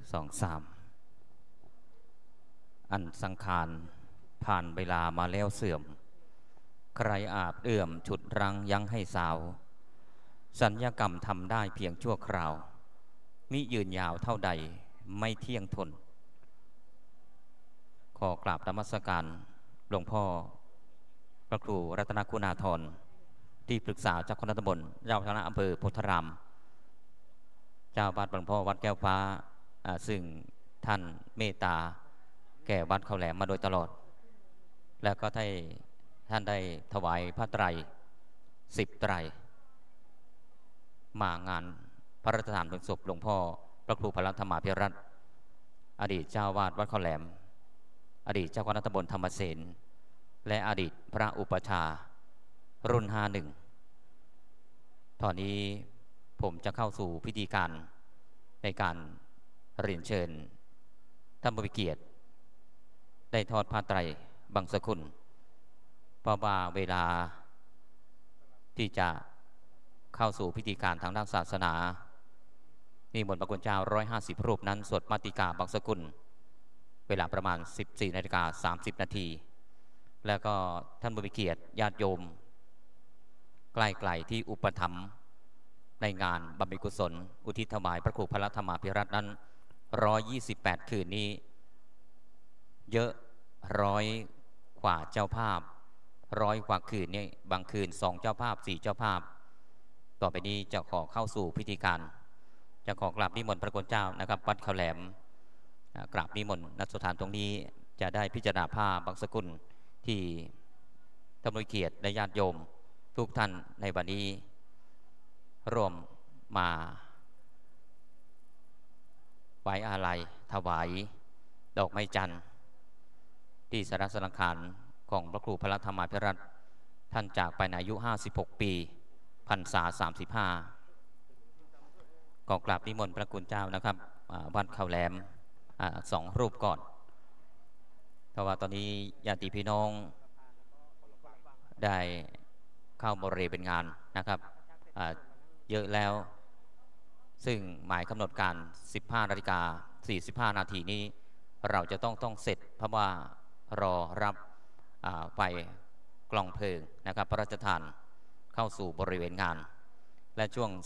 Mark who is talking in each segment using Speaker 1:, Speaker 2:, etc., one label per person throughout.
Speaker 1: 2 3อันสังขารผ่านเวลามาแล้วเสื่อมใครอาจเอื้อมฉุดรั้งยั้งให้สาวสัญญกรรมทำได้เพียงชั่วคราวมิยืนยาวเท่าใดไม่เที่ยงทนขอกราบนมัสการหลวงพ่อพระครูรัตนคุณาธรที่ปรึกษาเจ้าคณะตำบลเจ้าคณะอำเภอโพธารามเจ้าวัดหลวงพ่อวัดแก้วฟ้าซึ่งท่านเมตตาแก่วัดเขาแหลมมาโดยตลอดแล้วก็ท่านได้ถวายผ้าไตร10 ไตรมางานพระราชทานเพลิงศพหลวงพ่อพระครูพลังธรรมาภิรัตน์อดีตเจ้าวาดวัดเขาแหลมอดีตเจ้าคณะตำบลธรรมเสนและอดีตพระอุปชารุ่น51ตอนนี้ผมจะเข้าสู่พิธีการในการเรียนเชิญท่านผู้มีเกียรติได้ทอดผ้าไตรบังสกุลเพราะว่าเวลาที่จะเข้าสู่พิธีการทางด้านศาสนานิมนต์พระคุณเจ้า150 รูปนั้นสวดมาติกาบังสกุลเวลาประมาณ 14:30 นาทีแล้วก็ท่านผู้มีเกียรติญาติโยมใกล้ๆที่อุปถัมภ์ในงานบำเพ็ญกุศลอุทิศถวายพระครูพระธรรมาภิรัตน์นั้น128 คืนนี้เยอะ100 กว่าเจ้าภาพ100 กว่าคืนนี่บางคืน2 เจ้าภาพ4 เจ้าภาพต่อไปนี้จะขอเข้าสู่พิธีการจะขอกราบนิมนต์พระคุณเจ้านะครับวัดเขาแหลมกราบนิมนต์ณสถานตรงนี้จะได้พิจารณาผ้าบังสกุลที่ท่านผู้มีเกียรติและญาติโยมทุกท่านในวันนี้ร่วมมาไว้อาลัยถวายดอกไม้จันทร์ที่สรีระสังขารของพระครูพระธรรมาภิรัตน์ท่านจากไปในอายุ56 ปีพรรษา35ก็กราบนิมนต์พระคุณเจ้านะครับวัดเขาแหลม2 รูปก่อนเพราะว่าตอนนี้ญาติพี่น้องได้เข้าบริเวณเป็นงานนะครับเยอะแล้วซึ่งหมายกำหนดการ 15:45 นาทีนี้เราจะต้องเสร็จเพราะว่ารอรับไฟกล่องเพลิงนะครับพระราชทานเข้าสู่บริเวณงานและช่วง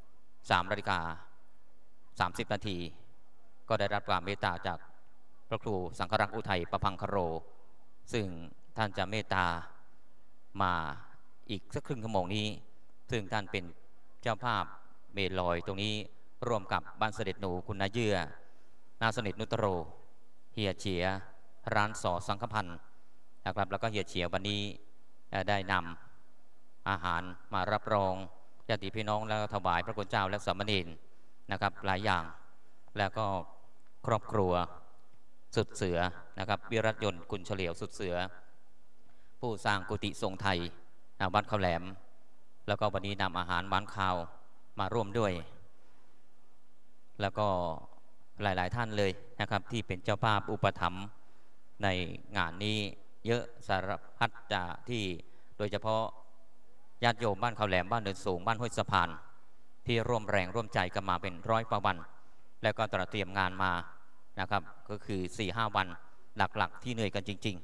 Speaker 1: 13:30 นาทีก็ได้รับความเมตตาจากพระครูสังฆรักษ์อุทัยประพังคโรซึ่งท่านจะเมตตามาอีกสักครึ่งชั่วโมงนี้ซึ่งท่านเป็นเจ้าภาพเมลลอยตรงนี้ร่วมกับบ้านเสด็จหนูคุณนาเยื่อนาสนิทนุตโรเฮียเฉียร้านสอสังฆพันธ์นะครับแล้วก็เฮียเฉียวันนี้ได้นำอาหารมารับรองญาติพี่น้องแล้วถวายพระคุณเจ้าและสามเณรนะครับหลายอย่างแล้วก็ครอบครัวสุดเสือนะครับวิรัตยนต์กุลเฉลียวสุดเสือผู้สร้างกุฏิทรงไทยวัดเขาแหลมแล้วก็วันนี้นำอาหารหวานข้าวมาร่วมด้วยแล้วก็หลายๆท่านเลยนะครับที่เป็นเจ้าภาพอุปถัมภ์ในงานนี้เยอะสารพัดจากที่โดยเฉพาะญาติโยมบ้านเขาแหลมบ้านเนินสูงบ้านห้วยสะพานที่ร่วมแรงร่วมใจกันมาเป็น100 กว่าวันแล้วก็เตรียมงานมานะครับก็คือ 4-5 วันหลักๆที่เหนื่อยกันจริงๆ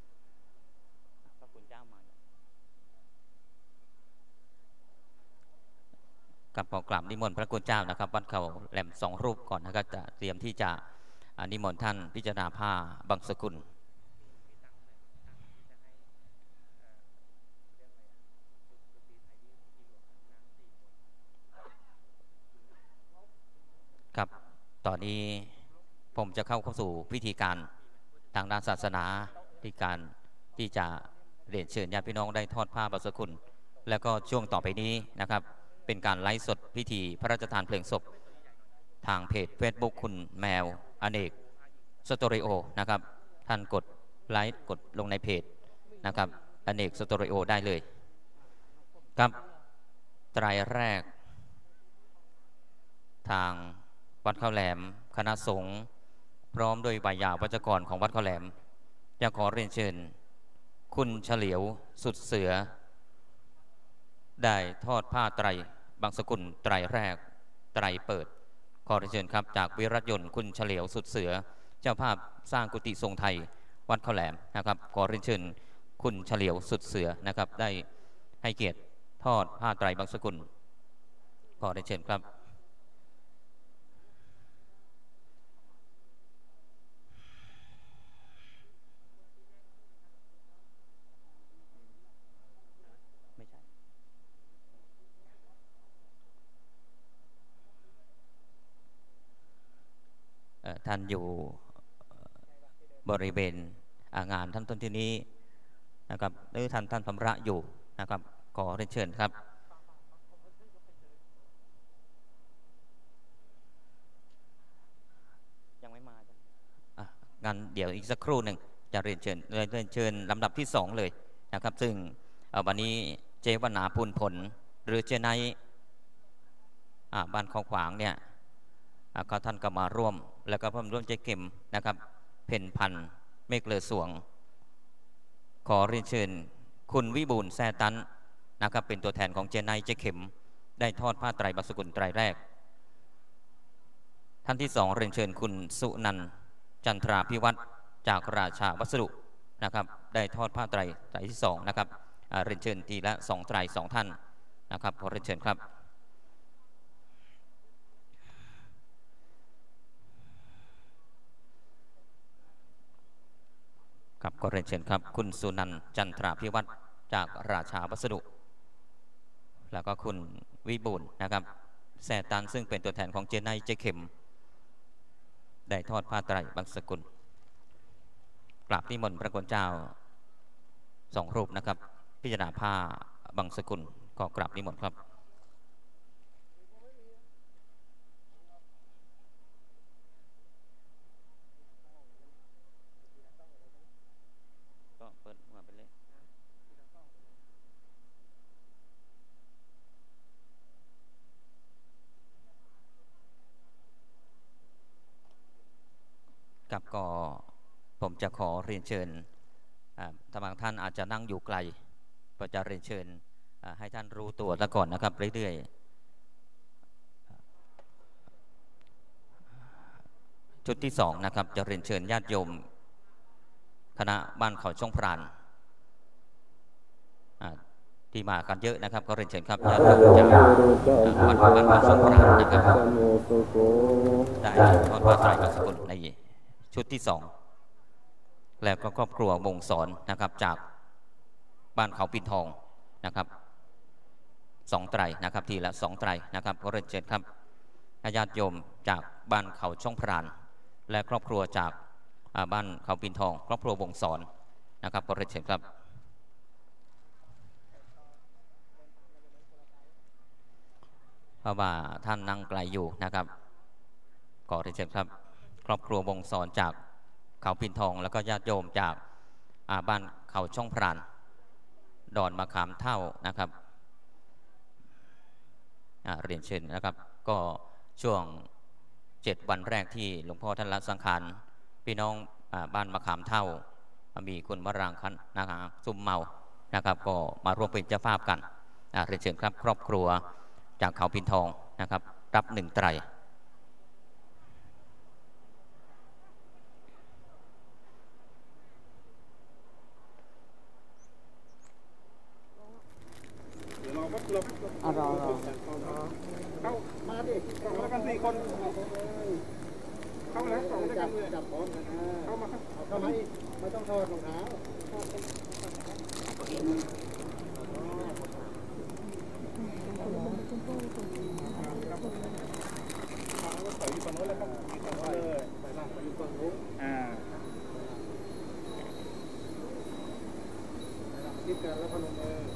Speaker 1: กับขอกราบนิมนต์พระคุณเจ้านะครับวัดเขาแหลม2 รูปก่อนนะครับจะเตรียมที่จะนิมนต์ท่านพิจารณาผ้าบังสกุลครับตอนนี้ผมจะเข้าสู่พิธีการทางด้านศาสนาที่การที่จะเรียนเชิญญาติพี่น้องได้ทอดผ้าบังสกุลแล้วก็ช่วงต่อไปนี้นะครับเป็นการไลฟ์สดพิธีพระราชทานเพลิงศพทางเพจ Facebook คุณแมวอเนกสตอริโอนะครับท่านกดไลค์กดลงในเพจนะครับอเนกสตอริโอได้เลยครับไตรแรกทางวัดเขาแหลมคณะสงฆ์พร้อมโดยวิยาวัจกรของวัดเขาแหลมจะขอเรียนเชิญคุณเฉลียวสุดเสือได้ทอดผ้าไตรบังสกุลไตรแรกไตรเปิดขอเรียนเชิญครับจากวิรัตยนต์คุณเฉลียวสุดเสือเจ้าภาพสร้างกุฏิทรงไทยวัดข้าวแหลมนะครับขอเรียนเชิญคุณเฉลียวสุดเสือนะครับได้ให้เกียรติทอดผ้าไตรบางสกุลขอเรียนเชิญครับท่านอยู่บริเวณงานท่านต้นที่นี้นะครับหรือท่านพำระอยู่นะครับขอเรียนเชิญครับยังไม่มางั้นเดี๋ยวอีกสักครู่หนึ่งจะเรียนเชิญลำดับที่2เลยนะครับซึ่งวันนี้เจวนาพูนผลหรือเจไนบ้านของขวางเนี่ยก็ท่านก็มาร่วมแล้วก็ร่วมใจเข็มนะครับเพ่นพันเมฆเลอสวงขอเรียนเชิญคุณวิบูลย์แซ่ตันนะครับเป็นตัวแทนของเจไนเจเข็มได้ทอดผ้าไตรบางสกุลไตรแรกท่านที่2เรียนเชิญคุณสุนันท์จันทราพิวัตรจากราชาวัสดุนะครับได้ทอดผ้าไตรที่2นะครับเรียนเชิญทีละ2ไตร2ท่านนะครับขอเรียนเชิญครับครับขอเรียนเชิญครับคุณสุนันท์จันทราพิวัตรจากราชาวัสดุแล้วก็คุณวิบูลย์นะครับแซ่ตันซึ่งเป็นตัวแทนของเจไนเจเข็มได้ทอดผ้าไตรบางสกุลกราบนิมนต์พระคุณเจ้า2 รูปนะครับพิจารณาผ้าบางสกุลก็กราบนิมนต์ครับก็เปิดหัวไปเลยกับก็ผมจะขอเรียนเชิญถ้าบางท่านอาจจะนั่งอยู่ไกลก็จะเรียนเชิญให้ท่านรู้ตัวซะก่อนนะครับเรื่อยๆชุดที่2นะครับจะเรียนเชิญญาติโยมคณะบ้านเขาช่องพรานที่มากันเยอะนะครับก็เรียนเชิญครับญาติโยมจากวัดบ้านเขาช่องพรานนะครับได้ทอดผ้าไตรบางสกุลในชุดที่2แล้วก็ครอบครัววงศรนะครับจากบ้านเขาปิ่นทองนะครับ2ไตรนะครับทีละ2ไตรนะครับก็เรียนเชิญครับญาติโยมจากบ้านเขาช่องพรานและครอบครัวจากบ้านเขาปิ่นทองครอบครัววงศรนะครับก็เรียนเชิญครับเพราะว่าท่านนั่งไกลอยู่นะครับก็เรียนเชิญครับครอบครัววงศรจากเขาปิ่นทองแล้วก็ญาติโยมจากบ้านเขาช่องพรานดอนมะขามเท่านะครับเรียนเชิญนะครับก็ช่วง7 วันแรกที่หลวงพ่อท่านละสังขารพี่น้องบ้านมะขามเท่ามีคุณวรางคันนะครับซุ่มเมานะครับก็มาร่วมเป็นเจ้าภาพกันเรียนเชิญครับครอบครัวจากเขาปิ่นทองนะครับรับ1 ไตร
Speaker 2: เราเข้ามาดิเข้ามากัน4 คนเข้ามาแล้ว2ด้วยกันเลยจับพร้อมกันเข้ามาไม่ต้องถอดรองเท้าคิดกันแล้วพนมมือ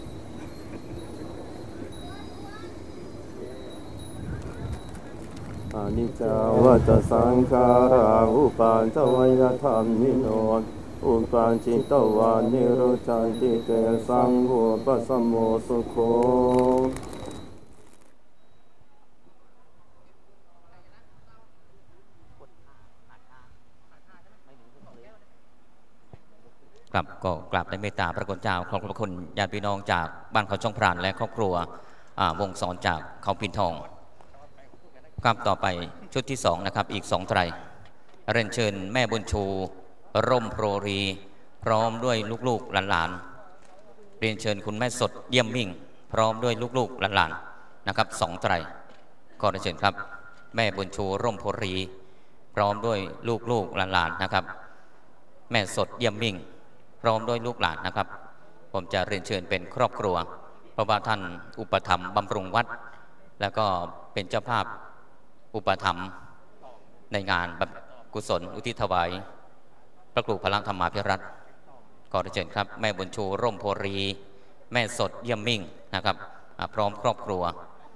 Speaker 3: อนิจจาวัฏสังขาราอุปาทวยธรรมิโนอุปาจิตวานิโรจันติเตสังโฆปัสสโมสุโข
Speaker 1: ครับก็กราบในเมตตาพระคุณเจ้าขอบพระคุณญาติพี่น้องจากบ้านเขาช่องพรานและครอบครัววงศรจากเขาปิ่นทองครับต่อไปชุดที่2นะครับอีก2ไตรเรียนเชิญแม่บุญชูร่มโพรีพร้อมด้วยลูกๆหลานๆเรียนเชิญคุณแม่สดเยี่ยมมิ่งพร้อมด้วยลูกๆหลานๆนะครับ2ไตรขอเรียนเชิญครับแม่บุญชูร่มโพรีพร้อมด้วยลูกๆหลานๆนะครับแม่สดเยี่ยมมิ่งพร้อมด้วยลูกหลานนะครับผมจะเรียนเชิญเป็นครอบครัวเพราะว่าท่านอุปถัมภ์บำรุงวัดแล้วก็เป็นเจ้าภาพอุปถัมภ์ในงานกุศลอุทิศถวายพระครูพระธรรมาภิรัตน์ขอเชิญครับแม่บุญชูร่มโพรีแม่สดเยี่ยมมิ่งนะครับพร้อมครอบครัว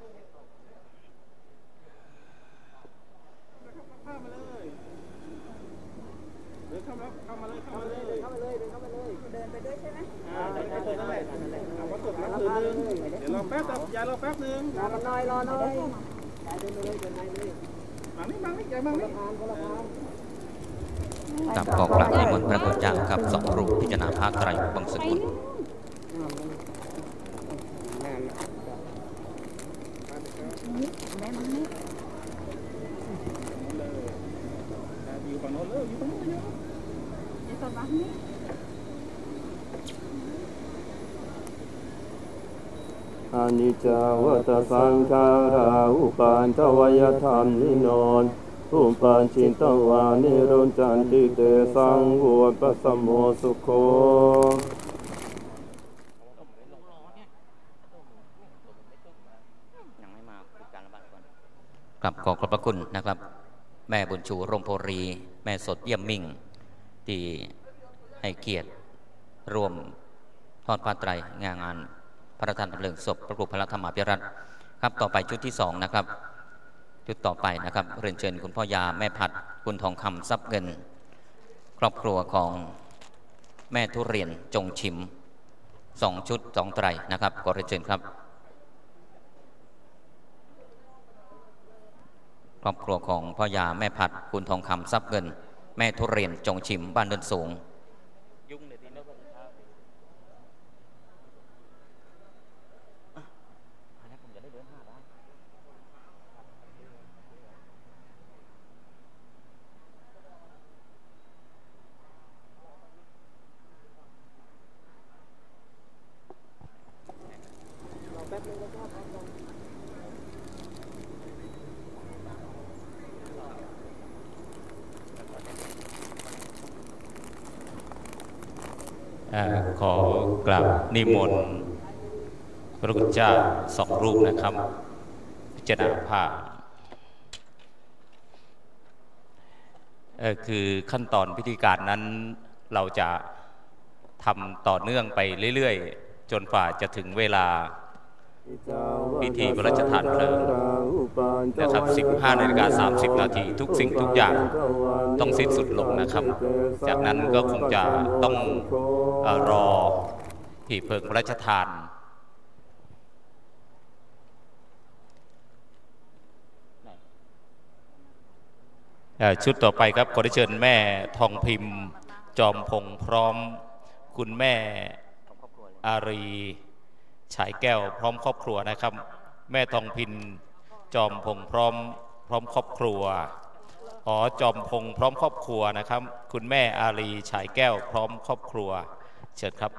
Speaker 2: เดี๋ยวรอแป๊บยายรอแป๊บนึงรอหน่อยยายเดินเลยมานี่ยายมานี่
Speaker 1: กับขอกราบนิมนต์พระพุทธเจ้ากับ2รูปพิจารณาผ้าไตรบังสกุล
Speaker 2: อยู่ฝั่งโน้นเลยอยู่ฝั่งโน้นเยอะอยู่ฝั่งนี้
Speaker 3: อนิจจาวัฏสังขาราอุปาทวยธรรมนิโนนอุปาชิตวานิโรจันติเตสังโฆปัสสโมสุโข
Speaker 1: กับขอบพระคุณนะครับแม่บุญชูร่มโพรีแม่สดเยี่ยมมิ่งที่ให้เกียรติร่วมทอดผ้าไตรงานพระราชทานเพลิงศพพระครูพระธรรมาภิรัตน์ครับต่อไปชุดที่2นะครับชุดต่อไปนะครับเรียนเชิญคุณพ่อยาแม่ผัดคุณทองคำทรัพย์เงินครอบครัวของแม่ทุเรียนจงชิม2ชุด2ไตรนะครับขอเรียนเชิญครับครอบครัวของพ่อยาแม่ผัดคุณทองคำทรัพย์เงินแม่ทุเรียนจงชิมบ้านเดินสูง
Speaker 4: ขอกราบนิมนต์พระพุทธเจ้า2รูปนะครับพิจารณาผ้าคือขั้นตอนพิธีการนั้นเราจะทำต่อเนื่องไปเรื่อยๆจนฝ่าจะถึงเวลาพิธีพระราชทานเพลิงนะครับ 15:30 นาทีทุกสิ่งทุกอย่างต้องสิ้นสุดลงนะครับจากนั้นก็คงจะต้องรอหีบเพลิงพระราชทานชุดต่อไปครับขอเชิญแม่ทองพิมพ์จอมพงพร้อมคุณแม่อารีฉายแก้วพร้อมครอบครัวนะครับแม่ทองพิมพ์จอมพงพร้อมครอบครัวจอมพงพร้อมครอบครัวนะครับคุณแม่อารีฉายแก้วพร้อมครอบครัวเชิญครับ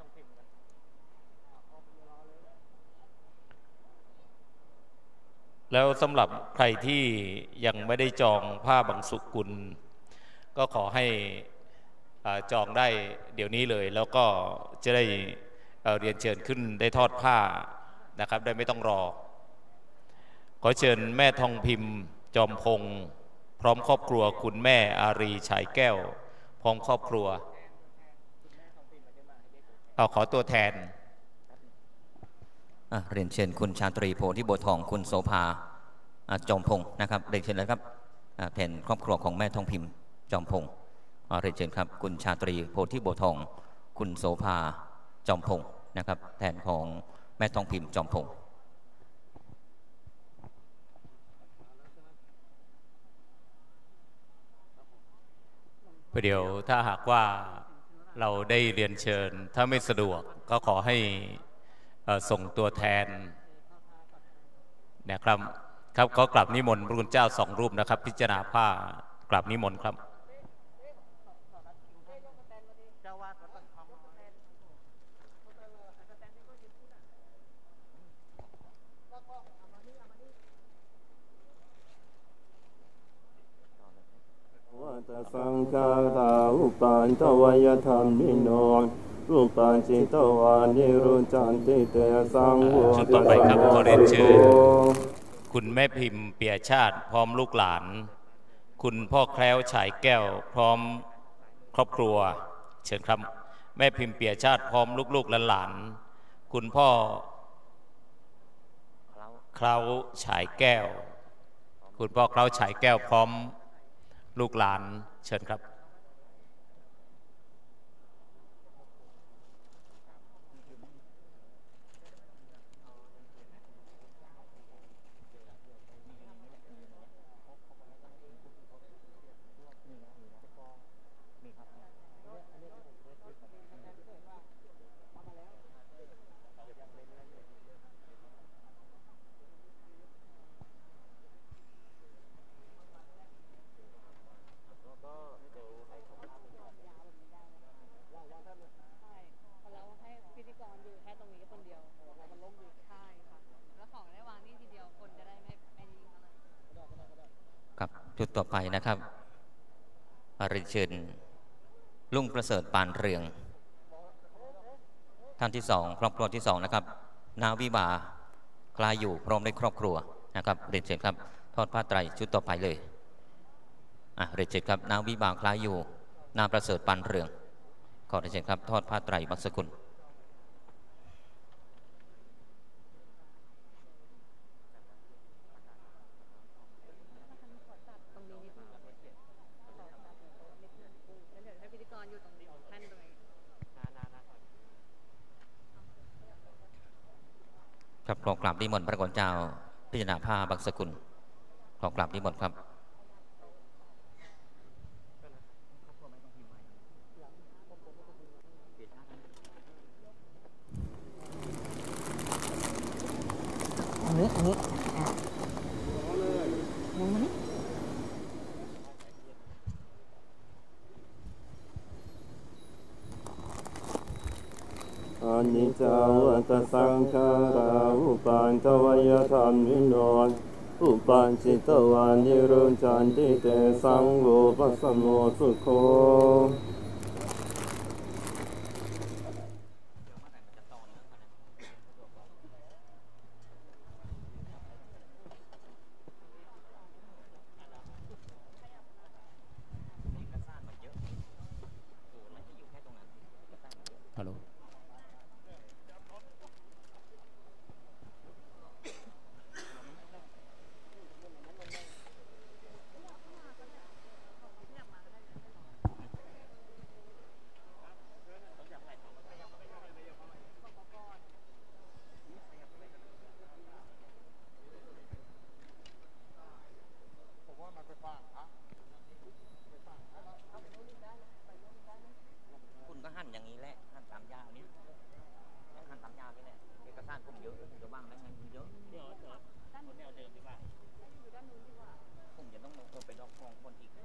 Speaker 4: แล้วสำหรับใครที่ยังไม่ได้จองผ้าบังสุกุลก็ขอให้จองได้เดี๋ยวนี้เลยแล้วก็จะได้เรียนเชิญขึ้นได้ทอดผ้านะครับได้ไม่ต้องรอขอเชิญแม่ทองพิมพ์จอมพงพร้อมครอบครัวคุณแม่อารีฉายแก้วพร้อมครอบครัวขอตัวแทน
Speaker 1: เรียนเชิญคุณชาตรีโพธิโบทองคุณโสภาจอมพงนะครับเรียนเชิญเลยครับแทนครอบครัวของแม่ทองพิมพ์จอมพงเรียนเชิญครับคุณชาตรีโพธิโบทองคุณโสภาจอมพงนะครับแทนของแม่ทองพิมพ์จอมพง
Speaker 4: เดี๋ยวถ้าหากว่าเราได้เรียนเชิญถ้าไม่สะดวกก็ขอให้ส่งตัวแทนนะครับครับขอกราบนิมนต์พระคุณเจ้า2 รูปนะครับพิจารณาผ้ากราบนิมนต์ครับ
Speaker 3: วัตสังฆาราอุปันทวยธรรมิโนรูปัญจิตวานิรุจันติเตสังโฆ
Speaker 4: ชุดต่อไปครับขอเรียนเชิญคุณแม่พิมพ์เปียชาติพร้อมลูกหลานคุณพ่อแคล้วฉายแก้วพร้อมครอบครัวเชิญครับแม่พิมพ์เปียชาติพร้อมลูกๆและหลานคุณพ่อเคล้าฉายแก้วคุณพ่อเคล้าฉายแก้วพร้อมลูกหลานเชิญครับ
Speaker 1: จุดต่อไปนะครับเรียนเชิญลุงประเสริฐปานเรืองท่านที่2ครอบครัวที่2นะครับนาวิบาคลายอยู่พร้อมในครอบครัวนะครับเรียนเชิญครับทอดผ้าไตรชุดต่อไปเลยเรียนเชิญครับนาวิบาคลายอยู่นาประเสริฐปานเรืองขอเรียนเชิญครับทอดผ้าไตรมักสกุลครับขอกราบนิมนต์พระกรเจ้าพิจารณาผ้าบักสกุลขอกราบนิมนต์ครับ
Speaker 5: อันนี้ลงมานี่
Speaker 3: อนิจจาวัตสังขาราอุปันทวยธรรมิโนอุปัญจิตวานิรุจันติเตสังโฆปัสสโมสุโข
Speaker 4: ฮัลโหล
Speaker 1: คุณก็หั่นอย่างนี้แหละหั่นตามยาวนี้หั่นตามยาวนี่แหละเอกสารผมเยอะเดี๋ยวบ้างแล้วไงเยอะเดี๋ยวด้านแนวเดิมดีกว่าอยู่ด้านนู้นดีกว่าผมจะต้องลงไปดอกฟองคนอีก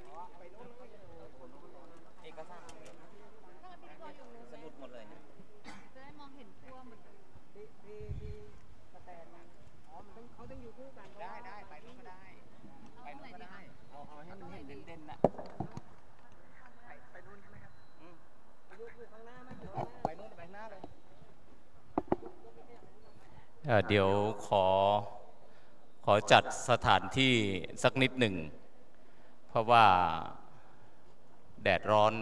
Speaker 1: เอกสารสะดุดหมดเลยนะจะได้มองเห็นทั่วหมดที่สแตนเขาต้องอยู่คู่กันได้ไปนู้นก็ได้ไปนู้นก็ได้เอาให้มันเห็นเด่นๆนะไปนู้นใช่ไหมครับอยู่ข้างหน้าไม่อยู่ไปนู้นไปหน้าเลย
Speaker 4: เดี๋ยวขอจัดสถานที่สักนิดหนึ่งเพราะว่าแดดร้อน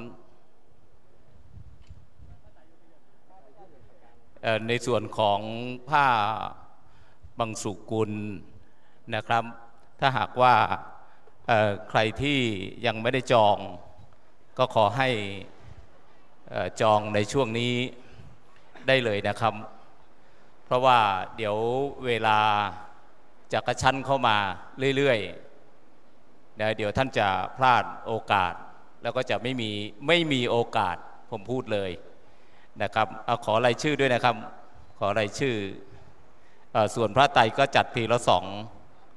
Speaker 4: ในส่วนของผ้าบังสุกุลนะครับถ้าหากว่าใครที่ยังไม่ได้จองก็ขอให้จองในช่วงนี้ได้เลยนะครับเพราะว่าเดี๋ยวเวลาจะกระชั้นเข้ามาเรื่อยๆเดี๋ยวท่านจะพลาดโอกาสแล้วก็จะไม่มีโอกาสผมพูดเลยนะครับขอรายชื่อด้วยนะครับขอรายชื่อส่วนพระไตรก็จัดทีละ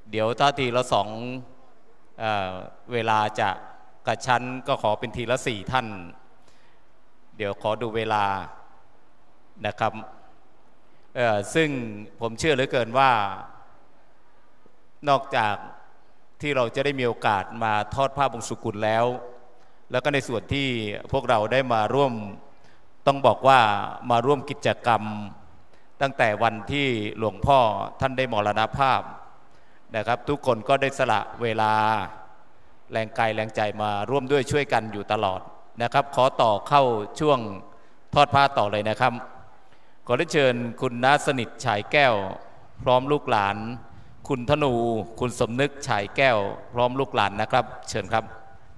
Speaker 4: เดี๋ยวถ้าทีละเวลาจะกระชั้นก็ขอเป็นทีละ4ท่านเดี๋ยวขอดูเวลานะครับซึ่งผมเชื่อเหลือเกินว่านอกจากที่เราจะได้มีโอกาสมาทอดผ้าบงสุกุลแล้วก็ในส่วนที่พวกเราได้มาร่วมต้องบอกว่ามาร่วมกิจกรรมตั้งแต่วันที่หลวงพ่อท่านได้มรณภาพนะครับทุกคนก็ได้สละเวลาแรงกายแรงใจมาร่วมด้วยช่วยกันอยู่ตลอดนะครับขอต่อเข้าช่วงทอดผ้าต่อเลยนะครับขอได้เชิญคุณน้าสนิทฉายแก้วพร้อมลูกหลานคุณธนูคุณสมนึกฉายแก้วพร้อมลูกหลานนะครับเชิญครับ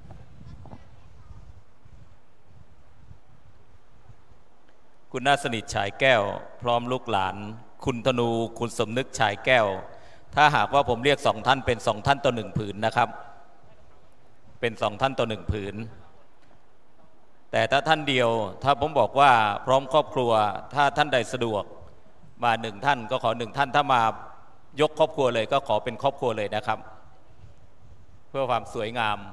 Speaker 4: คุณน้าสนิทฉายแก้วพร้อมลูกหลานคุณธนูคุณสมนึกฉายแก้วถ้าหากว่าผมเรียก2ท่านเป็น2ท่านต่อ1ผืนนะครับเป็น2ท่านต่อ1ผืนแต่ถ้าท่านเดียวถ้าผมบอกว่าพร้อมครอบครัวถ้าท่านใดสะดวกมา1ท่านก็ขอ1ท่านถ้ามายกครอบครัวเลยก็ขอเป็นครอบครัวเลยนะครับเพื่อความสวยงาม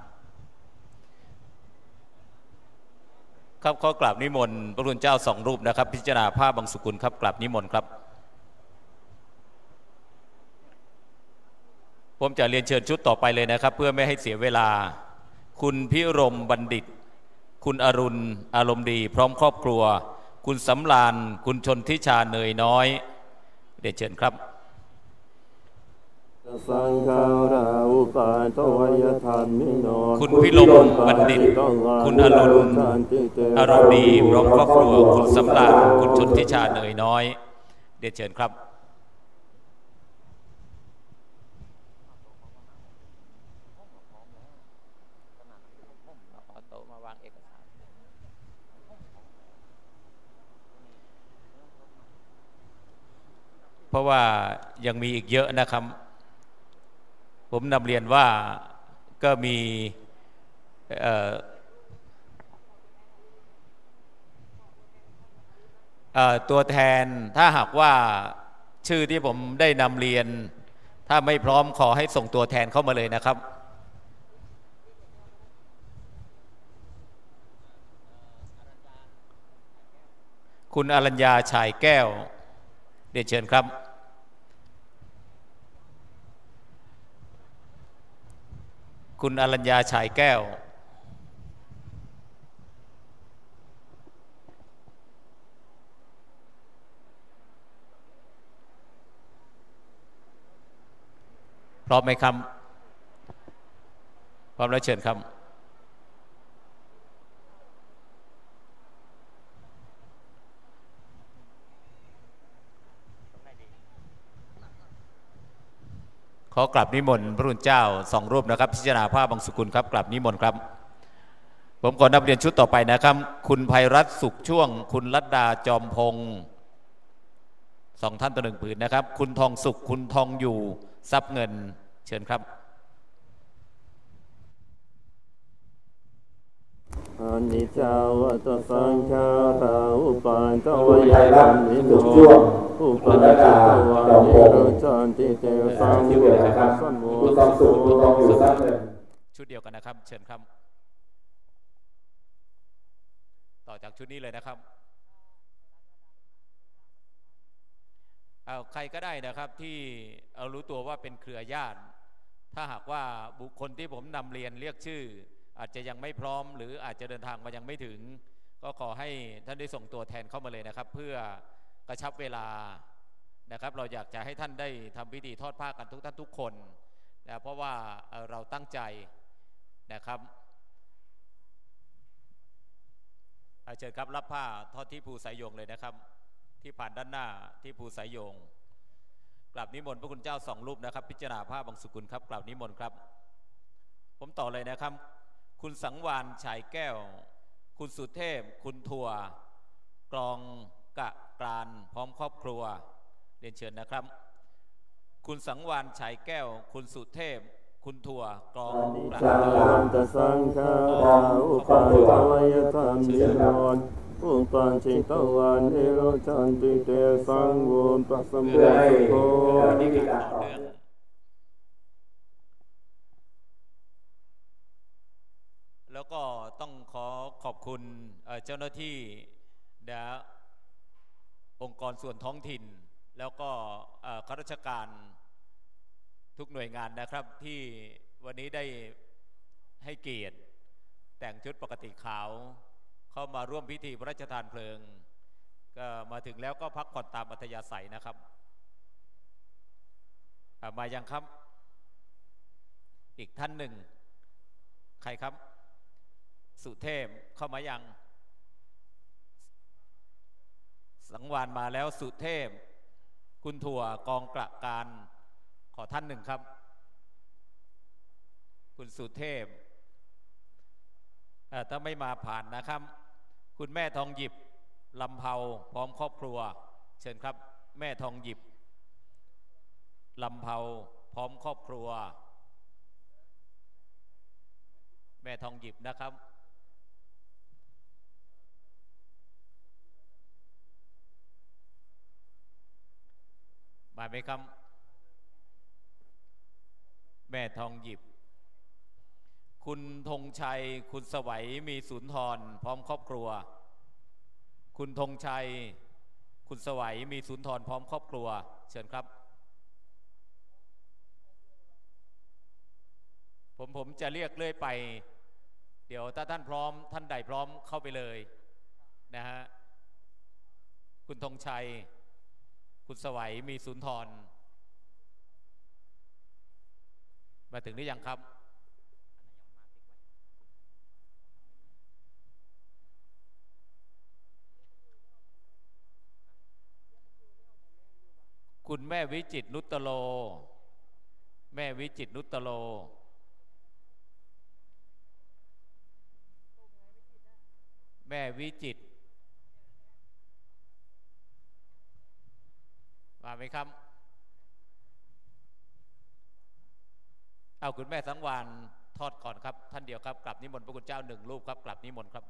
Speaker 4: ครับขอกราบนิมนต์พระคุณเจ้า2รูปนะครับพิจารณาผ้าบางสุกุลครับกราบนิมนต์ครับผมจะเรียนเชิญชุดต่อไปเลยนะครับเพื่อไม่ให้เสียเวลาคุณพิรมบัณฑิตคุณอรุณอารมณ์ดีพร้อมครอบครัวคุณสำราญคุณชนทิชาเนยน้อยเรียนเชิญครับคุณพิรมบัณฑิตคุณอรุณอารมณ์ดีพร้อมครอบครัวคุณสำราญคุณชนทิชาเนยน้อยเรียนเชิญครับเพราะว่ายังมีอีกเยอะนะครับผมนำเรียนว่าก็มีตัวแทนถ้าหากว่าชื่อที่ผมได้นำเรียนถ้าไม่พร้อมขอให้ส่งตัวแทนเข้ามาเลยนะครับคุณอรัญญาฉายแก้วเรียนเชิญครับคุณอรัญญาฉายแก้วพร้อมไหมครับพร้อมแล้วเชิญครับขอกราบนิมนต์พระคุณเจ้า2รูปนะครับพิจารณาผ้าบางสุกุลครับกราบนิมนต์ครับผมขอนำเรียนชุดต่อไปนะครับคุณภัยรัตน์สุขช่วงคุณรัตดาจอมพงศ์2ท่านต่อ1ผืนนะครับคุณทองสุขคุณทองอยู่ทรัพย์เงินเชิญครับ
Speaker 3: อนิจจาวัฏสังขาราอุปาทวยธรรมิโนอุปาทิตวานิโรจันติเตสังโฆสัมโมสัมโฆ
Speaker 4: ชุดเดียวกันนะครับเชิญครับต่อจากชุดนี้เลยนะครับใครก็ได้นะครับที่รู้ตัวว่าเป็นเครือญาติถ้าหากว่าบุคคลที่ผมนำเรียนเรียกชื่ออาจจะยังไม่พร้อมหรืออาจจะเดินทางมายังไม่ถึงก็ขอให้ท่านได้ส่งตัวแทนเข้ามาเลยนะครับเพื่อกระชับเวลานะครับเราอยากจะให้ท่านได้ทำพิธีทอดผ้ากันทุกคนนะเพราะว่าเราตั้งใจนะครับเชิญครับรับผ้าทอดที่ภูสายโยงเลยนะครับที่ผ่านด้านหน้าที่ภูสายโยงกราบนิมนต์พระคุณเจ้า2รูปนะครับพิจารณาผ้าบางสุกุลครับกราบนิมนต์ครับผมต่อเลยนะครับคุณสังวานฉายแก้วคุณสุเทพคุณทัวกรองกะกรานพร้อมครอบครัวเรียนเชิญนะครับคุณสังวานฉายแก้วคุณสุเทพคุณทัวกรองกะกรานสังฆาอุปาทวยธรรมิโนอุปัญจิตวานิโรจันติเตสังโฆปัสสมโภเจ้าหน้าที่และองค์กรส่วนท้องถิ่นแล้วก็ข้าราชการทุกหน่วยงานนะครับที่วันนี้ได้ให้เกียรติแต่งชุดปกติขาวเข้ามาร่วมพิธีพระราชทานเพลิงก็มาถึงแล้วก็พักผ่อนตามอัธยาศัยนะครับมายังครับอีกท่านหนึ่งใครครับสุเทพเข้ามายังสังวานมาแล้วสุเทพคุณถั่วกองประการขอท่านหนึ่งครับคุณสุเทพถ้าไม่มาผ่านนะครับคุณแม่ทองหยิบลำเภาพร้อมครอบครัวเชิญครับแม่ทองหยิบลำเภาพร้อมครอบครัวแม่ทองหยิบนะครับมาไหมครับแม่ทองหยิบคุณธงชัยคุณสวัยมีสุนทรพร้อมครอบครัวคุณธงชัยคุณสวัยมีสุนทรพร้อมครอบครัวเชิญครับผมจะเรียกเรื่อยไปเดี๋ยวถ้าท่านพร้อมท่านใดพร้อมเข้าไปเลยนะฮะคุณธงชัยคุณสวัยมีสุนทรมาถึงหรือยังครับคุณแม่วิจิตรนุตตโลแม่วิจิตรนุตตโลแม่วิจิตรมาไหมครับเอาคุณแม่สังวานทอดก่อนครับท่านเดียวครับกลับนิมนต์พระคุณเจ้าหนึ่งรูปครับกลับนิมนต์ครับ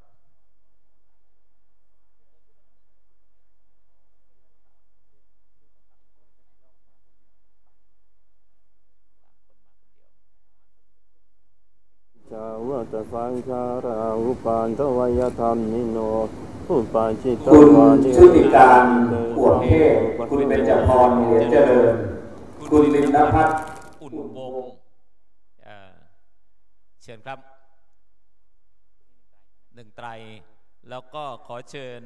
Speaker 3: จาวัตสังขาราอุปานทวยธรรมนิโนอุปาจิตตวานิ
Speaker 6: ชุติการขวบเทพคุณเบญจพรเหรียญเจริญคุณลินนภัทร
Speaker 4: อุ่นวงเชิญครับหนึ่งไตรแล้วก็ขอเชิญ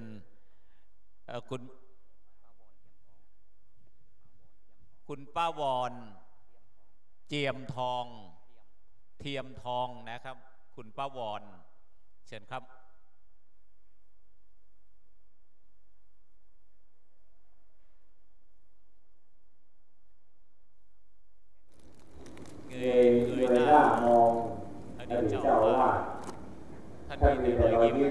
Speaker 4: คุณป้าวอนเจียมทองเทียมทองนะครับคุณป้าวอนเชิญครับเงยหน้ามองอดีตเจ้าอาวาสท่านมีแต่รอยยิ้ม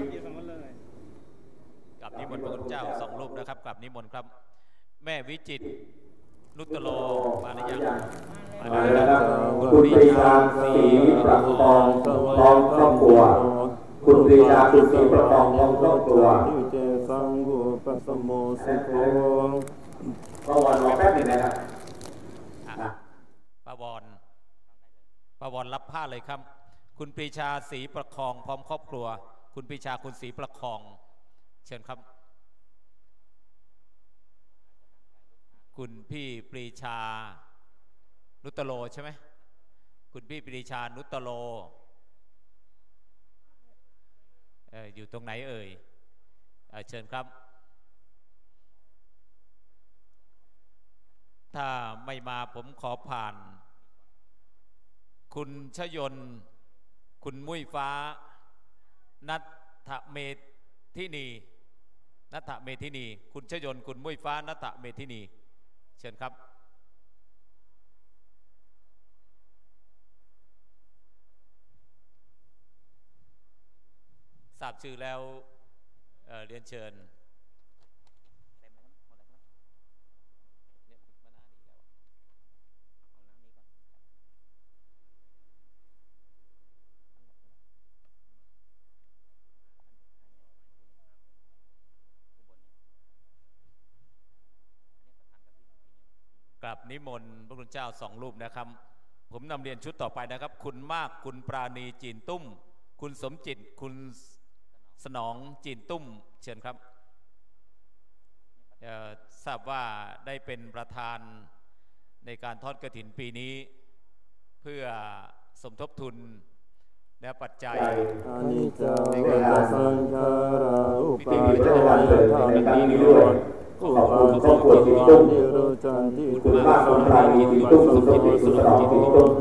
Speaker 4: กับนิมนต์พระคุณเจ้าสองรูปนะครับกับนิมนต์ครับแม่วิจิตรนุตตโลมาหรือยัง
Speaker 6: มาแล้วครับคุณปรีชาศรีประคองพร้อมครอบครัวคุณปรีชาคุณศรีประคองพร้อมครอบครัว
Speaker 3: สังโฆปัสโมสุโข
Speaker 6: ป้าวอนรอแป๊บนึงนะครับ
Speaker 4: ป้าวอนรับผ้าเลยครับคุณปรีชาศรีประคองพร้อมครอบครัวคุณปรีชาคุณศรีประคองเชิญครับคุณพี่ปรีชานุตโลใช่ไหมคุณพี่ปรีชานุตโลอยู่ตรงไหนเอ่ยเชิญครับถ้าไม่มาผมขอผ่านคุณชยนคุณมุ้ยฟ้านัทเมธินีนัทเมธินีคุณชยนคุณมุ้ยฟ้านัทเมธินีเชิญครับทราบชื่อแล้วเรียนเชิญกราบนิมนต์พระคุณเจ้าสองรูปนะครับผมนำเรียนชุดต่อไปนะครับคุณมากคุณปราณีจีนตุ้มคุณสมจิตคุณสนองจีนตุ้มเชิญครับทราบว่าได้เป็นประธานในการทอดกฐินปีนี้เพื่อสมทบทุนและปัจจัย
Speaker 3: อานิจจวัฏสังขาราอุปา
Speaker 6: ที่
Speaker 3: ท
Speaker 6: มี
Speaker 3: วา
Speaker 6: ประ
Speaker 3: ย
Speaker 6: ธานเสริม
Speaker 3: ธรร
Speaker 6: ใน
Speaker 3: มิ
Speaker 6: ครั้งนี้
Speaker 3: โน
Speaker 6: ด้วย
Speaker 3: อุ
Speaker 6: ขอบ
Speaker 3: ปา
Speaker 6: คุณคร
Speaker 3: จิ
Speaker 6: อบ
Speaker 3: ต
Speaker 6: ครัวจีน
Speaker 3: วา
Speaker 6: ตุ้ม
Speaker 3: นิโรจันติ
Speaker 6: คุณป้าคนไทยจีนตุ้มสุขสติสุขสนองจีนตุ้ม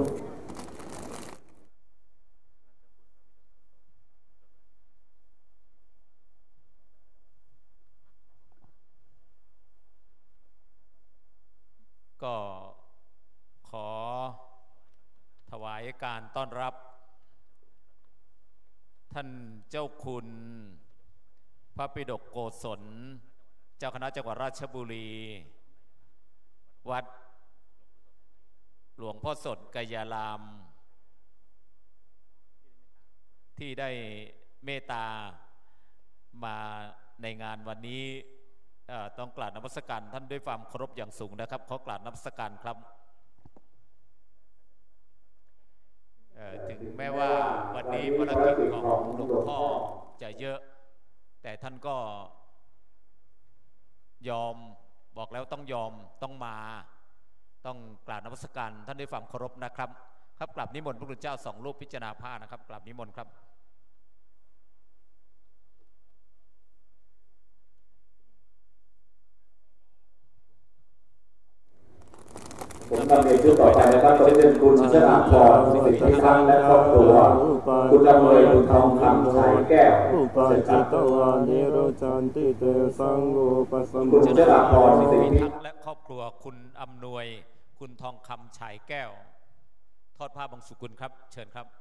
Speaker 4: ก็ขอถวายการต้อนรับท่านเจ้าคุณพระปิฎกโกศลเจ้าคณะจังหวัดราชบุรีวัดหลวงพ่อสดกายารามที่ได้เมตตามาในงานวันนี้ต้องกราบนมัสการท่านด้วยความเคารพอย่างสูงนะครับขอกราบนมัสการครับถึงแม้ว่าวันนี้ภารกิจของหลวงพ่อจะเยอะแต่ท่านก็ยอมบอกแล้วต้องยอมต้องมาต้องกราบนมัสการท่านด้วยความเคารพนะครับครับกราบนิมนต์พระคุณเจ้า2 รูปพิจารณาผ้านะครับกราบนิมนต์ครับ
Speaker 6: ผมนำเรียนชุดต่อไปนะครับขอเชิญคุณชนาพรสิทธิพัฒน์และครอบครัวคุณจำเลยคุณทองคำชายแก้ว
Speaker 3: อุปาจิตวานิโรจันติเตสังโฆปสัม
Speaker 6: คุณชนาพรสิทธิ
Speaker 4: พัฒน์และครอบครัวคุณอำนวยคุณทองคำชายแก้วทอดผ้าบังสุกุลครับเชิญครับ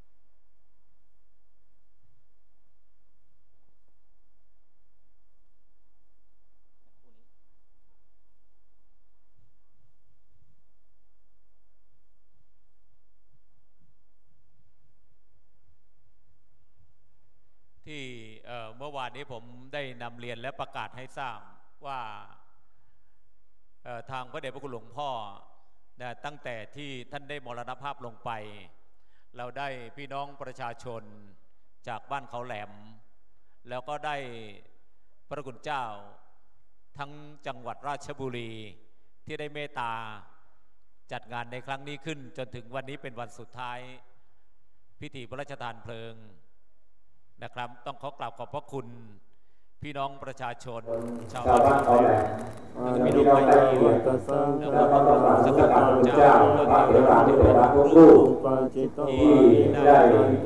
Speaker 4: ที่เมื่อวานนี้ผมได้นำเรียนและประกาศให้ทราบว่าทางพระเดชพระคุณหลวงพ่อตั้งแต่ที่ท่านได้มรณภาพลงไปเราได้พี่น้องประชาชนจากบ้านเขาแหลมแล้วก็ได้พระคุณเจ้าทั้งจังหวัดราชบุรีที่ได้เมตตาจัดงานในครั้งนี้ขึ้นจนถึงวันนี้เป็นวันสุดท้ายพิธีพระราชทานเพลิงนะครับต้องขอกราบขอบพระคุณพี่น้องประชาชนชาวบ้านเขาแหลมพี่น้องไทยแล้วก็ต้องกราบนมัสการพระเจ้าพระเถระที่เป็นพระทุกรูปที่ได้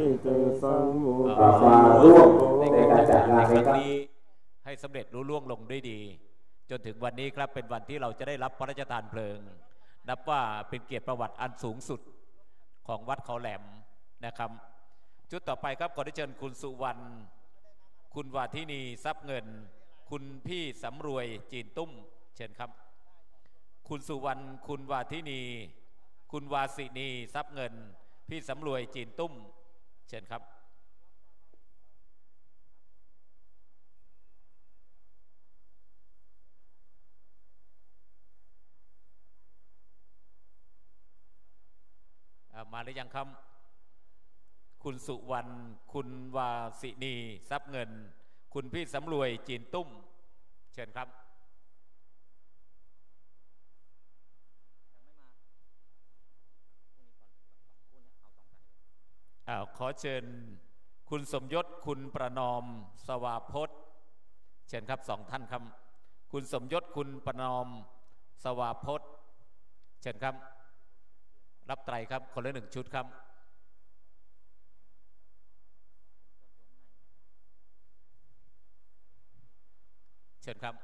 Speaker 4: มาร่วมในการจัดงานในครั้งนี้ให้สำเร็จรุ่ล่วงลงด้วยดีจนถึงวันนี้ครับเป็นวันที่เราจะได้รับพระราชทานเพลิงนับว่าเป็นเกียรติประวัติอันสูงสุดของวัดเขาแหลมนะครับชุดต่อไปครับขอได้เชิญคุณสุวรรณคุณวาทินีทรัพย์เงินคุณพี่สำรวยจีนตุ้มเชิญครับคุณสุวรรณคุณวาทินีคุณวาสินีทรัพย์เงินพี่สำรวยจีนตุ้มเชิญครับมาหรือยังครับคุณสุวรรณคุณวาสินีทรัพย์เงินคุณพี่สำรวยจีนตุ้มเชิญครับขอเชิญคุณสมยศคุณประนอมสวาพจน์เชิญครับ2 ท่านครับคุณสมยศคุณประนอมสวาพจน์เชิญครับรับไตรครับคนละ1 ชุดครับเชิญครับ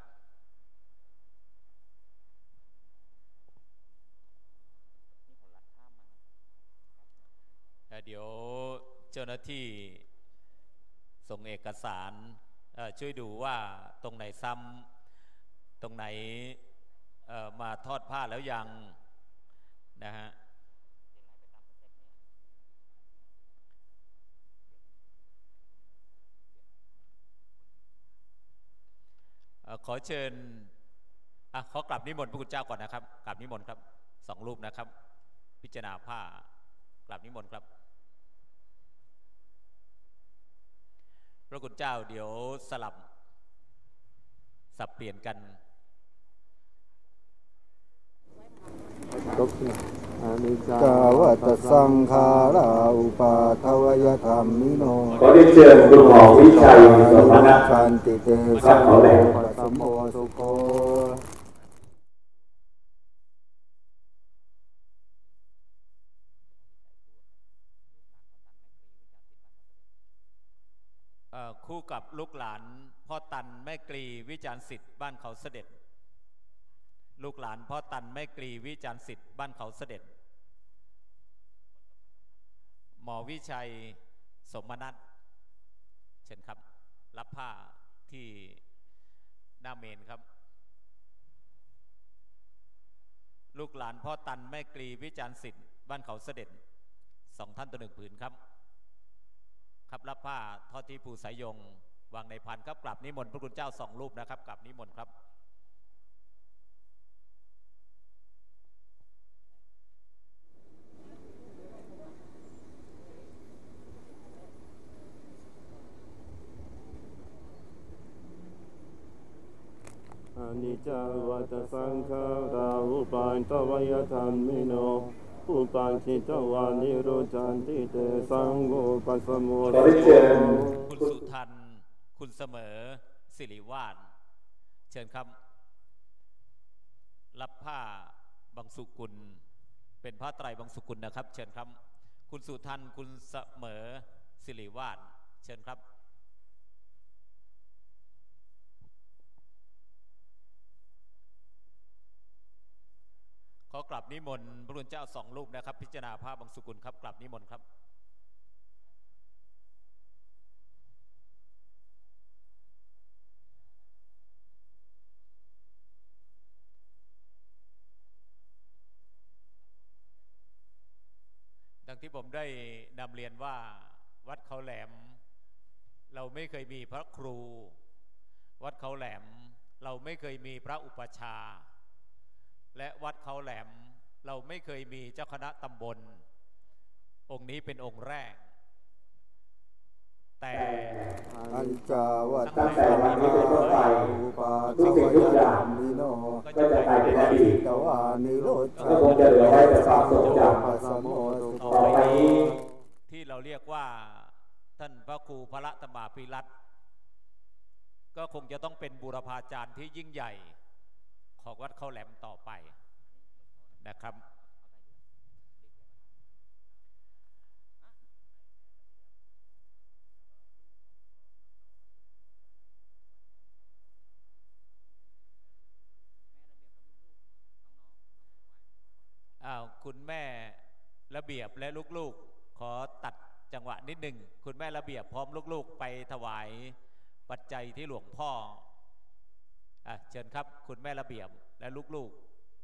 Speaker 4: เดี๋ยวเจ้าหน้าที่ส่งเอกสารช่วยดูว่าตรงไหนซ้ำตรงไหนมาทอดผ้าแล้วยังนะฮะขอเชิญขอกราบนิมนต์พระคุณเจ้าก่อนนะครับกราบนิมนต์ครับ2 รูปนะครับพิจารณาผ้ากราบนิมนต์ครับพระคุณเจ้าเดี๋ยวสลับสับเปลี่ยนกัน
Speaker 3: อนิจจาวัตสังขาราอุปาทวยธรรมิโน
Speaker 6: ขอได้เชิญคุณหมอวิชัยสมณะ
Speaker 3: ชันติเต
Speaker 6: สัพพะแหล
Speaker 3: ปัสสโมสุโค
Speaker 4: คู่กับลูกหลานพ่อตันแม่กรีวิจารณ์สิทธิ์บ้านเขาเสด็จลูกหลานพ่อตันแม่กรีวิจารณ์สิทธิ์บ้านเขาเสด็จหมอวิชัยสมนัสเชิญครับรับผ้าที่หน้าเมนครับลูกหลานพ่อตันแม่กรีวิจารณ์สิทธิ์บ้านเขาเสด็จ2 ท่านต่อ1 ผืนครับครับรับผ้าทอดที่ภูสายยงวางในพานครับกราบนิมนต์พระคุณเจ้า2 รูปนะครับกราบนิมนต์ครับ
Speaker 3: อนิจจาวัตสังขาราอุปาทวยธรรมิโนอุปาทิตวานิโรจันติเตสังโฆปัสสโม
Speaker 6: ขอได้เชิญ
Speaker 4: คุณสุทันคุณเสมอสิริวาฒเชิญครับรับผ้าบางสุกุลเป็นผ้าไตรบางสุกุลนะครับเชิญครับคุณสุทันคุณเสมอสิริวาฒเชิญครับขอกราบนิมนต์พระคุณเจ้า2 รูปนะครับพิจารณาผ้าบางสุกุลครับกราบนิมนต์ครับดังที่ผมได้นำเรียนว่าวัดเขาแหลมเราไม่เคยมีพระครูวัดเขาแหลมเราไม่เคยมีพระอุปัชฌาย์และวัดเขาแหลมเราไม่เคยมีเจ้าคณะตำบลองค์นี้เป็นองค์แรกแต่
Speaker 3: อนิจจาวัต
Speaker 6: ตั้งแต่
Speaker 3: สัง
Speaker 6: วันนี้
Speaker 3: ขา
Speaker 6: เป็นต้นไป
Speaker 3: ราอุปาท
Speaker 6: ทุก
Speaker 3: ว
Speaker 6: สิ่งทุก
Speaker 3: ย
Speaker 6: อ
Speaker 3: ธร
Speaker 6: ย่าง
Speaker 3: รมิโน
Speaker 6: ก็จะกลายเป็นอดีต
Speaker 3: ตวานิโรจั
Speaker 6: ก็คงจะเหลือไว้แต่ความทรงจ
Speaker 3: ปัสสโมสุโค
Speaker 6: ำต่อไปนี้
Speaker 4: ที่เราเรียกว่าท่านพระครูพระตมาภิรัตน์ก็คงจะต้องเป็นบูรพาจารย์ที่ยิ่งใหญ่ของวัดเขาแหลมต่อไปนะครับคุณแม่ระเบียบและลูกๆขอตัดจังหวะนิดหนึ่งคุณแม่ระเบียบพร้อมลูกๆไปถวายปัจจัยที่หลวงพ่อเชิญครับคุณแม่ระเบียบและลูก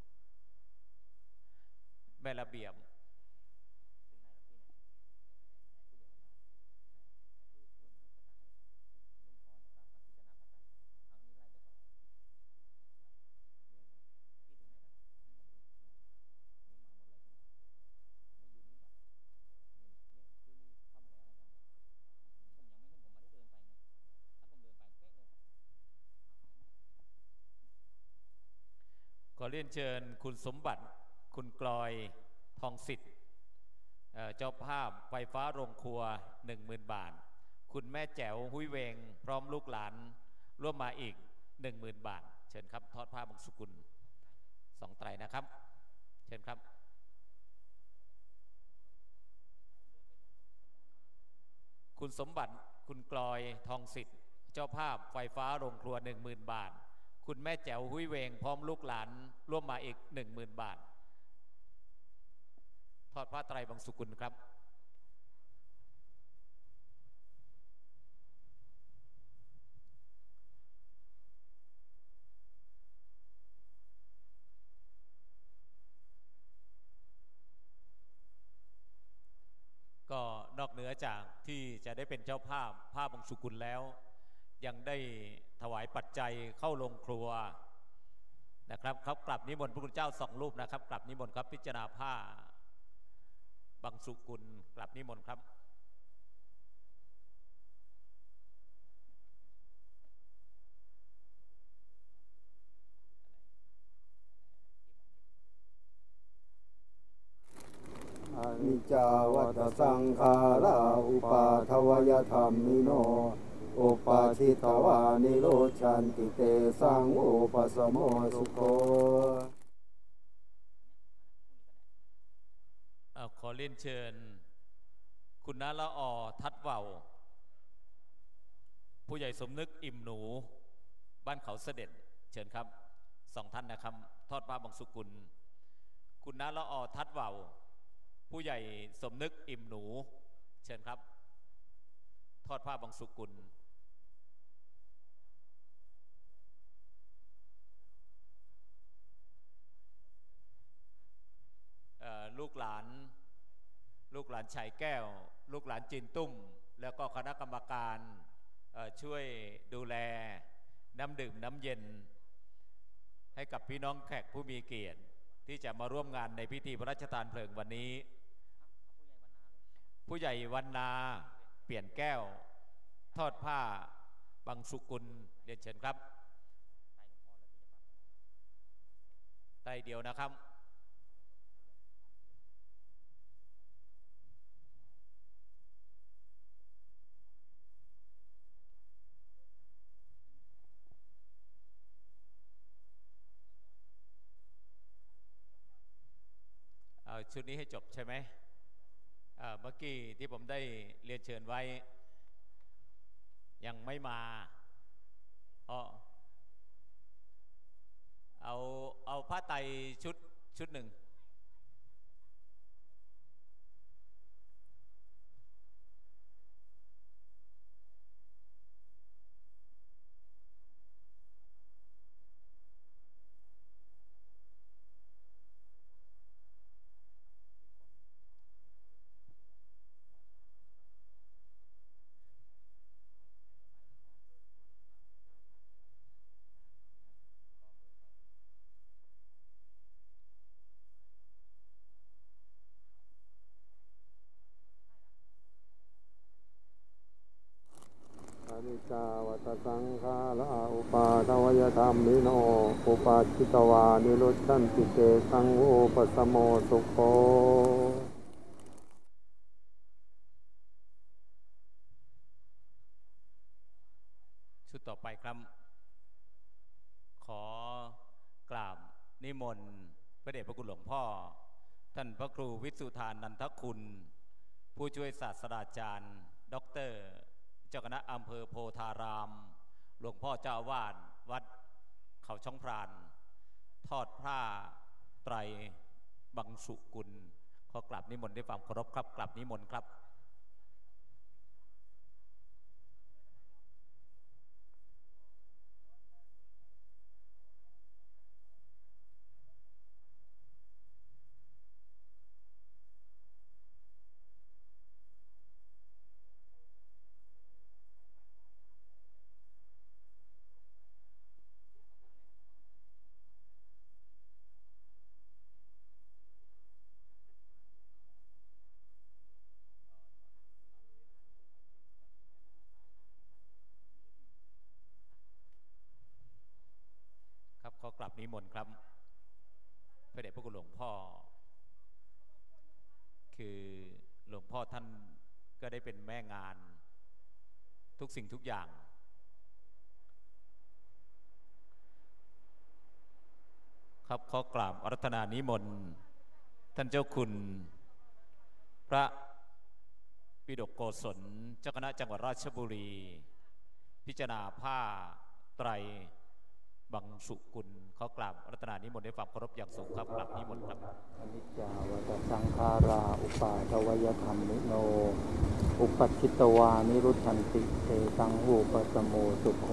Speaker 4: ๆแม่ระเบียบขอเรียนเชิญคุณสมบัติคุณกลอยทองสิทธิ์เจ้าภาพไฟฟ้าโรงครัว 10,000 บาทคุณแม่แจ๋วหุ้ยเวงพร้อมลูกหลานร่วมมาอีก 10,000 บาทเชิญครับทอดผ้าบางสุกุล2 ไตรนะครับเชิญครับคุณสมบัติคุณกลอยทองสิทธิ์เจ้าภาพไฟฟ้าโรงครัว 10,000 บาทคุณแม่แจ๋วหุ้ยเวงพร้อมลูกหลานร่วมมาอีก 10,000 บาททอดผ้าไตรบางสุกุลครับก็นอกเหนือจากที่จะได้เป็นเจ้าภาพผ้าบางสุกุลแล้วยังได้ถวายปัจจัยเข้าโรงครัวนะครับครับกลับนิมนต์พระคุณเจ้า2 รูปนะครับกลับนิมนต์ครับพิจารณาผ้าบางสุกุลกลับนิมนต์ครับ
Speaker 3: จาวัตสังขาราอุปาทวยธรรมิโนอุปาทิตวานิโรชันติเตสังอุปสมโมสุโข
Speaker 4: ขอเรียนเชิญคุณน้าละออทัดเว่าวผู้ใหญ่สมนึกอิ่มหนูบ้านเขาเสด็จเชิญครับ2 ท่านนะครับทอดผ้าบังสุกุลคุณน้าละออทัดเว่าวผู้ใหญ่สมนึกอิ่มหนูเชิญครับทอดผ้าบังสุกุลลูกหลานชายแก้วลูกหลานจีนตุ้มแล้วก็คณะกรรมการช่วยดูแลน้ำดื่มน้ำเย็นให้กับพี่น้องแขกผู้มีเกียรติที่จะมาร่วมงานในพิธีพระราชทานเพลิงวันนี้ผู้ใหญ่วรรณาเปลี่ยนแก้วทอดผ้าบังสุกุลเรียนเชิญครับไต่เดียวนะครับชุดนี้ให้จบใช่ไหมเมื่อกี้ที่ผมได้เรียนเชิญไว้ยังไม่มาเอาผ้าไตรชุดหนึ่ง
Speaker 3: จาวัตสังขาราอุปาทวยธรรมิโนอุปาทิตวานิโรชันติเตสังอุปสมโมสุโข
Speaker 4: ชุดต่อไปครับขอกราบนิมนต์พระเดชพระคุณหลวงพ่อท่านพระครูวิสุทธานันทคุณผู้ช่วยศาสตราจารย์ด็อกเตอร์เจ้าคณะอำเภอโพธารามหลวงพ่อเจ้าอาวาสวัดเขาช่องพรานทอดผ้าไตรบังสุกุลขอกราบนิมนต์ด้วยความเคารพครับกราบนิมนต์ครับขอกราบนิมนต์ครับพระเดชพระคุณหลวงพ่อคือหลวงพ่อท่านก็ได้เป็นแม่งานทุกสิ่งทุกอย่างครับขอกราบอาราธนานิมนต์ท่านเจ้าคุณพระปิฎกโกศลเจ้าคณะจังหวัดราชบุรีพิจารณาผ้าไตรบังสุกุลเขากราบรัตนานิมนต์ด้วยความเคารพอย่างสูงครับกราบนิมนต์ครับ
Speaker 5: อนิจจาวัตสังขาราอุปาทวยธรรมิโนอุปัชชิตวานิรุชันติเตสังอุปสมโมสุโข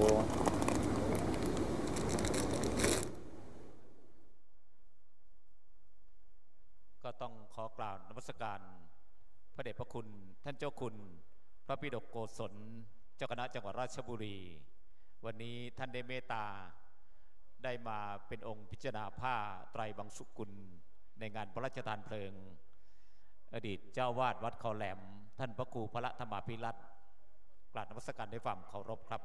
Speaker 4: ก็ต้องขอกราบนมัสการพระเดชพระคุณท่านเจ้าคุณพระปิฎกโกศลเจ้าคณะจังหวัดราชบุรีวันนี้ท่านได้เมตตาได้มาเป็นองค์พิจารณาผ้าไตรบังสุกุลในงานพระราชทานเพลิงอดีตเจ้าวาดวัดเขาแหลมท่านพระครูพระธรรมาภิรัตน์กราบนมัสการด้วยความเคารพครับ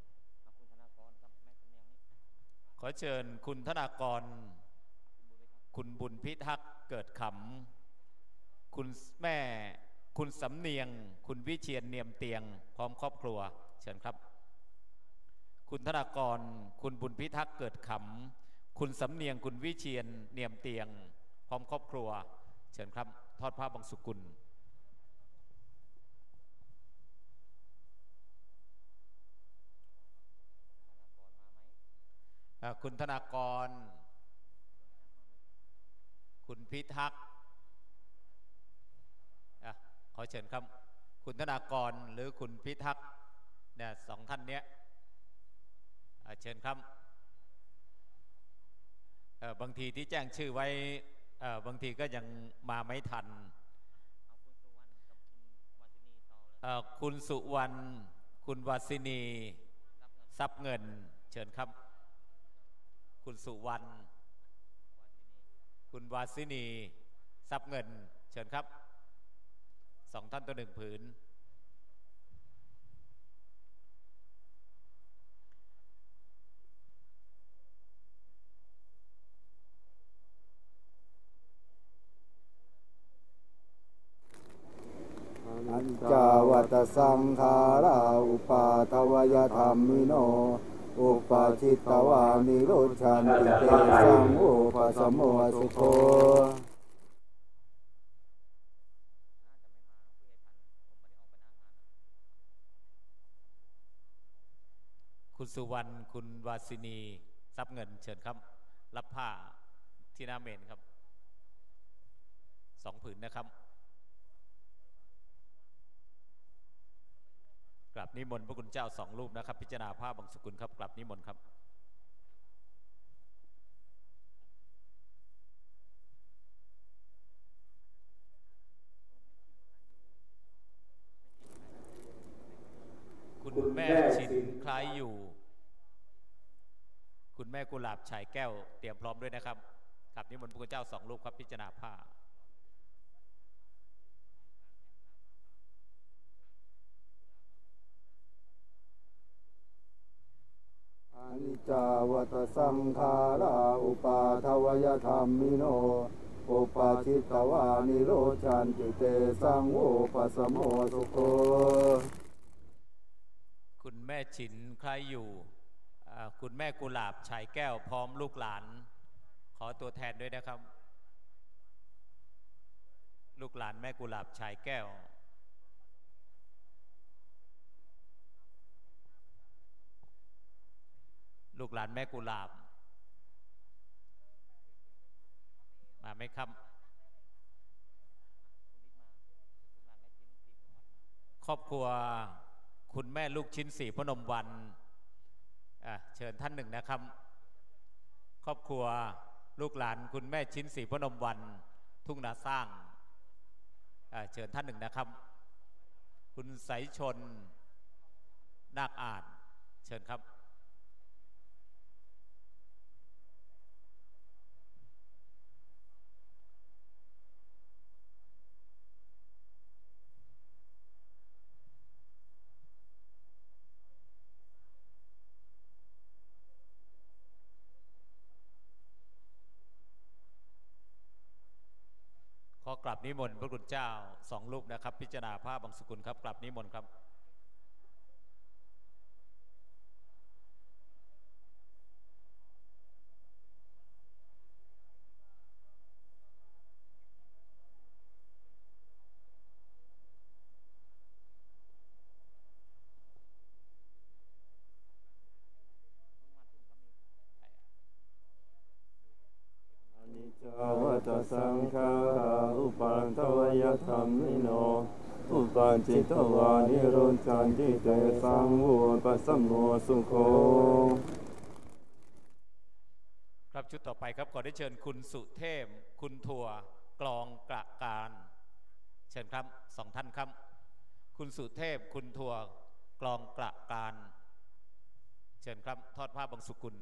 Speaker 4: ขอเชิญคุณธนากรคุณบุญพิทักษ์เกิดขำคุณแม่คุณสำเนียงคุณวิเชียรเนียมเตียงพร้อมครอบครัวเชิญครับคุณธนากรคุณบุญพิทักษ์เกิดขำคุณสำเนียงคุณวิเชียรเนียมเตียงพร้อมครอบครัวเชิญครับทอดผ้าบังสุกุลคุณธนากรคุณพิทักษ์ขอเชิญครับคุณธนากรหรือคุณพิทักษ์เนี่ยสองท่านเนี้ยเชิญครับบางทีที่แจ้งชื่อไว้บางทีก็ยังมาไม่ทันคุณสุวรรณคุณวาสินีทรัพย์เงินเชิญครับคุณสุวรรณคุณวาสินีทรัพย์เงินเชิญครับสองท่านต่อหนึ่งผืน
Speaker 3: อัญจาวัตสังขาราอุปาทวยธรรมิโนอุปาชิตวานิโรชันติเตสังโอปสมโมสุโข
Speaker 4: คุณสุวรรณคุณวาสินีทรัพย์เงินเชิญครับรับผ้าที่หน้าเมนครับ2 ผืนนะครับกราบนิมนต์พระคุณเจ้า2 รูปนะครับพิจารณาผ้าบังสุกุลครับกราบนิมนต์ครับคุณแม่ชินคล้ายอยู่คุณแม่กุหลาบฉายแก้วเตรียมพร้อมด้วยนะครับกราบนิมนต์พระคุณเจ้า2 รูปครับพิจารณาผ้า
Speaker 3: อนิจจาวัตสังขาราอุปาทวยธรรมิโนอุปาชิตวานิโรชันติเตสังโอปสมโมสุโข
Speaker 4: คุณแม่ฉินใครอยู่คุณแม่กุหลาบฉายแก้วพร้อมลูกหลานขอตัวแทนด้วยนะครับลูกหลานแม่กุหลาบฉายแก้วลูกหลานแม่กุหลาบมาไหมครับครอบครัวคุณแม่ลูกชิ้นศรีพนมวันเชิญท่านหนึ่งนะครับครอบครัวลูกหลานคุณแม่ชิ้นศรีพนมวันทุ่งนาสร้างเชิญท่านหนึ่งนะครับคุณสายชนนาคอาจเชิญครับขอกราบนิมนต์พระคุณเจ้า2 รูปนะครับพิจารณาผ้าบังสุกุลครับกราบนิมนต์ครับ
Speaker 3: วัตสังขาราอุปาทวยธรรมิโนอุปาจิตวานิโรชันติเตสังโอปสมโมสุโข
Speaker 4: ครับชุดต่อไปครับขอได้เชิญคุณสุเทพคุณถั่วกลองกระการเชิญครับ2 ท่านครับคุณสุเทพคุณถั่วกลองกระการเชิญครับทอดผ้าบังสุกุล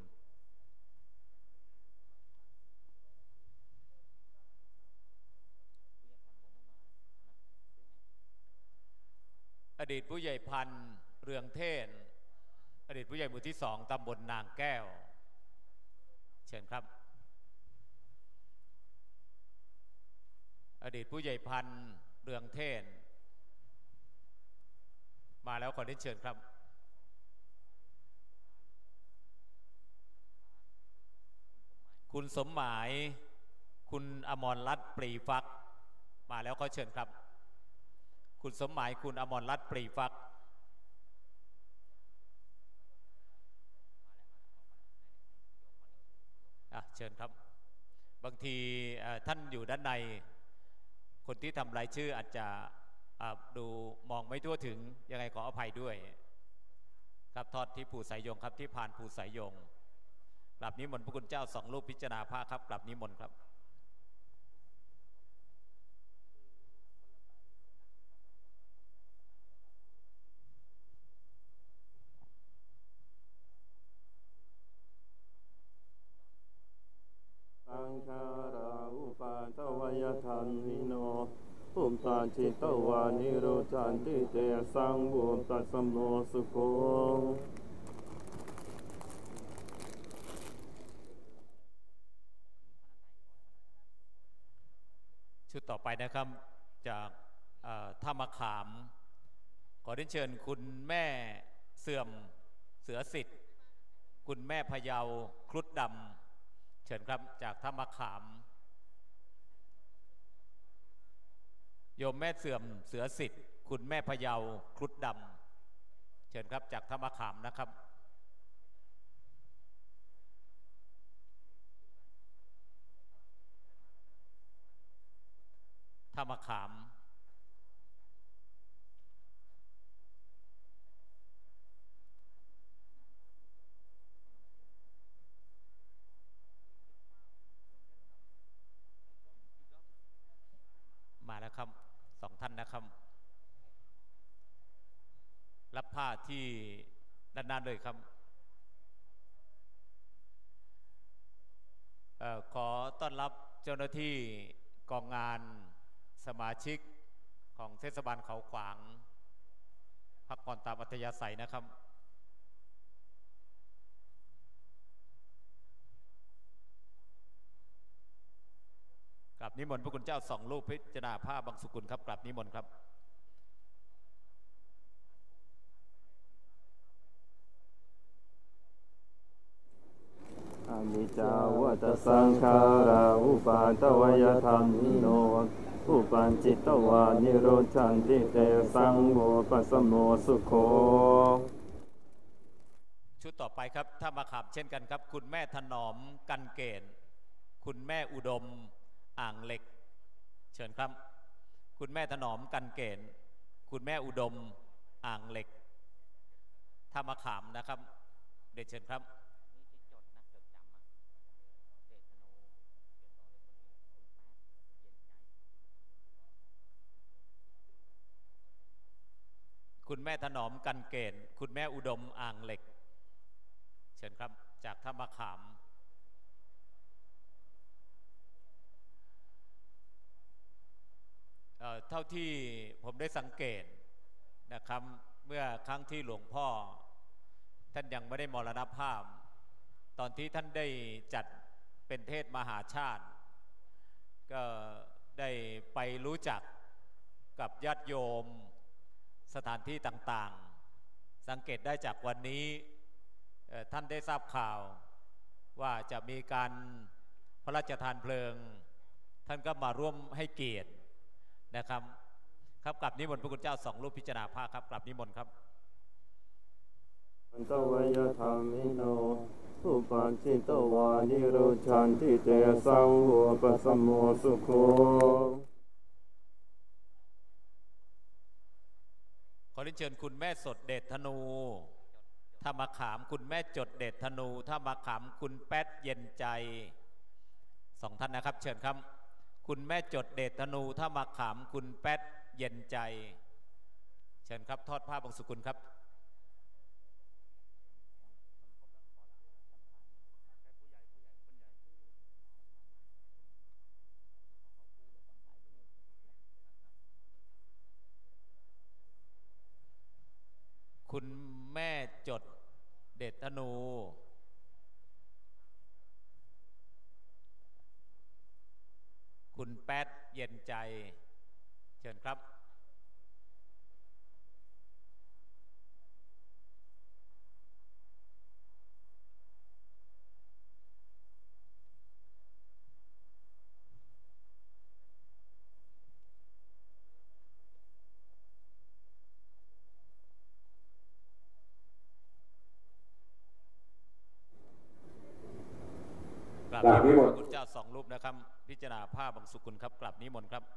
Speaker 4: อดีตผู้ใหญ่พันธุ์เรืองเทศอดีตผู้ใหญ่หมู่ที่2 ตำบลนางแก้วเชิญครับอดีตผู้ใหญ่พันธุ์เรืองเทศมาแล้วขอได้เชิญครับคุณสมหมายคุณอมรรัตน์ปรีฟักมาแล้วขอเชิญครับคุณสมหมายคุณอมรรัตน์ปรีฟักเชิญครับบางทีท่านอยู่ด้านในคนที่ทำรายชื่ออาจจะดูมองไม่ทั่วถึงยังไงขออภัยด้วยครับทอดที่ภูสายยงครับที่ผ่านภูสายยงกราบนิมนต์พระคุณเจ้าสองรูปพิจารณาพระครับกราบนิมนต์ครับ
Speaker 3: สังขาราอุปาทวยธรรมิโนอุปาจิตวานิโรจันติเตสังวุตัสสมโนสุโข
Speaker 4: ชุดต่อไปนะครับจากท่ามะขามขอเรียนเชิญคุณแม่เสื่อมเสือสิทธิ์คุณแม่พะเยาครุฑดำเชิญครับจากท่ามะขามโยมแม่เสื่อมเสือสิทธิ์คุณแม่พะเยาครุฑดำเชิญครับจากท่ามะขามนะครับท่ามะขามมาแล้วครับสองท่านนะครับรับผ้าที่ด้านหน้าเลยครับขอต้อนรับเจ้าหน้าที่กองงานสมาชิกของเทศบาลเขาขวางพักผ่อนตามอัธยาศัยนะครับกราบนิมนต์พระคุณเจ้าสองรูปพิจารณาผ้าบางสุกุลครับกราบนิมนต์ครับ
Speaker 3: อนิจจาวัฏสังขาราอุปาทวยธรรมิโนอุปัญจิตวานิโรจันติเตสังโฆปัสสโมสุโข
Speaker 4: ชุดต่อไปครับถ้ามาขับเช่นกันครับคุณแม่ถนอมกันเกณฑ์คุณแม่อุดมอ่างเหล็กเชิญครับคุณแม่ถนอมกันเกณฑ์คุณแม่อุดมอ่างเหล็กถ้ามาขามนะครับเดชเชิญครับคุณแม่ถนอมกันเกณฑ์คุณแม่อุดมอ่างเหล็กเชิญครับจากท่ามะขามเท่าที่ผมได้สังเกตนะครับเมื่อครั้งที่หลวงพ่อท่านยังไม่ได้มรณภาพตอนที่ท่านได้จัดเป็นเทศมหาชาติก็ได้ไปรู้จักกับญาติโยมสถานที่ต่างๆสังเกตได้จากวันนี้ท่านได้ทราบข่าวว่าจะมีการพระราชทานเพลิงท่านก็มาร่วมให้เกียรตินะครับครับกลับนิมนต์พระคุณเจ้าสองรูปพิจารณาผ้าครับกลับนิมนต์ครับ
Speaker 3: อันตวยธรรมิโนอุปัญจิตวานิโรจันติเตสังโฆปัสสโมสุโข
Speaker 4: ขอเรียนเชิญคุณแม่สดเดชธนูถ้ามาขามคุณแม่จดเดชธนูถ้ามาขามคุณแป๊ดเย็นใจสองท่านนะครับเชิญครับคุณแม่จดเดชธนูถ้ามาขามคุณแป๊ดเย็นใจเชิญครับทอดผ้าบางสุกุลครับคุณแม่จดเดชธนูคุณแป๊ดเย็นใจเชิญครับกราบนิมนต์พระคุณเจ้าสองรูปนะครับพิจารณาผ้าบังสุกุลครับกราบนิมนต์ครับ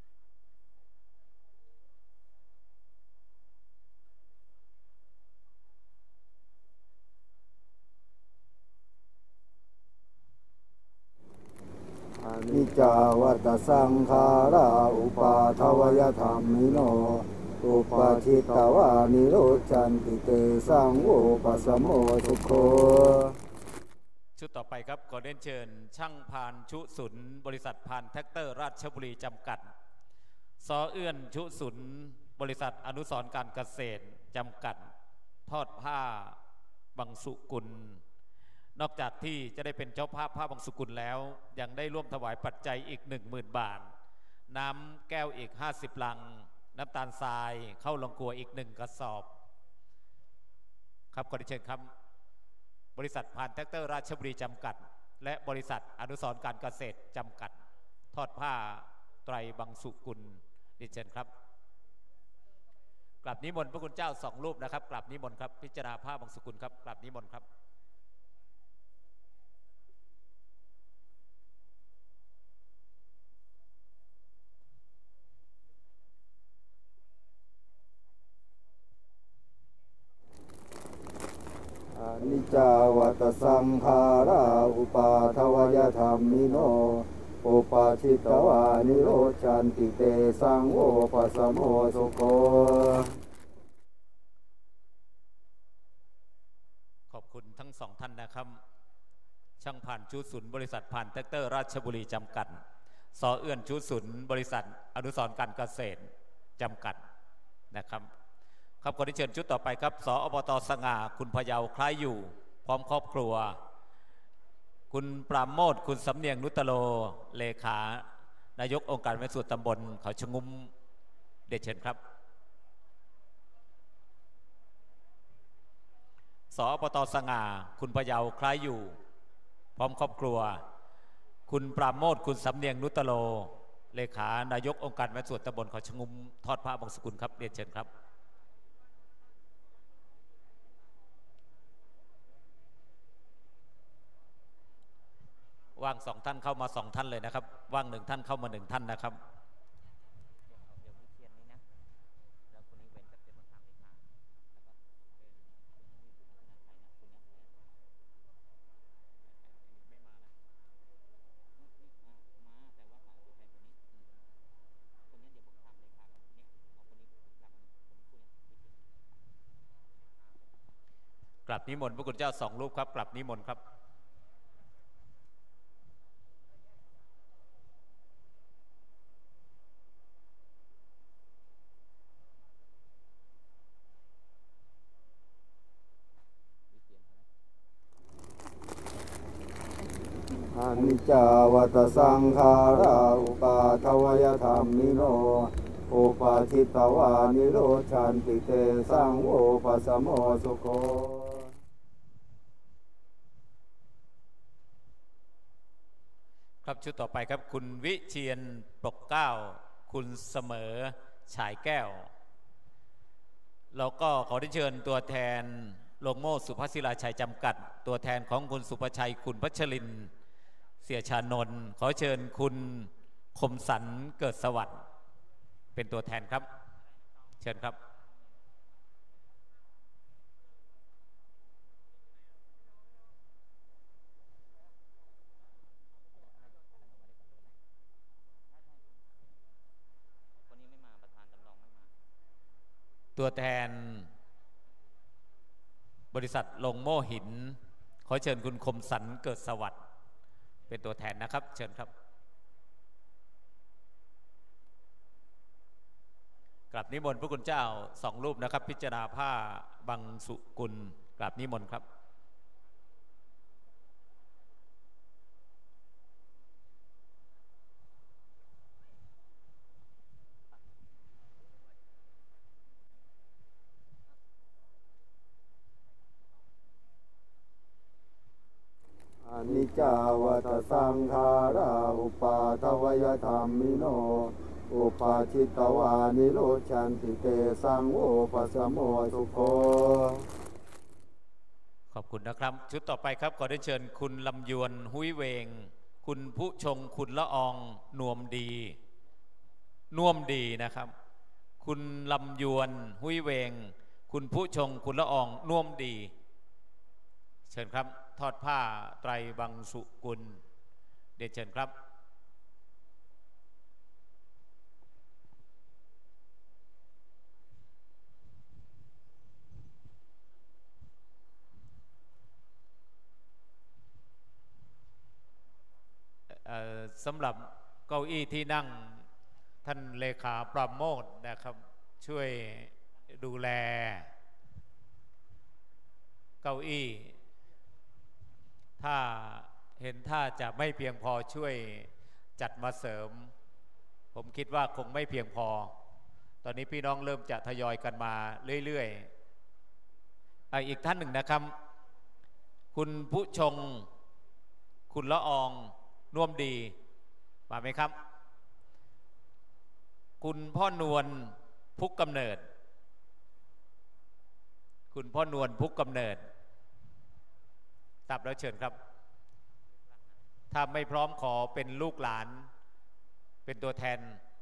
Speaker 3: อนิจจาวัตสังขาราอุปาทวยธรรมิโนอุปาทิตวานิโรจันติเตสังโวปัสสโมสุโข
Speaker 4: ชุดต่อไปครับขอเรียนเชิญช่างพานชุสุนบริษัทพานแท็กเตอร์ราชบุรีจำกัดซอเอื้อนชุสุนบริษัทอนุสรณ์การเกษตรจำกัดทอดผ้าบังสุกุลนอกจากที่จะได้เป็นเจ้าภาพผ้าบังสุกุลแล้วยังได้ร่วมถวายปัจจัยอีก 10,000 บาทน้ำแก้วอีก50 ลังน้ำตาลทรายเข้าลงครัวอีก1 กระสอบครับขอเรียนเชิญครับบริษัทพานแท็กเตอร์ราชบุรีจำกัดและบริษัทอนุสรณ์การเกษตรจำกัดทอดผ้าไตรบังสุกุลดิเชิญครับกราบนิมนต์พระคุณเจ้า2 รูปนะครับกราบนิมนต์ครับพิจารณาผ้าบังสุกุลครับกราบนิมนต์ครับ
Speaker 3: อนิจจาวัตสังขาราอุปาทวยธรรมิโนอุปาทิตวานิโรจันติเตสังโวปัสสโมสุโข
Speaker 4: ขอบคุณทั้ง2 ท่านนะครับช่างผ่านชุสุนบริษัทผ่านแท็กเตอร์ราชบุรีจำกัดซอเอื้อนชุสุนบริษัทอนุสรณ์การเกษตรจำกัดนะครับครับขอเชิญชุดต่อไปครับสอบต.สง่าคุณพะเยาคล้ายอยู่พร้อมครอบครัวคุณปราโมทย์คุณสำเนียงนุตโลเลขานายกองค์การบริหารส่วนตำบลเขาชะงุ้มเดชเชิญครับสอบต.สง่าคุณพะเยาคล้ายอยู่พร้อมครอบครัวคุณปราโมทย์คุณสำเนียงนุตโลเลขานายกองค์การบริหารส่วนตำบลเขาชะงุ้มทอดผ้าบังสุกุลครับเรียนเชิญครับว่าง2 ท่านเข้ามา2 ท่านเลยนะครับว่าง1 ท่านเข้ามา1 ท่านนะครับกราบนิมนต์พระคุณเจ้า2 รูปครับกราบนิมนต์ครับ
Speaker 3: อนิจจาวัตสังขาราอุปาทวยธรรมิโนอุปาทิตวานิโรจันติเตสังโวปัสสโมสุโข
Speaker 4: ครับชุดต่อไปครับคุณวิเชียรปกเกล้าคุณเสมอฉายแก้วแล้วก็ขอเชิญตัวแทนโรงโม่สุภศิลาชัยจำกัดตัวแทนของคุณสุภชัยคุณพัชรินทร์เสียชานนท์ขอเชิญคุณคมสันเกิดสวัสดิ์เป็นตัวแทนครับเชิญครับตัวแทนบริษัทลงโม่หินขอเชิญคุณคมสันเกิดสวัสดิ์เป็นตัวแทนนะครับเชิญครับกราบนิมนต์พระคุณเจ้า2 รูปนะครับพิจารณาผ้าบังสุกุลกราบนิมนต์ครับ
Speaker 3: จาวัตสังขาราอุปาทวยธรรมิโนอุปาชิตวานิโรชันติเตสังโอปัสสโมสุโค
Speaker 4: ขอบคุณนะครับชุดต่อไปครับขอได้เชิญคุณลำยวนหุ้ยเวงคุณผู้ชงคุณละอองนวมดีนะครับคุณลำยวนหุ้ยเวงคุณผู้ชงคุณละอองน่วมดีเชิญครับทอดผ้าไตรบังสุกุลเดี๋ยวเชิญครับสำหรับเก้าอี้ที่นั่งท่านเลขาปราโมทนะครับช่วยดูแลเก้าอี้ถ้าเห็นท่าจะไม่เพียงพอช่วยจัดมาเสริมผมคิดว่าคงไม่เพียงพอตอนนี้พี่น้องเริ่มจะทยอยกันมาเรื่อยๆอีกท่านหนึ่งนะครับคุณผู้ชงคุณละอองน่วมดีมาไหมครับคุณพ่อนวลพุกกำเนิดคุณพ่อนวลพุกกำเนิดตับแล้วเชิญครับถ้าไม่พร้อมขอเป็นลูกหลานเป็นตัวแทน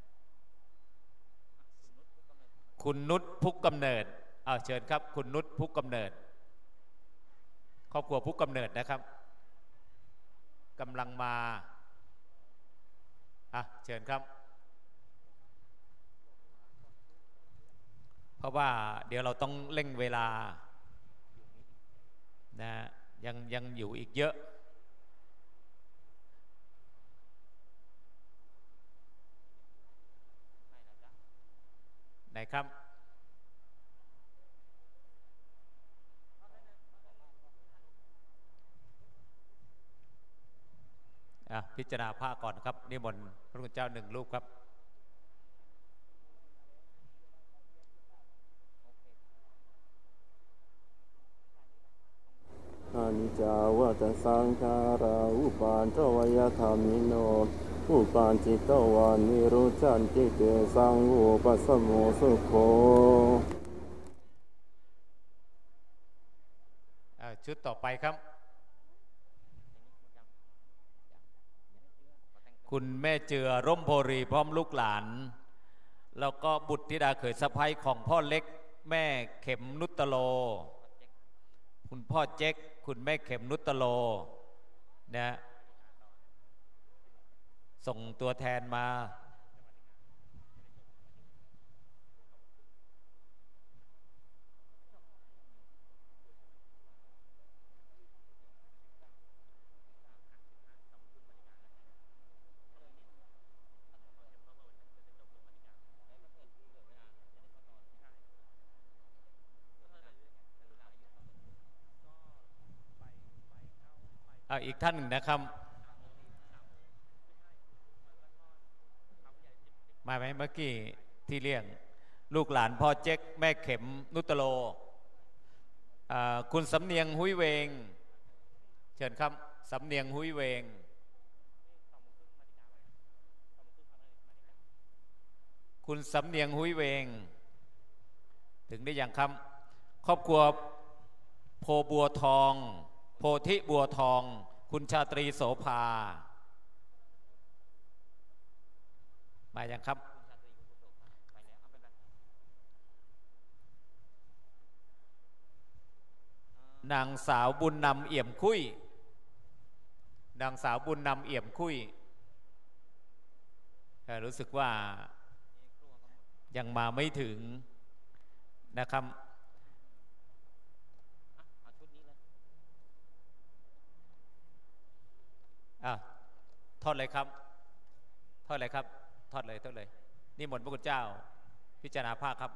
Speaker 4: คุณนุชพุกกำเนิดเชิญครับคุณนุชพุกกำเนิดครอบครัวพุกกำเนิดนะครับกำลังมาเชิญครับเพราะว่าเดี๋ยวเราต้องเร่งเวลานะยังอยู่อีกเยอะไหนครับพิจารณาผ้าก่อนครับนิมนต์พระคุณเจ้าหนึ่งรูปครับ
Speaker 3: อนิจจาวัฏสังขาราอุปาทวยธรรมิโนอุปาจิตวานิโรชันติเตสังโอปัสสโมสุโข
Speaker 4: ชุดต่อไปครับคุณแม่เจือร่มโพรีพร้อมลูกหลานแล้วก็บุตรธิดาเขยสะใภ้ของพ่อเล็กแม่เข็มนุตตโลคุณพ่อเจ๊กคุณแม่เข็มนุตตโลนะส่งตัวแทนมาอีกท่านหนึ่งนะครับมาไหมเมื่อกี้ที่เลี้ยงลูกหลานพ่อเจ๊กแม่เข็มนุตโลคุณสำเนียงหุ้ยเวงเชิญครับสำเนียงหุ้ยเวงคุณสำเนียงหุ้ยเวงถึงได้ยังครับครอบครัวโพบัวทองโพธิบัวทองคุณชาตรีโสภามายังครับนางสาวบุญนำเอี่ยมคุยนางสาวบุญนำเอี่ยมคุยรู้สึกว่ายังมาไม่ถึงนะครับทอดเลยครับทอดเลยครับทอดเลยนี่หมดพระคุณเจ้าพิจารณาภาคครับ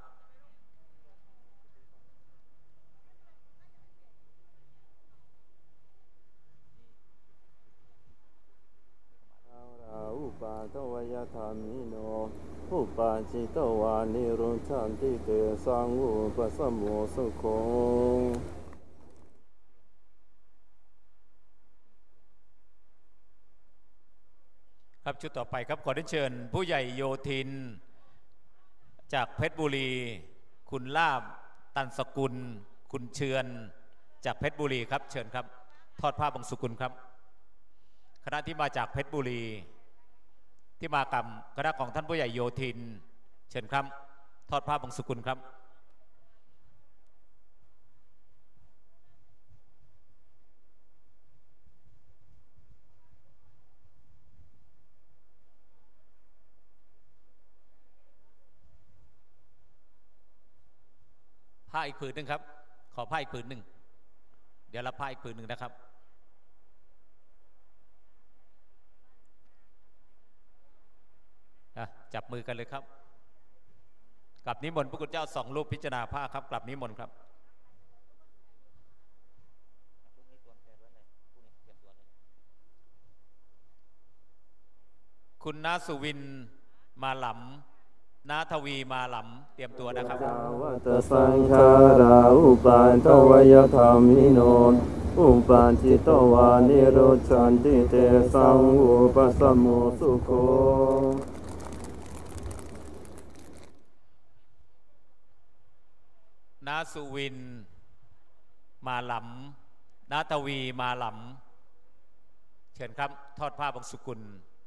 Speaker 3: อุปาทวยธรรมิโนอุปาจิตวานิโรชันติเตสังโอปัสสโมสุโข
Speaker 4: ครับชุดต่อไปครับขอได้เชิญผู้ใหญ่โยธินจากเพชรบุรีคุณลาบตันสกุลคุณเชือนจากเพชรบุรีครับเชิญครับทอดผ้าบังสุกุลครับคณะที่มาจากเพชรบุรีที่มากับคณะของท่านผู้ใหญ่โยธินเชิญครับทอดผ้าบังสุกุลครับผ้าอีกผืนหนึ่งครับขอผ้าอีกผืนหนึ่งเดี๋ยวรับผ้าอีกผืนหนึ่งนะครับจับมือกันเลยครับกลับนิมนต์พระคุณเจ้า2 รูปพิจารณาผ้าครับกลับนิมนต์ครับคุณนาสุวินมาหลำนาทวีมาหลำเตรียมตัวนะครับ
Speaker 3: วัตสังขาราอุปาทวยธรรมิโนอุปาจิตวานิโรชันติเตสังอุปสัมโมสุโข
Speaker 4: นาสุวินมาหลำนาทวีมาหลำเชิญครับทอดผ้าบังสุกุล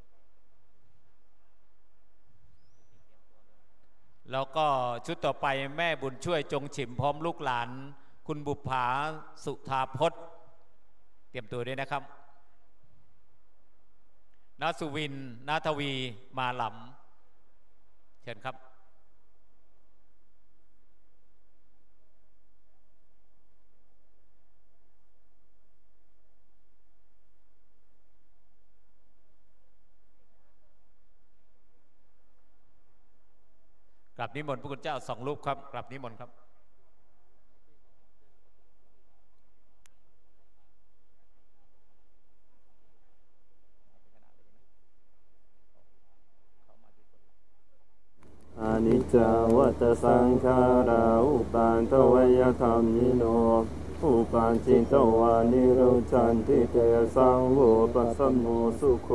Speaker 4: แล้วก็ชุดต่อไปแม่บุญช่วยจงฉิมพร้อมลูกหลานคุณบุภาสุธาพจน์เตรียมตัวด้วยนะครับนาสุวินนาทวีมาหลำเชิญครับกลับนิมนต์พระคุณเจ้า2 รูปครับกลับนิมนต์ครับ
Speaker 3: อนิจจวัตสังขาราอุปาทวยธรรมิโนอุปาจิตวานิโรชันติเตสังอุปสัมโมสุโข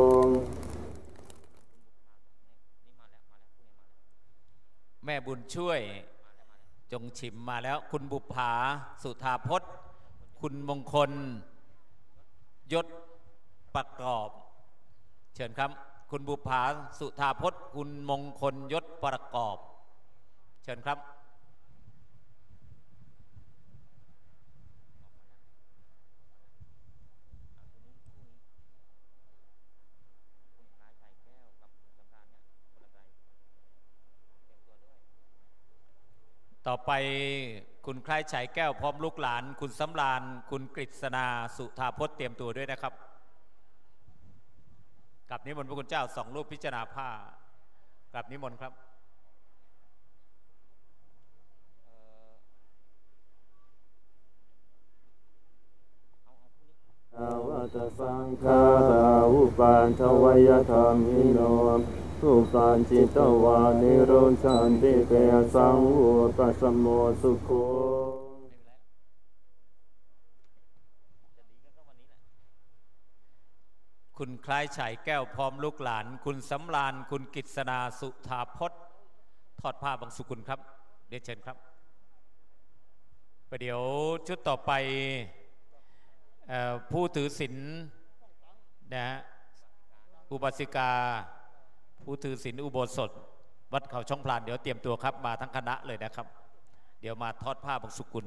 Speaker 4: แม่บุญช่วยจงฉิมมาแล้วคุณบุภาสุธาพจน์คุณมงคลยศประกอบเชิญครับคุณบุภาสุธาพจน์คุณมงคลยศประกอบเชิญครับต่อไปคุณคล้ายฉายแก้วพร้อมลูกหลานคุณสำราญคุณกฤษณาสุธาพจน์เตรียมตัวด้วยนะครับกลับนิมนต์พระคุณเจ้า2 รูปพิจารณาผ้ากลับนิมนต์ครับ
Speaker 3: วัตสังขาราอุปาทวยธรรมิโนอุปาจิตวานิโรชันติเตสังอุปสัมโมสุโข
Speaker 4: คุณคล้ายฉายแก้วพร้อมลูกหลานคุณสำราญคุณกฤษณาสุธาพจน์ทอดผ้าบังสุกุลครับเรียนเชิญครับประเดี๋ยวชุดต่อไปผู้ถือศีลนะฮะอุบาสิกาผู้ถือศีลอุโบสถวัดเขาช่องพลานเดี๋ยวเตรียมตัวครับมาทั้งคณะเลยนะครับเดี๋ยวมาทอดผ้าบังสุกุล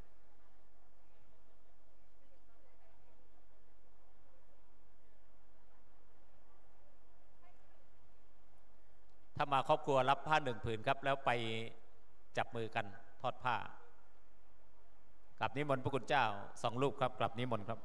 Speaker 4: ถ้ามาครอบครัวรับผ้า1 ผืนครับแล้วไปจับมือกันทอดผ้ากลับนิมนต์พระคุณเจ้า2 รูปครับกลับนิมนต์ครับ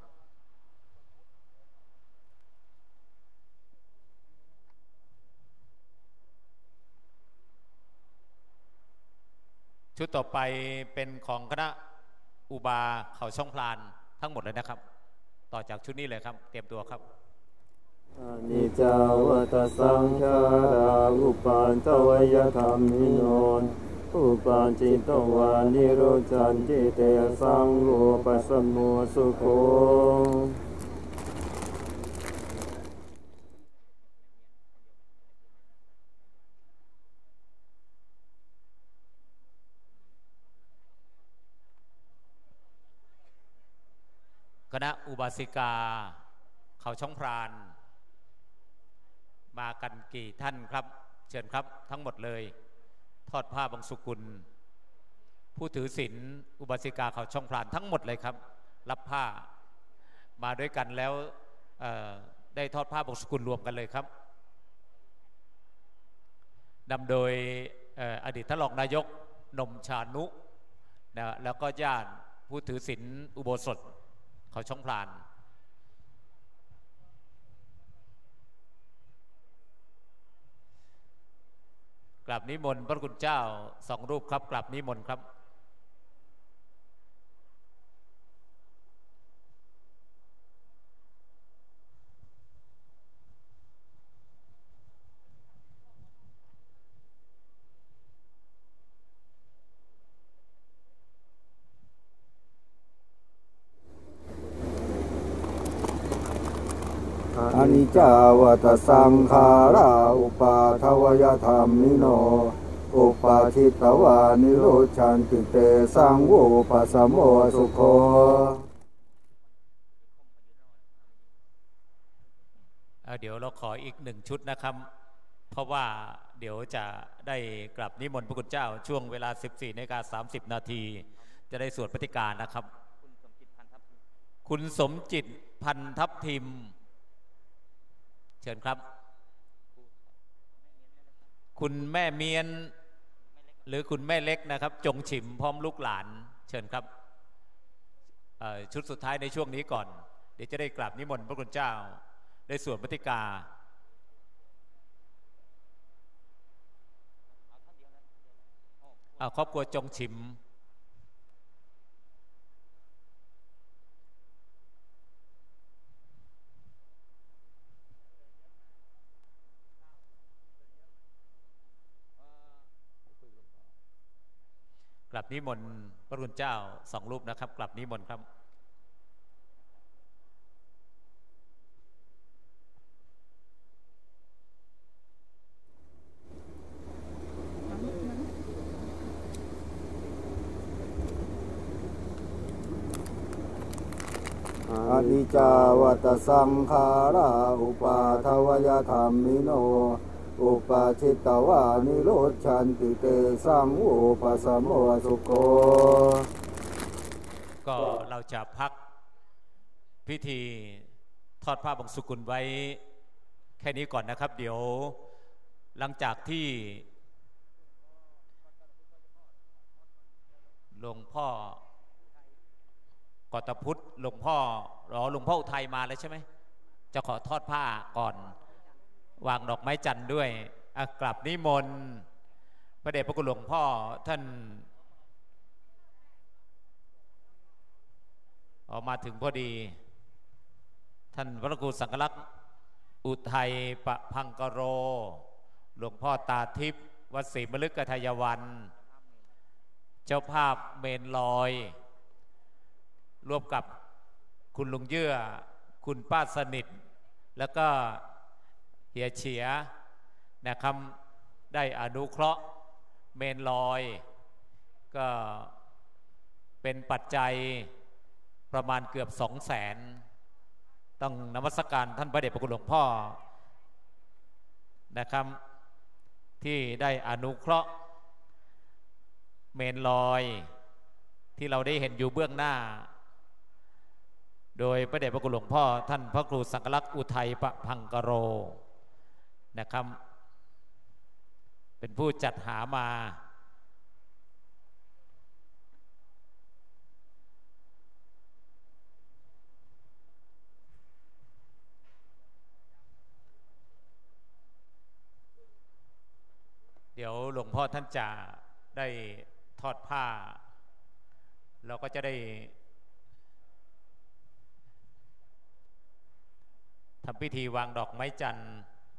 Speaker 4: ชุดต่อไปเป็นของคณะอุบาเขาช่องพลานทั้งหมดเลยนะครับต่อจากชุดนี้เลยครับเตรียมตัวครับ
Speaker 3: อนิจจวัตสังขาราอุปาทวยธรรมิโนอุปาจิตวานิโรชันติเตสังอุปสัมโมสุโข
Speaker 4: คณะอุบาสิกาเขาช่องพรานมากันกี่ท่านครับเชิญครับทั้งหมดเลยทอดผ้าบังสุกุลผู้ถือศีลอุบาสิกาเขาช่องพรานทั้งหมดเลยครับรับผ้ามาด้วยกันแล้วได้ทอดผ้าบังสุกุลรวมกันเลยครับนำโดยอดีตท่านรองนายกนมชานุนะแล้วก็ญาติผู้ถือศีลอุโบสถเขาช่องพรานกราบนิมนต์พระคุณเจ้า2 รูปครับกราบนิมนต์ครับ
Speaker 3: อนิจจาวัฏสังขาราอุปาทวยธรรมิโนอุปาทิตวานิโรชันติเตสังโวปัสสโมสุโข
Speaker 4: เดี๋ยวเราขออีก1 ชุดนะครับเพราะว่าเดี๋ยวจะได้กลับนิมนต์พระคุณเจ้าช่วงเวลา 14:30 นาทีจะได้สวดปฏิการนะครับคุณสมจิตพันทับทิมเชิญครับคุณแม่เมียนหรือคุณแม่เล็กนะครับจงฉิมพร้อมลูกหลานเชิญครับชุดสุดท้ายในช่วงนี้ก่อนเดี๋ยวจะได้กราบนิมนต์พระคุณเจ้าได้สวดปฏิกาครอบครัวจงฉิมกลับนิมนต์พระคุณเจ้า2 รูปนะครับกลับนิมนต์ครับ
Speaker 3: อนิจจาวัฏสังขาราอุปาทวยธรรมิโนอุปาทิตวานิโรชันติเตสังโวปัสสโมสุโข
Speaker 4: ก็เราจะพักพิธีทอดผ้าบังสุกุลไว้แค่นี้ก่อนนะครับเดี๋ยวหลังจากที่หลวงพ่อกตพุทธหลวงพ่ออุทัยมาแล้วใช่ไหมจะขอทอดผ้าก่อนวางดอกไม้จันทร์ด้วยกราบนิมนต์พระเดชพระคุณหลวงพ่อท่านออกมาถึงพอดีท่านพระครูสังฆลักษณ์อุทัยปะพังกโรหลวงพ่อตาทิพย์วัดศรีมฤคทายวันเจ้าภาพเมนลอยร่วมกับคุณลุงเยื่อคุณป้าสนิทแล้วก็เฮียเฉียนะครับได้อนุเคราะห์เมนลอยก็เป็นปัจจัยประมาณเกือบ200,000ต้องนมัสการท่านพระเดชพระคุณหลวงพ่อนะครับที่ได้อนุเคราะห์เมนลอยที่เราได้เห็นอยู่เบื้องหน้าโดยพระเดชพระคุณหลวงพ่อท่านพระครูสังฆลักษณ์อุทัยปะพังกโรนะครับเป็นผู้จัดหามาเดี๋ยวหลวงพ่อท่านจะได้ทอดผ้าเราก็จะได้ทำพิธีวางดอกไม้จันทร์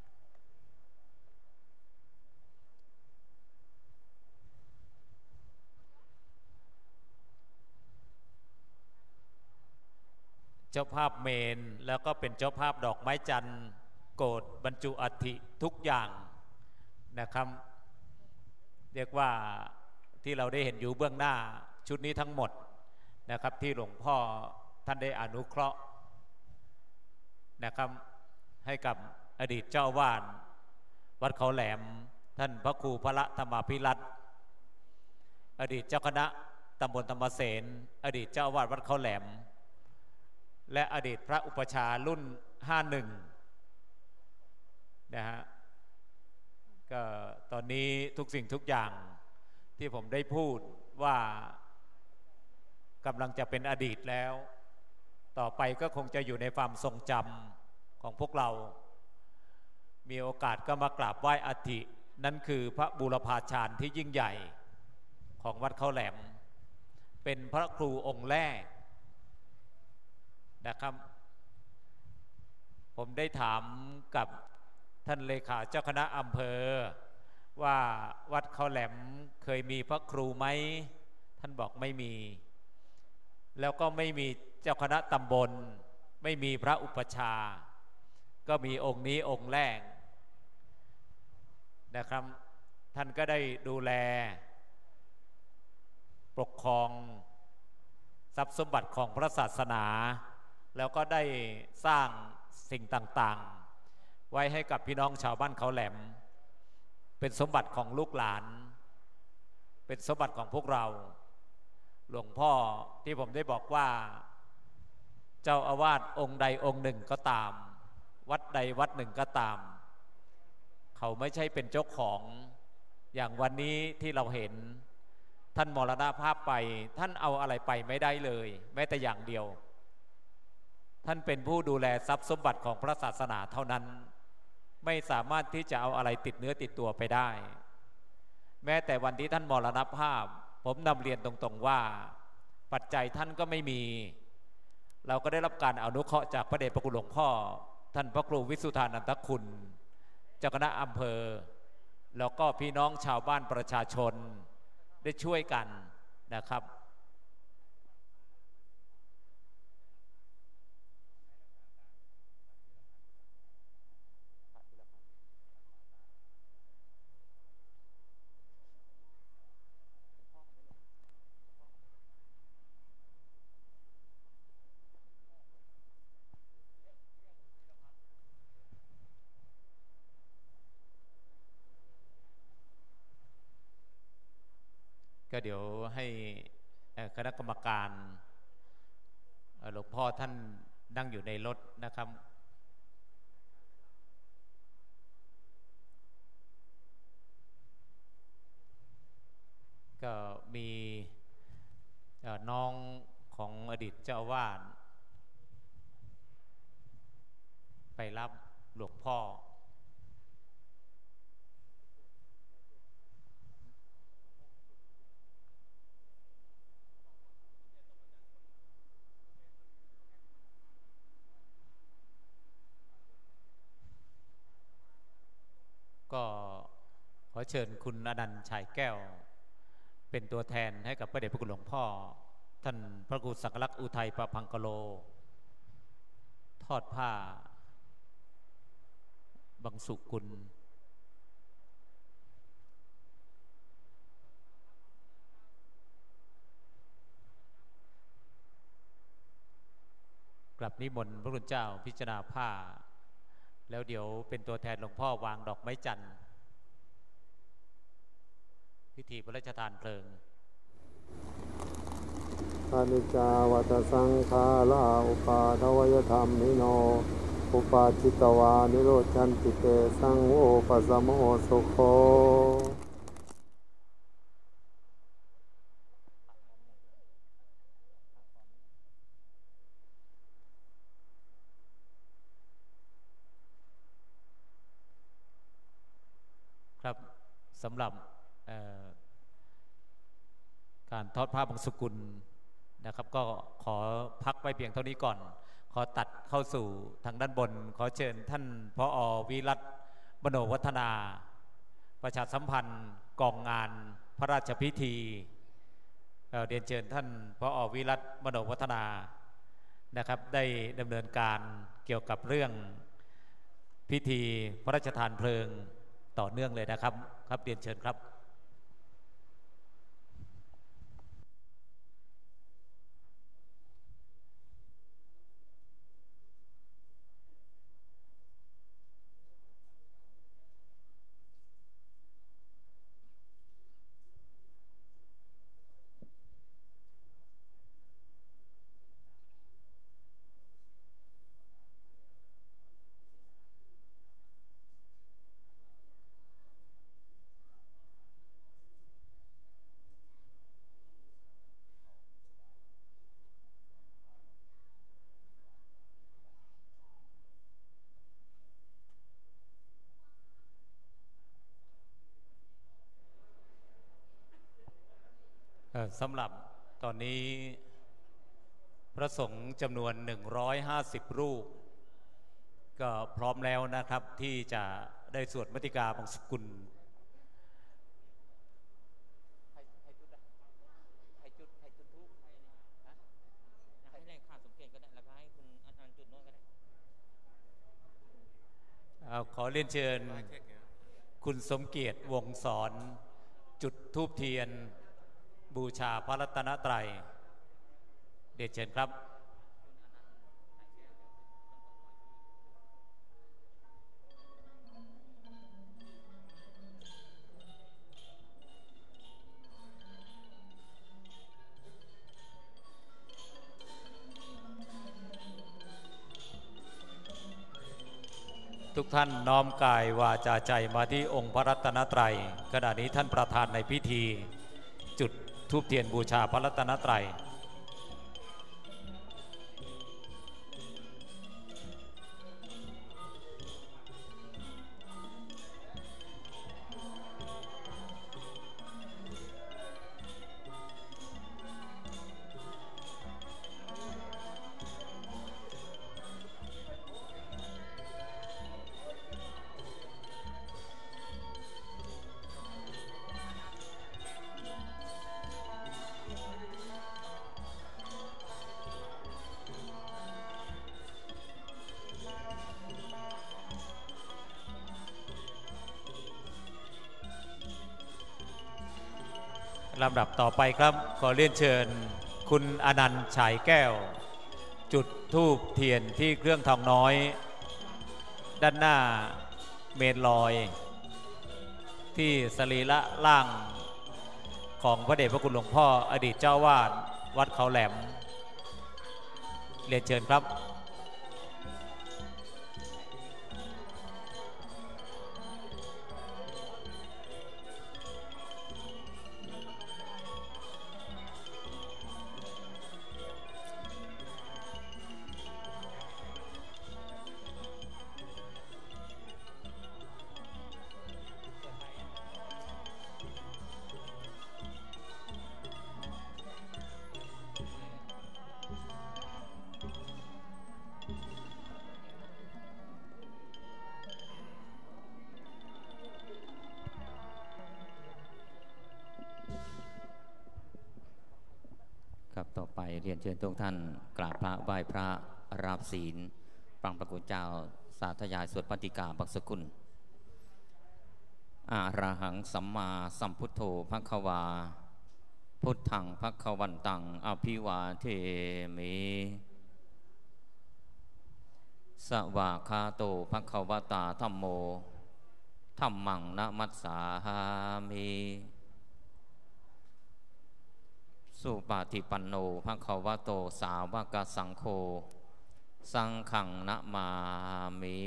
Speaker 4: เจ้าภาพเมนแล้วก็เป็นเจ้าภาพดอกไม้จันทร์โกรธบรรจุอัฐิทุกอย่างนะครับเรียกว่าที่เราได้เห็นอยู่เบื้องหน้าชุดนี้ทั้งหมดนะครับที่หลวงพ่อท่านได้อนุเคราะห์นะครับให้กับอดีตเจ้าวาดวัดเขาแหลมท่านพระครูพระธรรมพิรัตน์อดีตเจ้าคณะตำบลธรรมเสนอดีตเจ้าวาดวัดเขาแหลมและอดีตพระอุปชารุ่น51นะฮะก็ตอนนี้ทุกสิ่งทุกอย่างที่ผมได้พูดว่ากำลังจะเป็นอดีตแล้วต่อไปก็คงจะอยู่ในความทรงจำของพวกเรามีโอกาสก็มากราบไหว้อัฐินั่นคือพระบูรพาจารย์ที่ยิ่งใหญ่ของวัดเขาแหลมเป็นพระครูองค์แรกนะครับผมได้ถามกับท่านเลขาเจ้าคณะอำเภอว่าวัดเขาแหลมเคยมีพระครูไหมท่านบอกไม่มีแล้วก็ไม่มีเจ้าคณะตำบลไม่มีพระอุปชาก็มีองค์นี้องค์แรกนะครับท่านก็ได้ดูแลปกครองทรัพย์สมบัติของพระศาสนาแล้วก็ได้สร้างสิ่งต่างๆไว้ให้กับพี่น้องชาวบ้านเขาแหลมเป็นสมบัติของลูกหลานเป็นสมบัติของพวกเราหลวงพ่อที่ผมได้บอกว่าเจ้าอาวาสองค์ใดองค์หนึ่งก็ตามวัดใดวัดหนึ่งก็ตามเขาไม่ใช่เป็นเจ้าของอย่างวันนี้ที่เราเห็นท่านมรณภาพไปท่านเอาอะไรไปไม่ได้เลยแม้แต่อย่างเดียวท่านเป็นผู้ดูแลทรัพย์สมบัติของพระศาสนาเท่านั้นไม่สามารถที่จะเอาอะไรติดเนื้อติดตัวไปได้แม้แต่วันที่ท่านมรณภาพผมนำเรียนตรงๆว่าปัจจัยท่านก็ไม่มีเราก็ได้รับการอนุเคราะห์จากพระเดชพระคุณหลวงพ่อท่านพระครูวิสุทธานันทคุณเจ้าคณะอำเภอแล้วก็พี่น้องชาวบ้านประชาชนได้ช่วยกันนะครับก็เดี๋ยวให้คณะกรรมการหลวงพ่อท่านนั่งอยู่ในรถนะครับก็มีน้องของอดีตเจ้าอาวาสไปรับหลวงพ่อก็ขอเชิญคุณอนันต์ฉายแก้วเป็นตัวแทนให้กับพระเดชพระคุณหลวงพ่อท่านพระครูสังฆลักษณ์อุทัยประพังกโลทอดผ้าบังสุกุลกลับนิมนต์พระคุณเจ้าพิจารณาผ้าแล้วเดี๋ยวเป็นตัวแทนหลวงพ่อวางดอกไม้จันทร์พิธีพระราชทานเพลิง
Speaker 3: อนิจจาวัตสังขาราอุปาทวยธรรมิโนอุปาจิตวานิโรชันติเตสังโฆปัสสโมสุโข
Speaker 4: ครับสำหรับการทอดผ้าบังสุกุลนะครับก็ขอพักไว้เพียงเท่านี้ก่อนขอตัดเข้าสู่ทางด้านบนขอเชิญท่านผอ.วิรัตน์มโนวัฒนาประชาสัมพันธ์กองงานพระราชพิธีเรียนเชิญท่านผอ.วิรัตน์มโนวัฒนานะครับได้ดำเนินการเกี่ยวกับเรื่องพิธีพระราชทานเพลิงต่อเนื่องเลยนะครับครับเรียนเชิญครับสำหรับตอนนี้พระสงฆ์จำนวน150รูปก็พร้อมแล้วนะครับที่จะได้สวดมัตติกาบังสกุลขอเรียนเชิญคุณสมเกียรติวงศรจุดธูปเทียนบูชาพระรัตนตรัยเรียนเชิญครับทุกท่านน้อมกายวาจาใจมาที่องค์พระรัตนตรัยขณะนี้ท่านประธานในพิธีจุดธูปเทียนบูชาพระรัตนตรัยลำดับต่อไปครับขอเรียนเชิญคุณอนันต์ฉายแก้วจุดธูปเทียนที่เครื่องทองน้อยด้านหน้าเมนลอยที่สรีระล่างของพระเดชพระคุณหลวงพ่ออดีตเจ้าวาดวัดเขาแหลมเรียนเชิญครับ
Speaker 1: ต่อไปเรียนเชิญทุกท่านกราบพระไหว้พระรับศีลฟังพระคุณเจ้าสาธยายสวดปฏิกาบังสกุลอะระหังสัมมาสัมพุทโธภควาพุทธังภควันตังอภิวาเทมิสวากขาโตภควตาธัมโมธัมมังนะมัสสามิสุปาติปันโนภควโตสาวกสังโฆสังฆังนะมามิ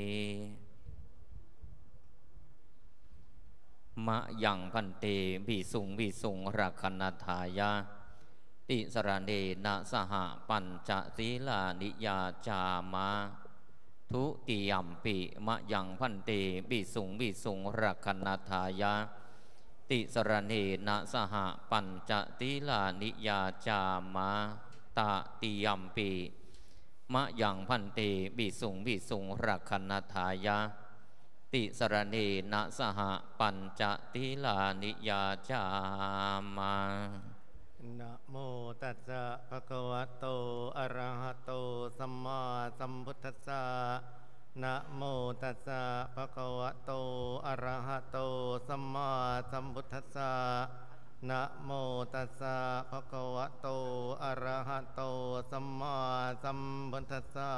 Speaker 1: มะยังพันเตวิสุงรักขณทายาติสรเนนะสหปัญจศีลานิยาจามะทุติยัมปิมะยังพันเตวิสุงรักขณทายาติสรเนนะสหปัญจศีลานิยาจามะตติยัมปิมะยังพันเตวิสุงรักขณทายาติสรเนนะสหปัญจศีลานิยาจามะ
Speaker 2: นะโมตัสสะภะคะวะโตอะระหะโตสัมมาสัมพุทธัสสะนะโมตัสสะภะคะวะโตอะระหะโตสัมมาสัมพุทธัสสะนะโมตัสสะภะคะวะโตอะระหะโตสัมมาสัมพุทธัสสะ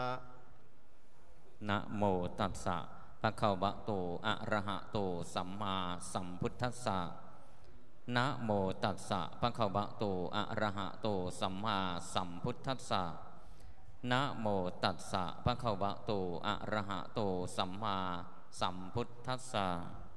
Speaker 1: นะโมตัสสะภะคะวะโตอะระหะโตสัมมาสัมพุทธัสสะนะโมตัสสะภะคะวะโตอะระหะโตสัมมาสัมพุทธัสสะนะโมตัสสะภะคะวะโตอะระหะโตสัมมาสัมพุทธัสสะ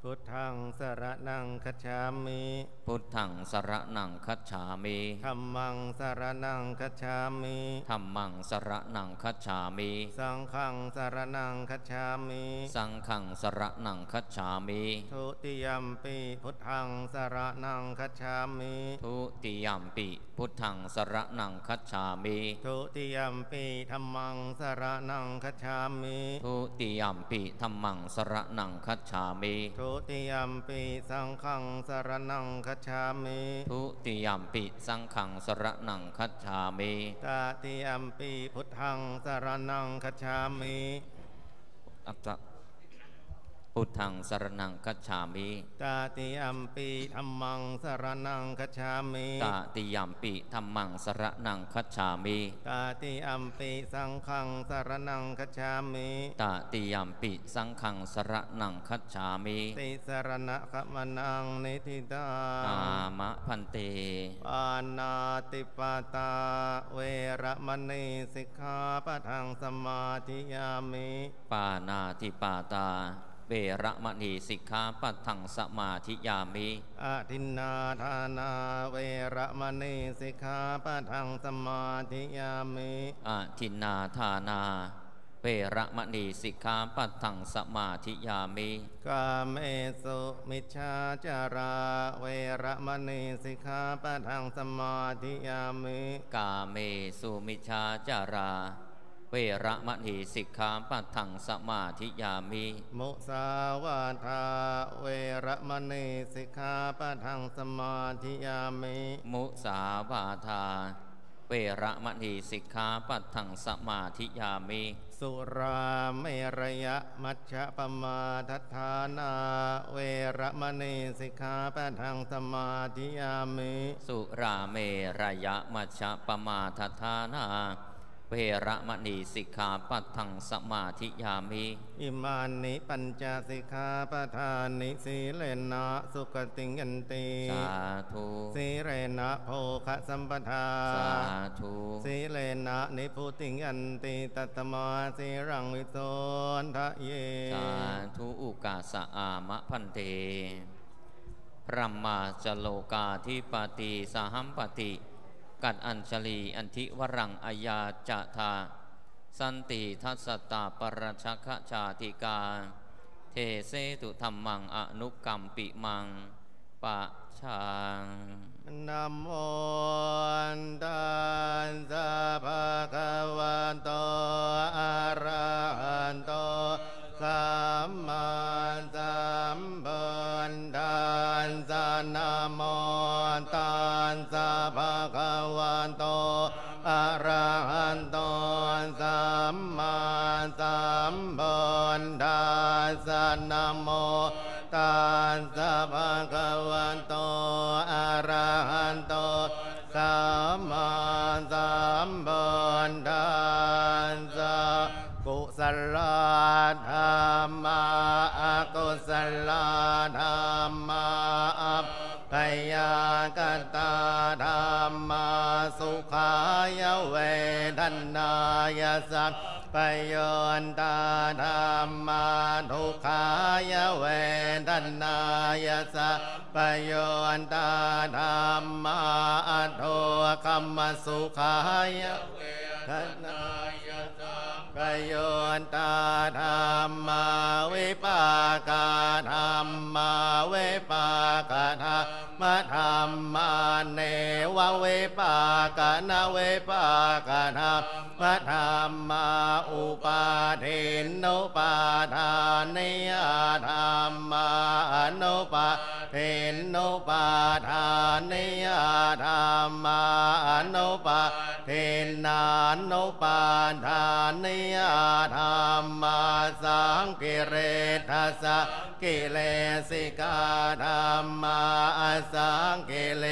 Speaker 2: พุทธังสรณังคัจฉามิ
Speaker 1: พุทธังสรณังคัจฉามิ
Speaker 2: ธัมมังสรณังคัจฉามิ
Speaker 1: ธัมมังสรณังคัจฉามิ
Speaker 2: สังฆังสรณังคัจฉามิ
Speaker 1: สังฆังสรณังคัจฉามิ
Speaker 2: ทุติยัมปิพุทธังสรณังคัจฉามิ
Speaker 1: ทุติยัมปิพุทธังสรณังคัจฉามิ
Speaker 2: ทุติยัมปิธัมมังสรณังคัจฉามิ
Speaker 1: ทุติยัมปิธัมมังสรณังคัจฉามิ
Speaker 2: ทุติยัมปิสังฆังสรณังคัจฉามิ
Speaker 1: ทุติยัมปิสังฆังสรณังคัจฉามิ
Speaker 2: ตติยัมปิพุทธังสรณังคัจฉามิ
Speaker 1: อัตตะพุทธังสรณังคัจฉามิ
Speaker 2: ตติยัมปิธัมมังสรณังคัจฉามิ
Speaker 1: ตติยัมปิธัมมังสรณังคัจฉามิ
Speaker 2: ตติยัมปิสังฆังสรณังคัจฉามิ
Speaker 1: ตติยัมปิสังฆังสรณังคัจฉามิ
Speaker 2: ติสรณะขมนังนิธิตา
Speaker 1: อามะพันเต
Speaker 2: ปานาติปาตาเวระมณีสิกขาปะทังสมาธิยามิ
Speaker 1: ปานาติปาตาเวระมณีสิกขาปัทังสมาธิยามิ
Speaker 2: อาทินนาทานาเวระมณีสิกขาปะทังสมาธิยามิ
Speaker 1: อาทินนาทานาเวระมณีสิกขาปัทังสมาธิยามิ
Speaker 2: กาเมสุมิจฉาจาราเวระมณีสิกขาปะทังสมาธิยามิ
Speaker 1: กาเมสุมิชาจาราเวระมณีสิกขาปัทังสมาธิยามิ
Speaker 2: มุสาวาทาเวระมณีสิกขาปะทังสมาธิยามิ
Speaker 1: มุสาวาทาเวระมณีสิกขาปัทังสมาธิยามิ
Speaker 2: สุราเมรยะมัชฌะปมาทัฏฐานาเวระมณีสิกขาปะทังสมาธิยามิ
Speaker 1: สุราเมรยะมัชฌะปมาทัฏฐานาเวระมณีสิกขาปัทังสมาธิยามิ
Speaker 2: อิมานิปัญจสิกขาปทานิสีเลนะสุขติยันติ
Speaker 1: สาธุ
Speaker 2: สีเรนะโภคะสัมปทา
Speaker 1: สาธุ
Speaker 2: สีเลนะนิพุติยันติตัตมาสีรังวิโสทะเย
Speaker 1: สาธุอุกาสะอามะพันเตพรัมมาจโลกาธิปติสหัมปติกัดอัญชลีอันทิวรังอายาจทาสันติทัสสตาปรชคชาติกาเทเสตุธรรมังอนุกรรมปิมังปะชัง
Speaker 2: นะโมตัสสะภะคะวะโตอะระหะโตสัมมาสัมพุทธัสสะนะโมตัสสะภะคะวะโตอะระหะโตสัมมาสัมพุทธัสสะนะโมตัสสะภะคะวะโตอะระหะโตสัมมาสัมพุทธัสสะกุศลธรรมะอกุศลธรรมะอัปพยากตาธรรมะสุขายเวทนายสัพพโยนตาธรรมะทุกขายเวทนายสัพพโยนตาธรรมะอัตโตคัมมสุขายเวทนายสัพพโยนตาธรรมะวิปากาธรรมะวิปากาธรรมะธรรมะเนวะวิปากานาวิปากาธรรมะธรรมะอุปาทินนุปาทานิยธรรมะอนุปาทินนุปาทานิยธรรมะอนุปาทินานุปาทานิยธรรมะสังกิเรทัสสะกิเลสิกาธรรมะสังกิเลส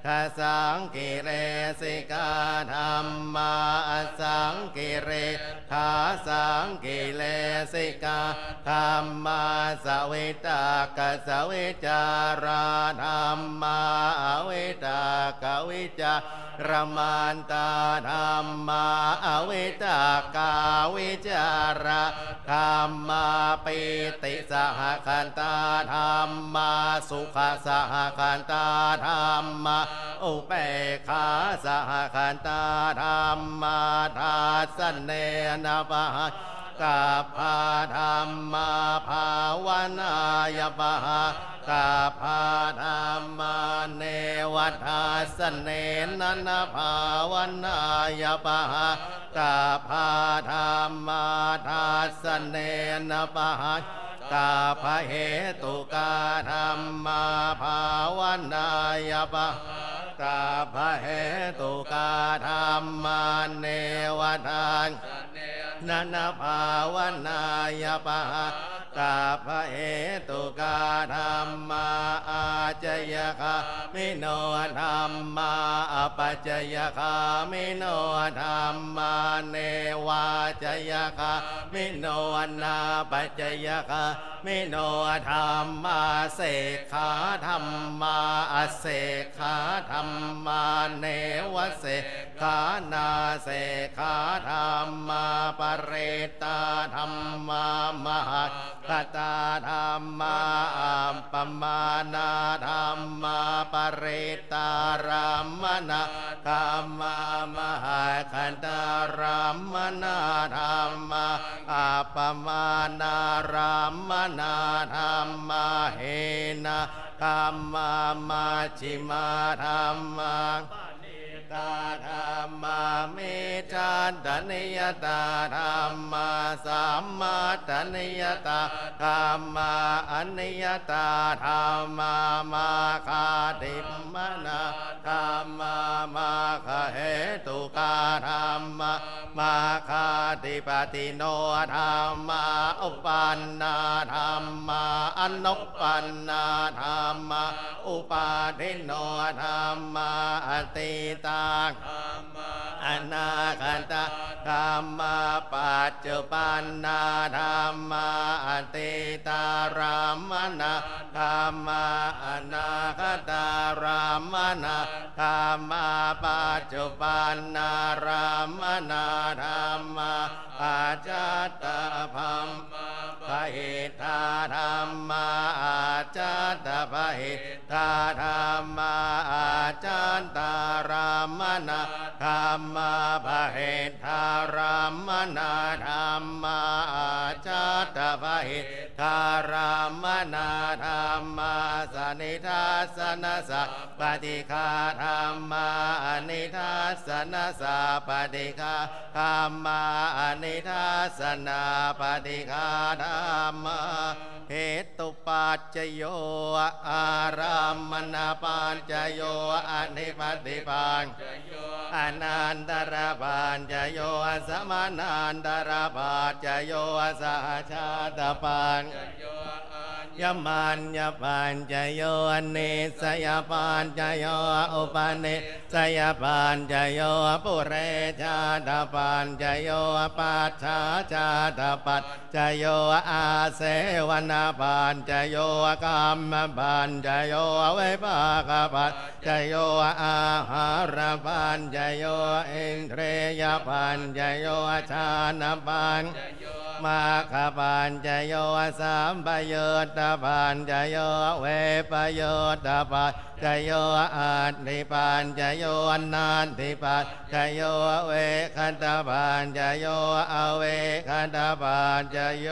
Speaker 2: ทสังกิเรสิกาธรรมาสังกิเรขาสังกิเลสิกาธรรมาสวิตากสวิจาราธรรมาอวิตากวิจารมันตาธรรมาอวิตากาวิจาระธรรมาปิติสหคันตาธรรมาสุขสหคันตาธรรมาอุเปกขาสหคันตาธรรมาทาสเนนะปะกาภาธรรมาภาวนายปะกาภาธรรมาเนวัฏาสเนนะนะภาวนายปะกาภาธรรมาทาสเนนะปะกาภเหตุกาธรรมาภาวนายปะกาภเหตุกาธรรมาเนวัฏานันภาวนาญปะกาภเหตุกาธรรมาอาจยคามิโนธรรมาอปัจจยคามิโนธรรมาเนวาจยคามิโนนาปัจจยคามิโนธรรมาเสกขาธรรมาอเสกขาธรรมาเนวเสกขานาเสกขาธรรมาปเรตาธรรมามหาคตาธรรมาอัปปมานาธรรมาปเรตารามนาธรรมามหาคตารามนาธรรมาอัปปมานารามนาธรรมาเหนะธรรมามาชิมาธรรมาตาธรรมามิจาตนิยตาธรรมาสัมมาตนิยตาธรรมาอนิยตาธรรมามาคาติมนาธรรมามาคาเหตุกาธรรมามาคาติปติโนธรรมาอุปันนาธรรมาอนุปันนาธรรมาอุปาทิโนธรรมาอติตาอนาคันตธรรมาปัจจุปันนาธรรมาอติตารามนาธรรมาอนาคตารามนาธรรมาปัจจุปันนารามนาธรรมาอาจตพัมภหิทาธรรมาอาจตภหิทาธรรมาอาจตารามนาธรรมาภหิทารามนาธรรมาอาจตภหิทารามนาธรรมาสนิทัสสนะสัพปฏิฆาธรรมาอนิทัสสนะสัพปฏิฆาธรรมาอนิทัสสนะปฏิฆาธรรมาเหตุปัจจโยอารามณปัญจโยอนิปติปัญจโยอนันตรปัญจโยสมานันตรปัญจโยสหชาตปัญจโยยมันยปัญจโยนิสยปัญจโยอุปนิสยปัญจโยปุเรชาตปัญจโยปัจฉาชาตปัญจโยอาเสวนาปัญจโยกรรมปัญจโยเวภากปัญจโยอาหารปัญจโยอินทรียปัญจโยชานะปัญจโยมาคปัญจโยสัมปยุตตปัญจโยเวปยุตตปัญจโยอัตถิปัญจโยนันติปัญจโยเวคันตปัญจโยอเวคันตปัญจโย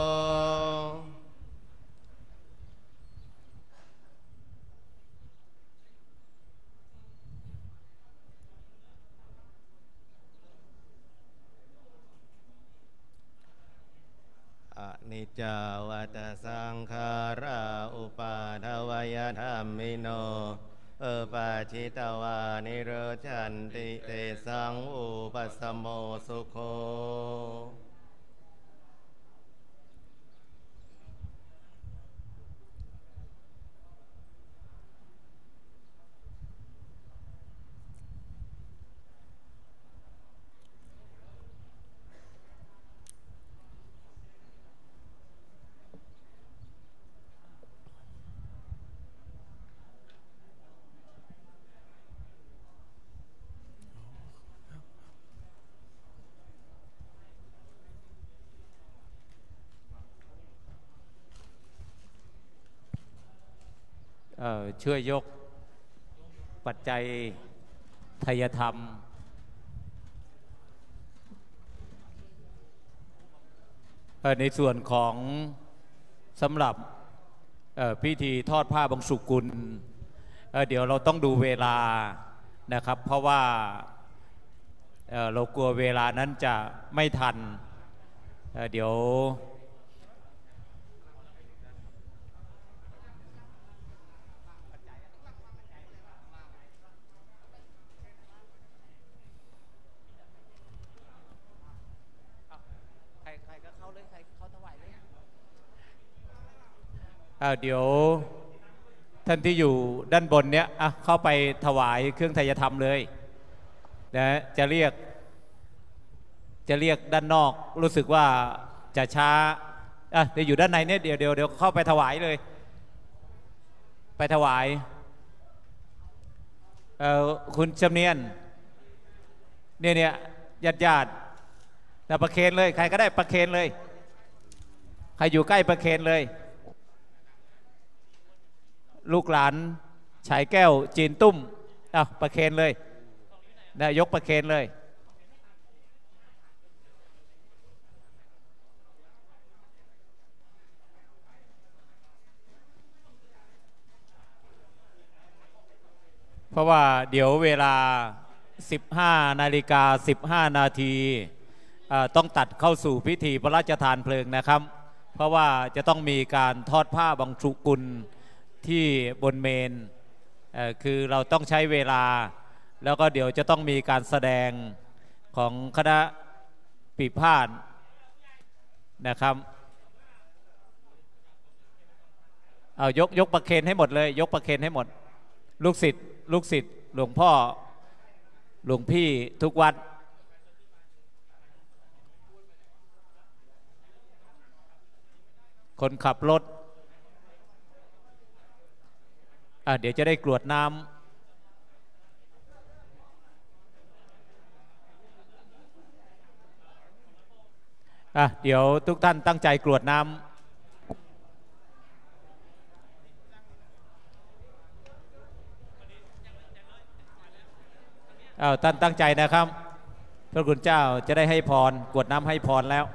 Speaker 2: อนิจจาวัฏสังขาราอุปาทวยธรรมิโนปาชิตวานิโรชันติเตสังอุปสมโมสุโข
Speaker 5: ช่วยยกปัจจัยไทยธรรมในส่วนของสำหรับพิธีทอดผ้าบังสุกุลเดี๋ยวเราต้องดูเวลานะครับเพราะว่าเรากลัวเวลานั้นจะไม่ทันเดี๋ยวเดี๋ยวท่านที่อยู่ด้านบนเนี้ยเข้าไปถวายเครื่องไทยธรรมเลยนะจะเรียกด้านนอกรู้สึกว่าจะช้าเดี๋ยวอยู่ด้านในเนี่ยเดี๋ยวเข้าไปถวายเลยไปถวายคุณจำเนียนเนี่ยญาติประเคนเลยใครก็ได้ประเคนเลยใครอยู่ใกล้ประเคนเลยลูกหลานฉายแก้วจีนตุ้มประเคนเลยนะยกประเคนเลยเพราะว่าเดี๋ยวเวลา 15:15 นาทีต้องตัดเข้าสู่พิธีพระราชทานเพลิงนะครับเพราะว่าจะต้องมีการทอดผ้าบังสุกุลที่บนเมนคือเราต้องใช้เวลาแล้วก็เดี๋ยวจะต้องมีการแสดงของคณะปีพาทย์นะครับเอายกประเคนให้หมดเลยยกประเคนให้หมดลูกศิษย์หลวงพ่อหลวงพี่ทุกวัดคนขับรถเดี๋ยวจะได้กรวดน้ำเดี๋ยวทุกท่านตั้งใจกรวดน้ำท่านตั้งใจนะครับพระคุณเจ้าจะได้ให้พรกรวดน้ำให้พรแล้ว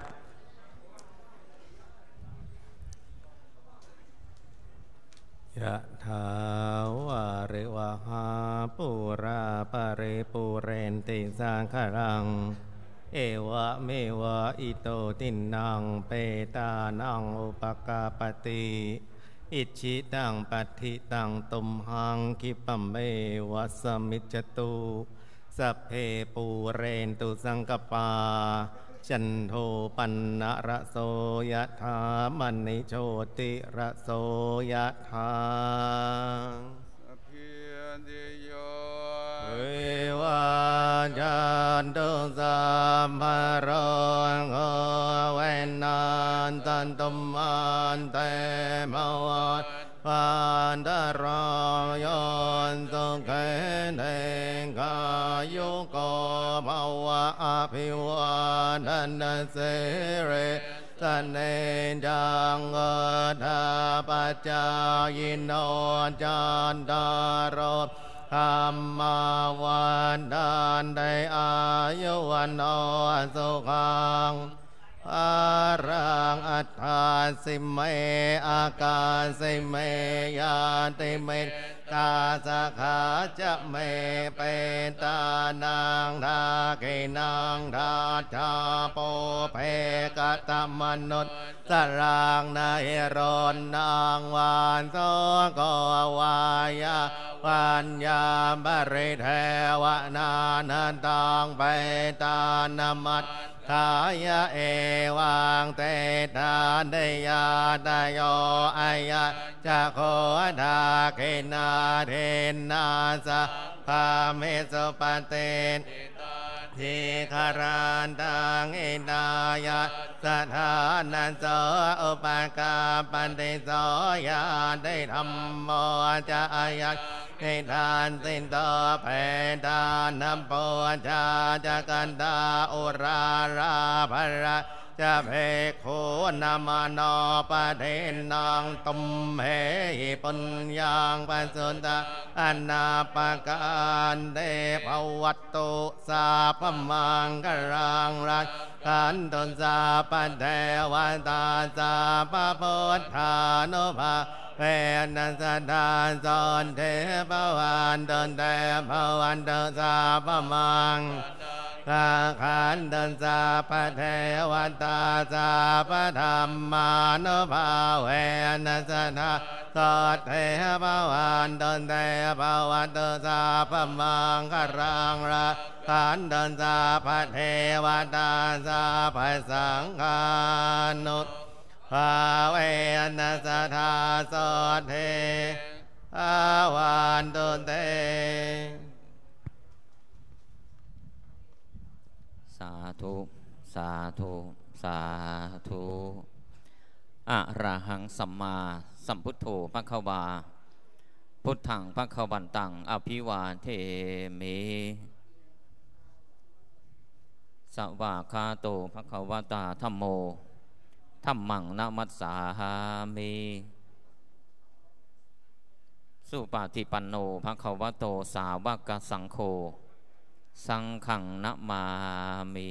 Speaker 2: ยะถาวาริวหาปุราปะเรปุเรนติสาคารังเอวะเมวะอิโตตินังเปตานังอุปกาปติอิชิตังปัฏฐิตังตุมหังคิปะเมวะสมิจจตุสัพเพปูเรนตุสังกปาจันโทปันนะระโสยะถามณิโชติระโสยะถาสัพพิติโยวิวัจจันตุสัมภโรโควินัสสันตุมันเตภวัตวันตรายสุขังเองกายุโกภวะอภิวาทนาสิริสเนจังธาปัจจายโนจันตารโธรรมาวันดานได้อายุวันโนสุขังอารังอัฏฐาสิเมอากาสิเมยาติเมกาสขาจะเมเปตานังทาเกนังทาชาโปเพกตมนุษย์สรางนาเอรนนางวานโสกวายาปัญญาบริเทวนานันตังเปตานามัตทายะเอวังเตตาเดยาตโยอายะจะโคทาเกนาเทนาสะพาเมสุปเตนทิคารันตังเอนายะสถานันโสอุปกาปันติโสยาได้ธรรมโมจะอายัให้ทานสินต่อแผ่ทานน้ำปวชาจักันตาอุราราภระจะเพโคนามานาปะเทนังตุมเหปุญญังปัสสุตะอนาปการเดภวัตตุสาพมังกรังรักขันตุสาปเทวตาสาปพุทธานุภาเวนัสดาสอนเทพวันเดินเทพวันเดินสาพมังสังขันตัสสะปะเทวตาสาปธรรมานุภาเวนัสสะสัทเทภวันตันเทภวันตัสสะปะมังครังระขันตัสสะปะเทวตาสาปสังฆานุภาเวนัสสะสัทเทภวันตันเท
Speaker 1: สาธุสาธุสาธุอะระหังสัมมาสัมพุทโธภควาพุทธังภควันตังอภิวาเทมิสวากขาโตภควตาธัมโมธัมมังนะมัสสามิสุปฏิปันโนภควโตสาวกสังโฆสังฆังนะมามิ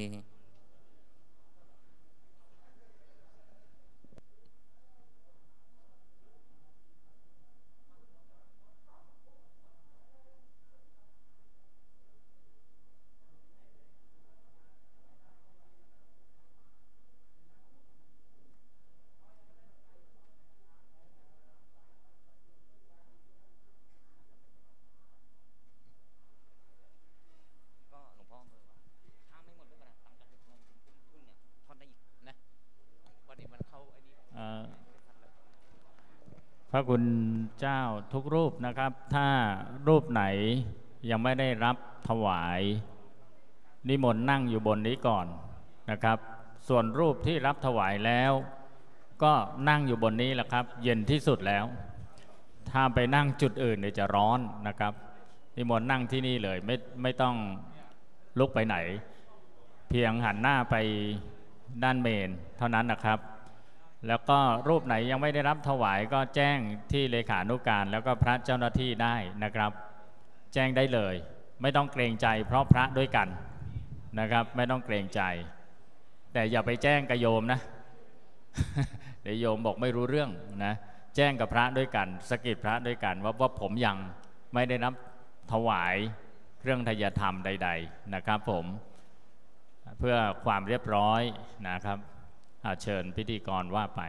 Speaker 5: พระคุณเจ้าทุกรูปนะครับถ้ารูปไหนยังไม่ได้รับถวายนิมนต์นั่งอยู่บนนี้ก่อนนะครับส่วนรูปที่รับถวายแล้วก็นั่งอยู่บนนี้แหละครับเย็นที่สุดแล้วถ้าไปนั่งจุดอื่นเดี๋ยวจะร้อนนะครับนิมนต์นั่งที่นี่เลยไม่ต้องลุกไปไหนเพียงหันหน้าไปด้านเมนเท่านั้นนะครับแล้วก็รูปไหนยังไม่ได้รับถวายก็แจ้งที่เลขานุการแล้วก็พระเจ้าหน้าที่ได้นะครับแจ้งได้เลยไม่ต้องเกรงใจเพราะพระด้วยกันนะครับไม่ต้องเกรงใจแต่อย่าไปแจ้งกับโยมนะ เดี๋ยวโยมบอกไม่รู้เรื่องนะแจ้งกับพระด้วยกันสกิดพระด้วยกันว่าผมยังไม่ได้รับถวายเครื่องทายธรรมใดๆนะครับผมเพื่อความเรียบร้อยนะครับเชิญพิธีกรว่าไป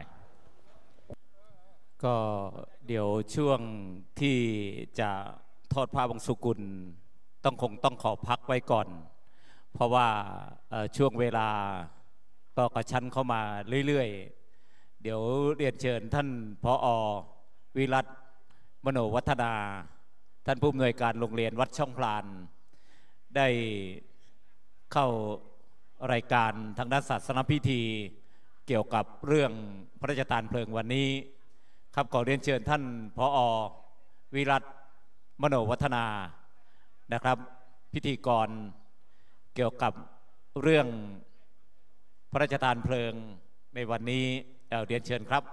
Speaker 5: ก็เดี๋ยวช่วงที่จะทอดผ้าบังสุกุลต้องขอพักไว้ก่อนเพราะว่าช่วงเวลาก็กระชั้นเข้ามาเรื่อยๆเดี๋ยวเรียนเชิญท่านผอ.วิรัตมโนวัฒนาท่านผู้อำนวยการโรงเรียนวัดช่องพลานได้เข้ารายการทางด้านศาสนพิธีเกี่ยวกับเรื่องพระราชทานเพลิงวันนี้ครับขอเรียนเชิญท่านผอ.วิรัตมโนวัฒนานะครับพิธีกรเกี่ยวกับเรื่องพระราชทานเพลิงในวันนี้เรียนเชิญครับ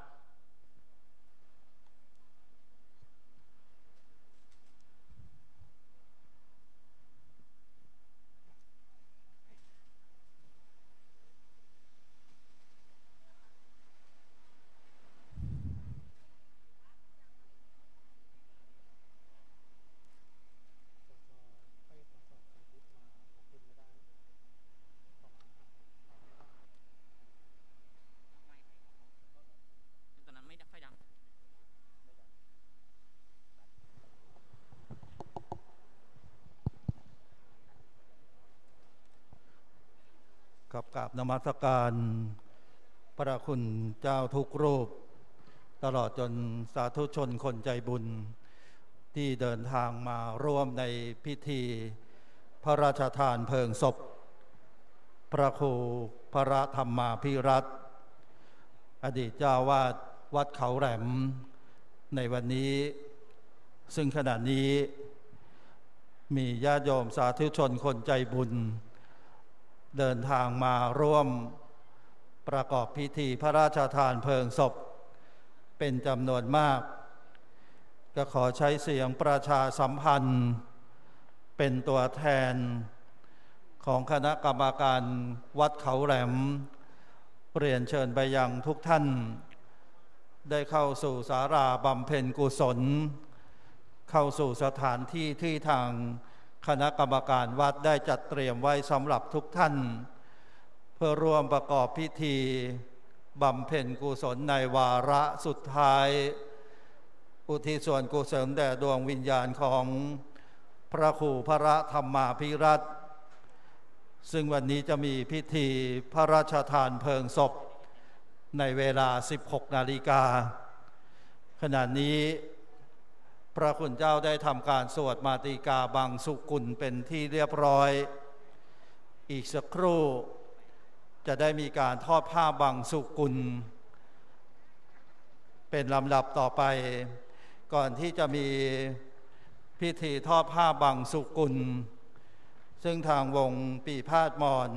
Speaker 7: กับกราบนมัสการพระคุณเจ้าทุกรูปตลอดจนสาธุชนคนใจบุญที่เดินทางมาร่วมในพิธีพระราชทานเพลิงศพพระครูพระธรรมาภิรัตน์อดีตเจ้าวาดวัดเขาแหลมในวันนี้ซึ่งขณะนี้มีญาติโยมสาธุชนคนใจบุญเดินทางมาร่วมประกอบพิธีพระราชทานเพลิงศพเป็นจำนวนมากก็ขอใช้เสียงประชาสัมพันธ์เป็นตัวแทนของคณะกรรมการวัดเขาแหลมเรียนเชิญไปยังทุกท่านได้เข้าสู่ศาลาบำเพ็ญกุศลเข้าสู่สถานที่ที่ทางคณะกรรมการวัดได้จัดเตรียมไว้สำหรับทุกท่านเพื่อร่วมประกอบพิธีบำเพ็ญกุศลในวาระสุดท้ายอุทิศส่วนกุศลแด่ดวงวิญญาณของพระครูพระธรรมาภิรัตน์ซึ่งวันนี้จะมีพิธีพระราชทานเพลิงศพในเวลา 16 นาฬิกาขณะนี้พระคุณเจ้าได้ทำการสวดมาติกาบังสุกุลเป็นที่เรียบร้อยอีกสักครู่จะได้มีการทอดผ้าบังสุกุลเป็นลำดับต่อไปก่อนที่จะมีพิธีทอดผ้าบังสุกุลซึ่งทางวงปีพาดมอน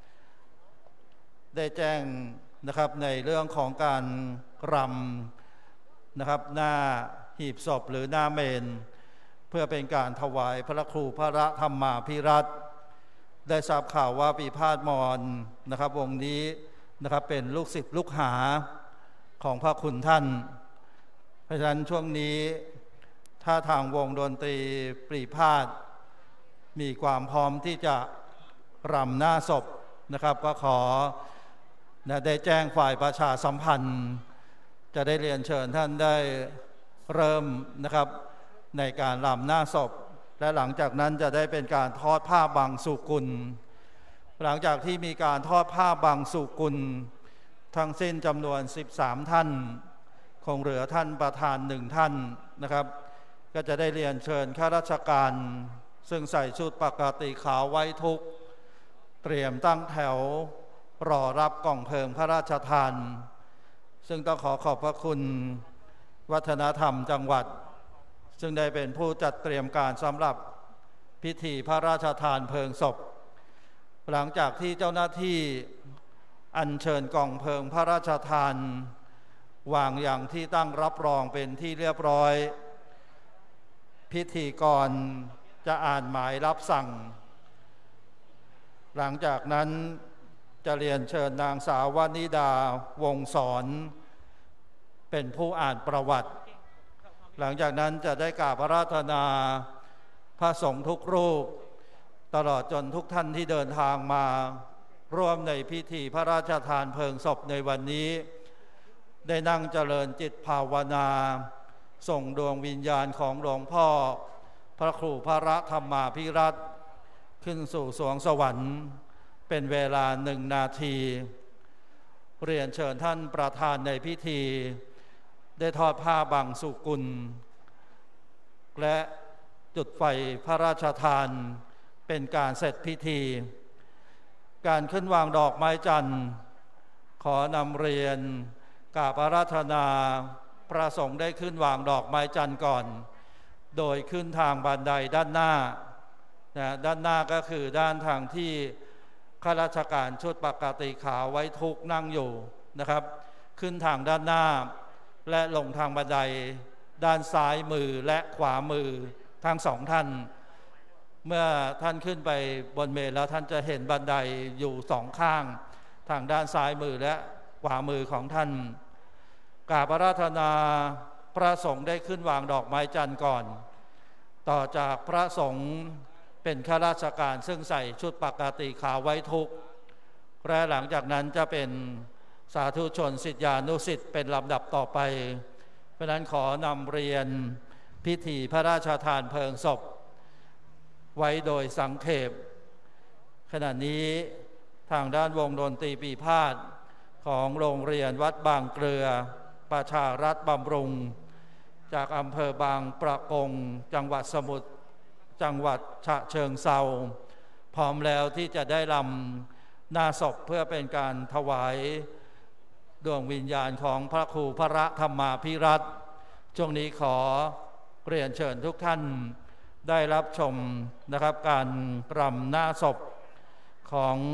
Speaker 7: ได้แจ้งนะครับในเรื่องของการรำนะครับหน้าหีบศพหรือหน้าเมนเพื่อเป็นการถวายพระครูพระธรรมาภิรัตน์ได้ทราบข่าวว่าปีพาดมอนนะครับวงนี้นะครับเป็นลูกศิษย์ลูกหาของพระคุณท่านเพราะฉะนั้นช่วงนี้ถ้าทางวงดนตรีปีพาดมีความพร้อมที่จะรำหน้าศพนะครับก็ขอได้แจ้งฝ่ายประชาสัมพันธ์จะได้เรียนเชิญท่านได้เริ่มนะครับในการรำหน้าศพและหลังจากนั้นจะได้เป็นการทอดผ้าบังสุกุลหลังจากที่มีการทอดผ้าบังสุกุลทั้งสิ้นจำนวน13ท่านคงเหลือท่านประธาน1ท่านนะครับก็จะได้เรียนเชิญข้าราชการซึ่งใส่ชุดปกติขาวไว้ทุกเตรียมตั้งแถวรอรับกล่องเพลิงพระราชทานซึ่งต้องขอบพระคุณวัฒนธรรมจังหวัดซึ่งได้เป็นผู้จัดเตรียมการสำหรับพิธีพระราชทานเพลิงศพหลังจากที่เจ้าหน้าที่อัญเชิญกล่องเพลิงพระราชทานวางอย่างที่ตั้งรับรองเป็นที่เรียบร้อยพิธีกรจะอ่านหมายรับสั่งหลังจากนั้นจะเรียนเชิญนางสาววนิดาวงศรเป็นผู้อ่านประวัติหลังจากนั้นจะได้กราบอาราธนาพระสงฆ์ทุกรูปตลอดจนทุกท่านที่เดินทางมาร่วมในพิธีพระราชทานเพลิงศพในวันนี้ได้นั่งเจริญจิตภาวนาส่งดวงวิญญาณของหลวงพ่อพระครูพระธรรมาภิรัตน์ขึ้นสู่สวงสวรรค์เป็นเวลา1 นาทีเรียนเชิญท่านประธานในพิธีได้ทอดผ้าบังสุกุลและจุดไฟพระราชทานเป็นการเสร็จพิธีการขึ้นวางดอกไม้จันทร์ขอนำเรียนกราบอาราธนาพระสงฆ์ได้ขึ้นวางดอกไม้จันทร์ก่อนโดยขึ้นทางบันไดด้านหน้าด้านหน้าก็คือด้านทางที่ข้าราชการชุดปกติขาวไว้ทุกนั่งอยู่นะครับขึ้นทางด้านหน้าและลงทางบันไดด้านซ้ายมือและขวามือทั้ง2ท่านเมื่อท่านขึ้นไปบนเมรุแล้วท่านจะเห็นบันไดอยู่2ข้างทางด้านซ้ายมือและขวามือของท่านกราบอาราธนาพระสงฆ์ได้ขึ้นวางดอกไม้จันทร์ก่อนต่อจากพระสงฆ์เป็นข้าราชการซึ่งใส่ชุดปกติขาวไว้ทุกและหลังจากนั้นจะเป็นสาธุชนศิษยานุศิษย์เป็นลำดับต่อไปเพราะนั้นขอนำเรียนพิธีพระราชทานเพลิงศพไว้โดยสังเขปขณะนี้ทางด้านวงดนตรีปีพาดของโรงเรียนวัดบางเกลือประชารัฐบำรุงจากอำเภอบางประกงจังหวัดสมุทรจังหวัดฉะเชิงเทราพร้อมแล้วที่จะได้รำหน้าศพเพื่อเป็นการถวายดวงวิญญาณของพระครูพระธรรมาภิรัตน์ช่วงนี้ขอเรียนเชิญทุกท่านได้รับชมนะครับการรำหน้าศพของ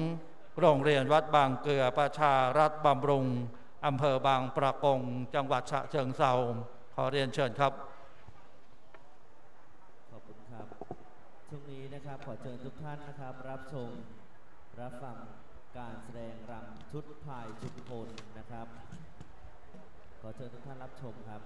Speaker 7: โรงเรียนวัดบางเกลือประชารัฐบำรุงอำเภอบางประกงจังหวัดฉะเชิงเทราขอเรียนเชิญครับ
Speaker 8: ขอบคุณครับช่วงนี้นะครับขอเชิญทุกท่านนะครับรับชมรับฟังการแสดงรำชุดพายชุมพลนะครับขอเชิญทุกท่านรับชมครับ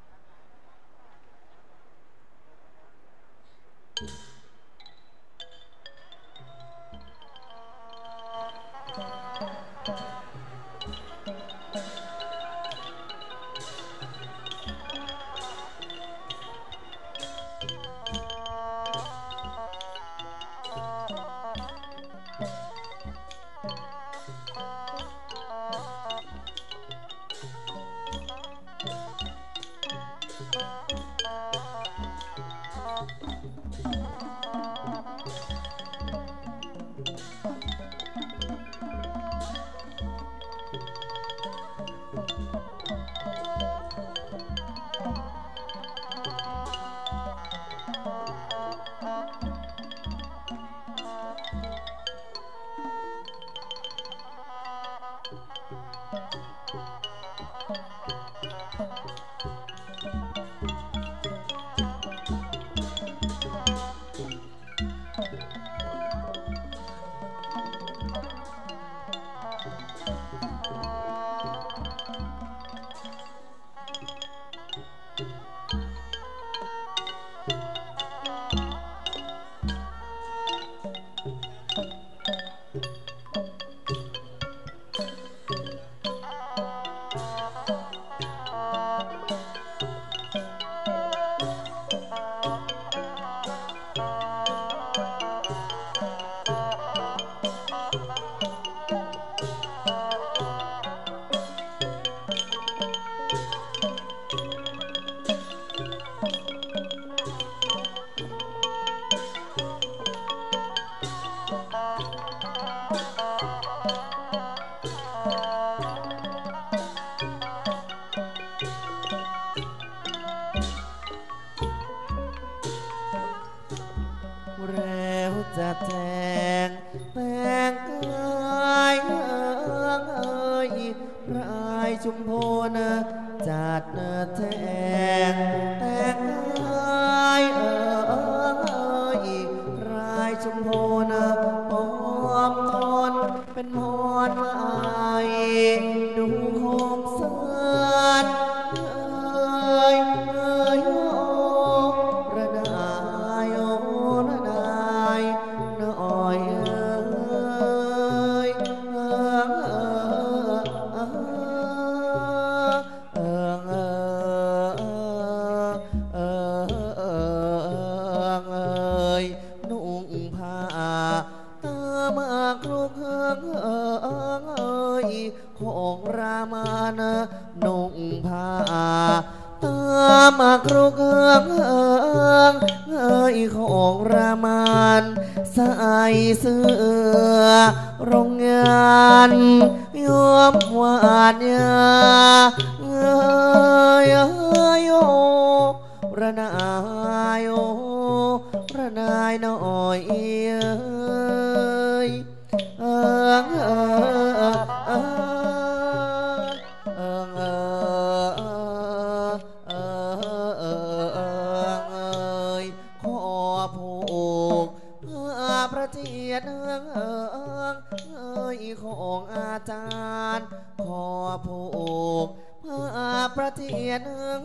Speaker 8: แล้วจะแทงแต่งกายรายชุมพลจัดแทงแต่งกายรายชุมพลปอมทนเป็นมอนไม้ดูโคมเสือนระนายระนายน้อยนุ่งผ้าตามากรุกของรามันนุ่งผ้าตามากรุกของรามันใส่เสื้อโรงงานยอมหวานยาระนายระนายน้อยขอผูกพระเทียนของอาจารย์ขอผูกพระเทียน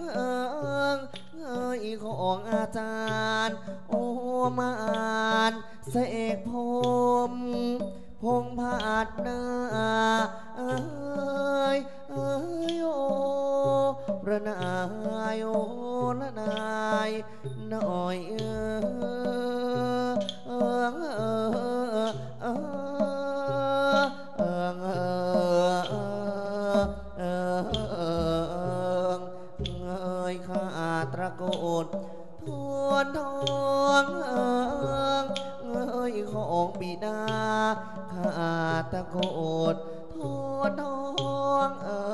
Speaker 8: ของอาจารย์โอมานเสกพมพงผาดนาระนายระนายน้อยข้าตระโกนทวนทองของบิดาข้าตระโกนทวนทอง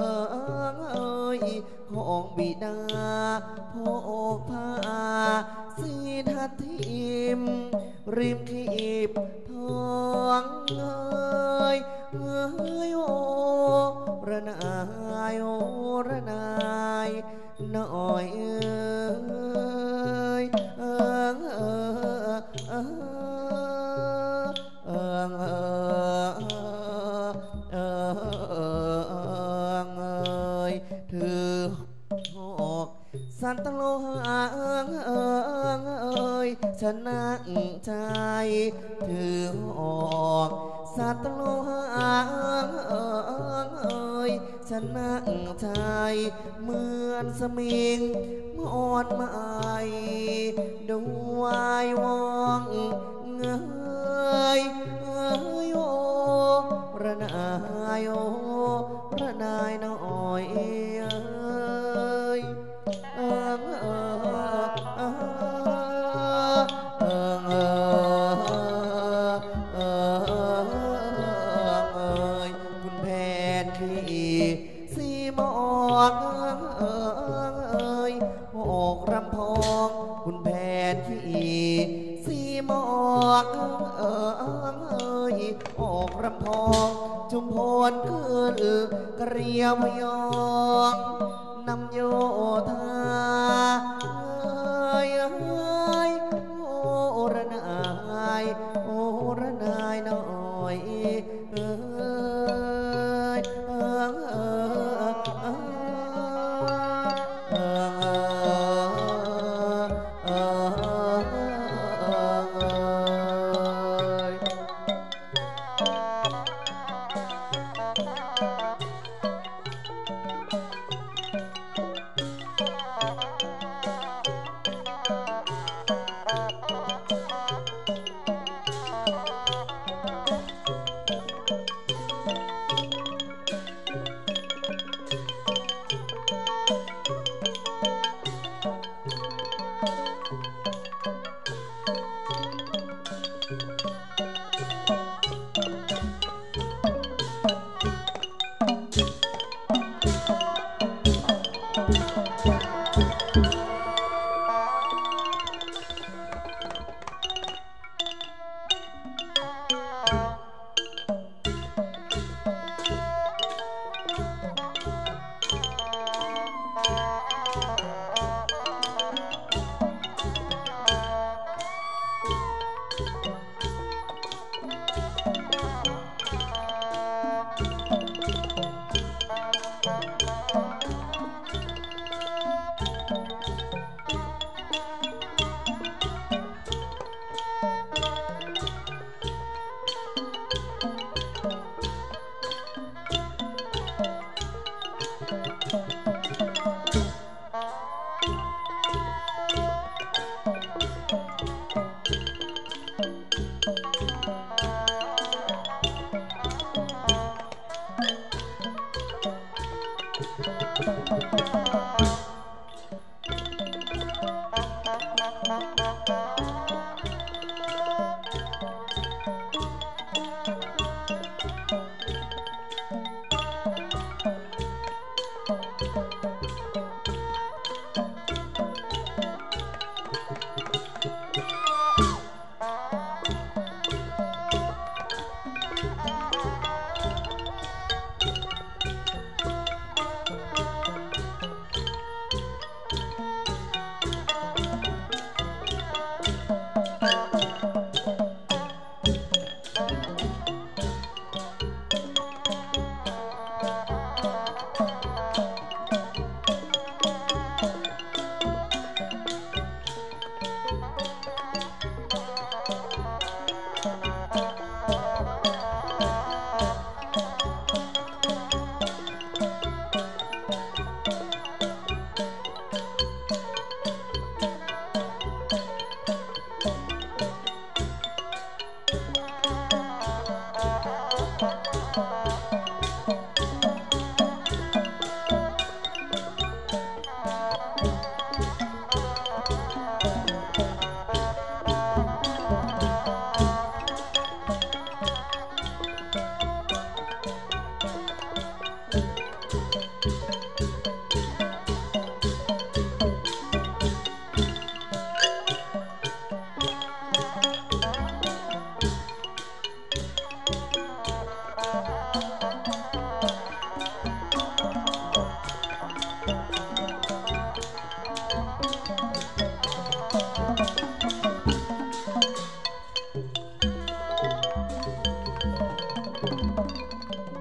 Speaker 8: ของบิดาพกพาสีทัดทิมริมขีบทองเอ้ยโอระนายโอระนายหน่อยเอ้ยเอิงเอิงเอิงเอิงเอิงเอิงเอ้ยถือหอกสันตโลหะเอิงเอิงเอ้ยชนะใจถือหอกสัตโลหะเอิงเอ้ยชนะใจเหมือนสมิงมอนไม้ดวายวองเอ้ยเอ้ยโอระนายโอระนายน้อยเอ้ยเอิงเอิงเอิงเอิงเอิงเอ้ยคุณแผนที่สีหมอกเอ้ยหอกรำพองคุณแผนที่สีหมอกเอ้ยหอกรำพองจุมพลขึ้นกระเรียวพยองนำโยธาเอ้ยเอ้ยโอระนายโอระนายน้อยเอ้ยเอิงเอิงเอิงเอิงเอิง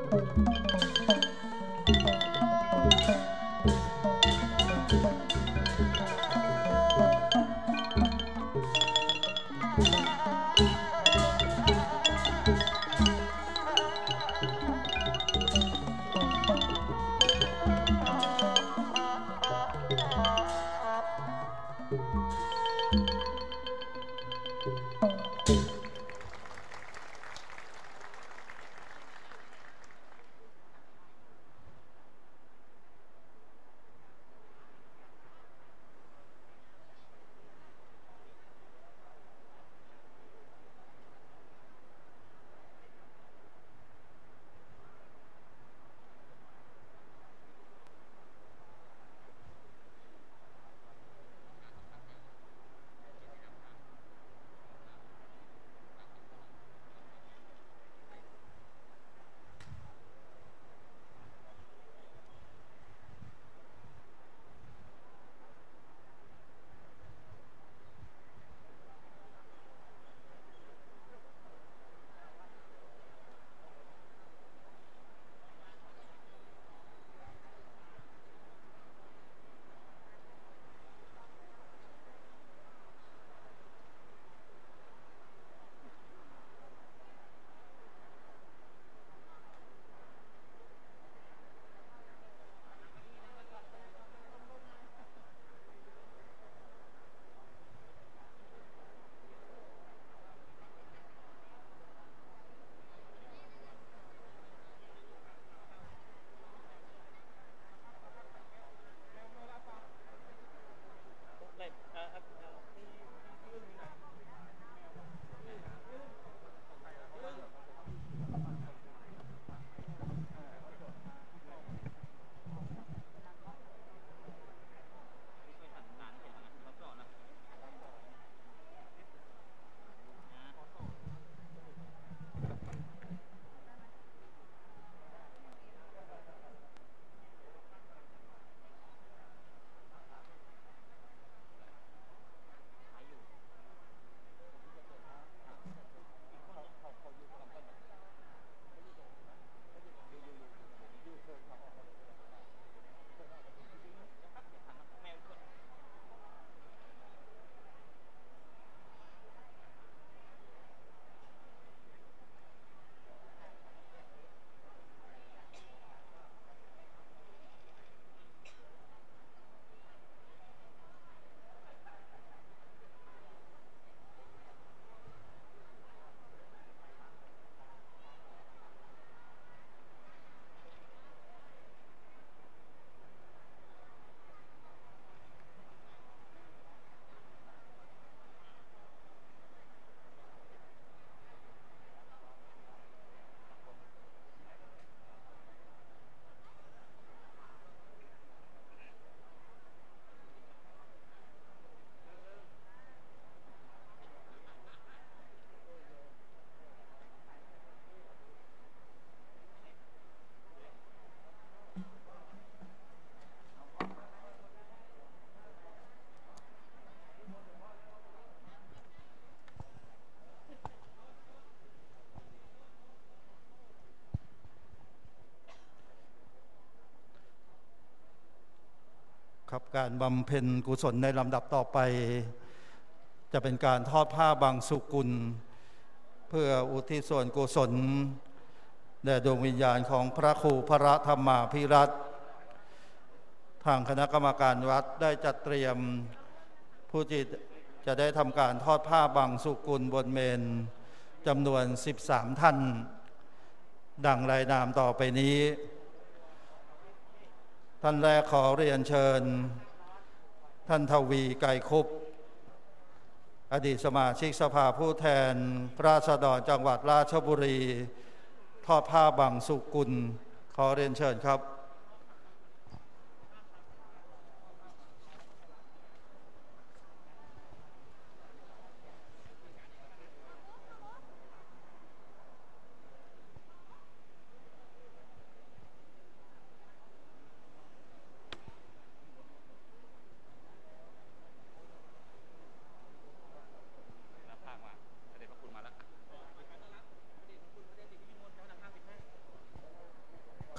Speaker 7: ครับการบำเพ็ญกุศลในลำดับต่อไปจะเป็นการทอดผ้าบางสุกุลเพื่ออุทิศส่วนกุศลแด่ดวงวิญญาณของพระครูพระธรรมาภิรัตน์ทางคณะกรรมการวัดได้จัดเตรียมผู้ที่จะได้ทำการทอดผ้าบางสุกุลบนเมนจำนวน13ท่านดังรายนามต่อไปนี้ท่านแรกขอเรียนเชิญท่านทวีไกรคุปอดีตสมาชิกสภาผู้แทนราษฎรจังหวัดราชบุรีทอดผ้าบางสุกุลขอเรียนเชิญครับ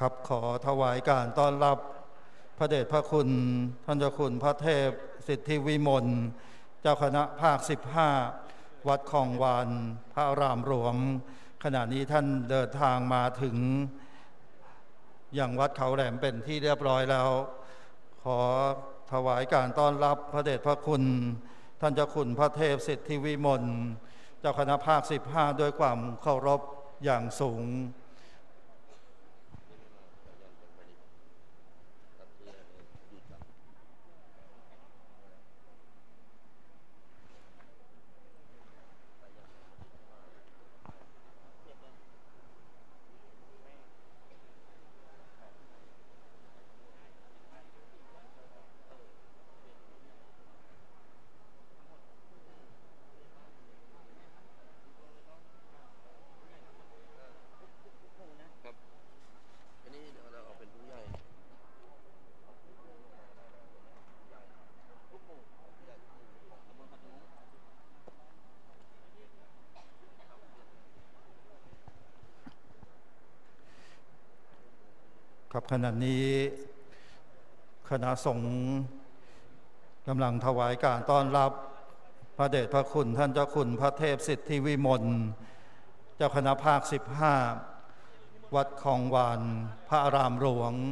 Speaker 7: ครับขอถวายการต้อนรับพระเดชพระคุณท่านเจ้าคุณพระเทพสิทธิวิมลเจ้าคณะภาค15วัดคลองวานพระอารามหลวงขณะนี้ท่านเดินทางมาถึงอย่างวัดเขาแหลมเป็นที่เรียบร้อยแล้วขอถวายการต้อนรับพระเดชพระคุณท่านเจ้าคุณพระเทพสิทธิวิมลเจ้าคณะภาค15ด้วยความเคารพอย่างสูงครับขณะนี้คณะสงฆ์กำลังถวายการต้อนรับพระเดชพระคุณท่านเจ้าคุณพระเทพสิทธิวิมลเจ้าคณะภาค15วัดคลองวานพระอารามหลวง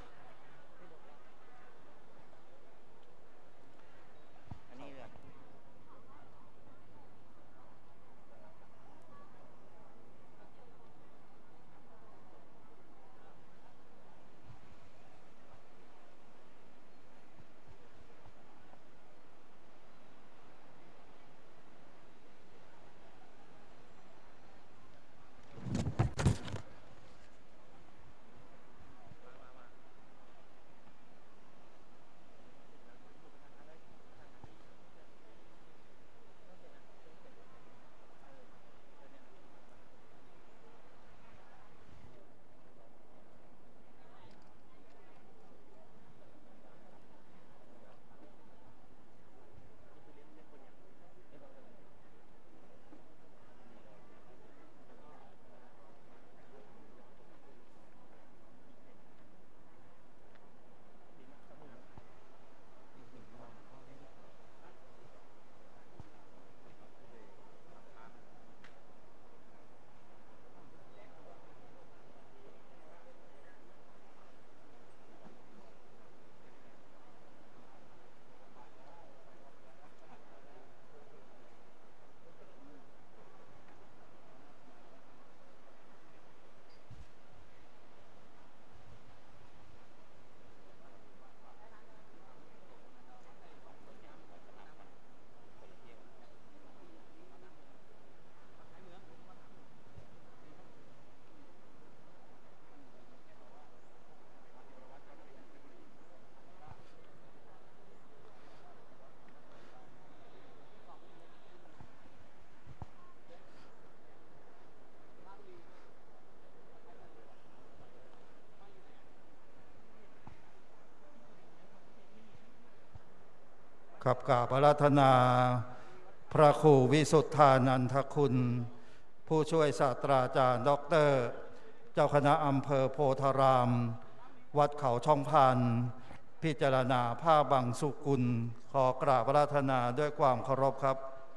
Speaker 7: ครับกราบอาราธนาพระครูวิสุทธานันทคุณผู้ช่วยศาสตราจารย์ด็อกเตอร์เจ้าคณะอำเภอโพธารามวัดเขาช่องพานพิจารณาผ้าบังสุกุลขอกราบอาราธนาด้วยความเคารพครับ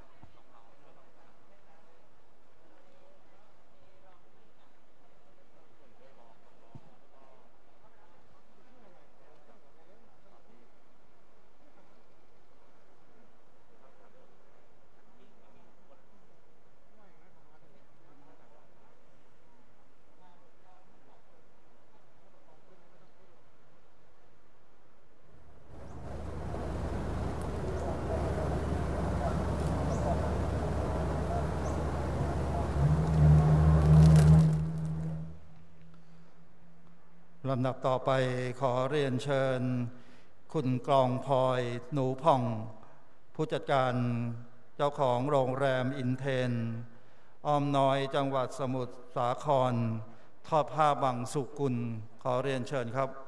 Speaker 7: ลำดับต่อไปขอเรียนเชิญคุณกลองพลอยหนูผ่องผู้จัดการเจ้าของโรงแรมอินเทนอ้อมน้อยจังหวัดสมุทรสาครทอดผ้าบังสุกุลขอเรียนเชิญครับ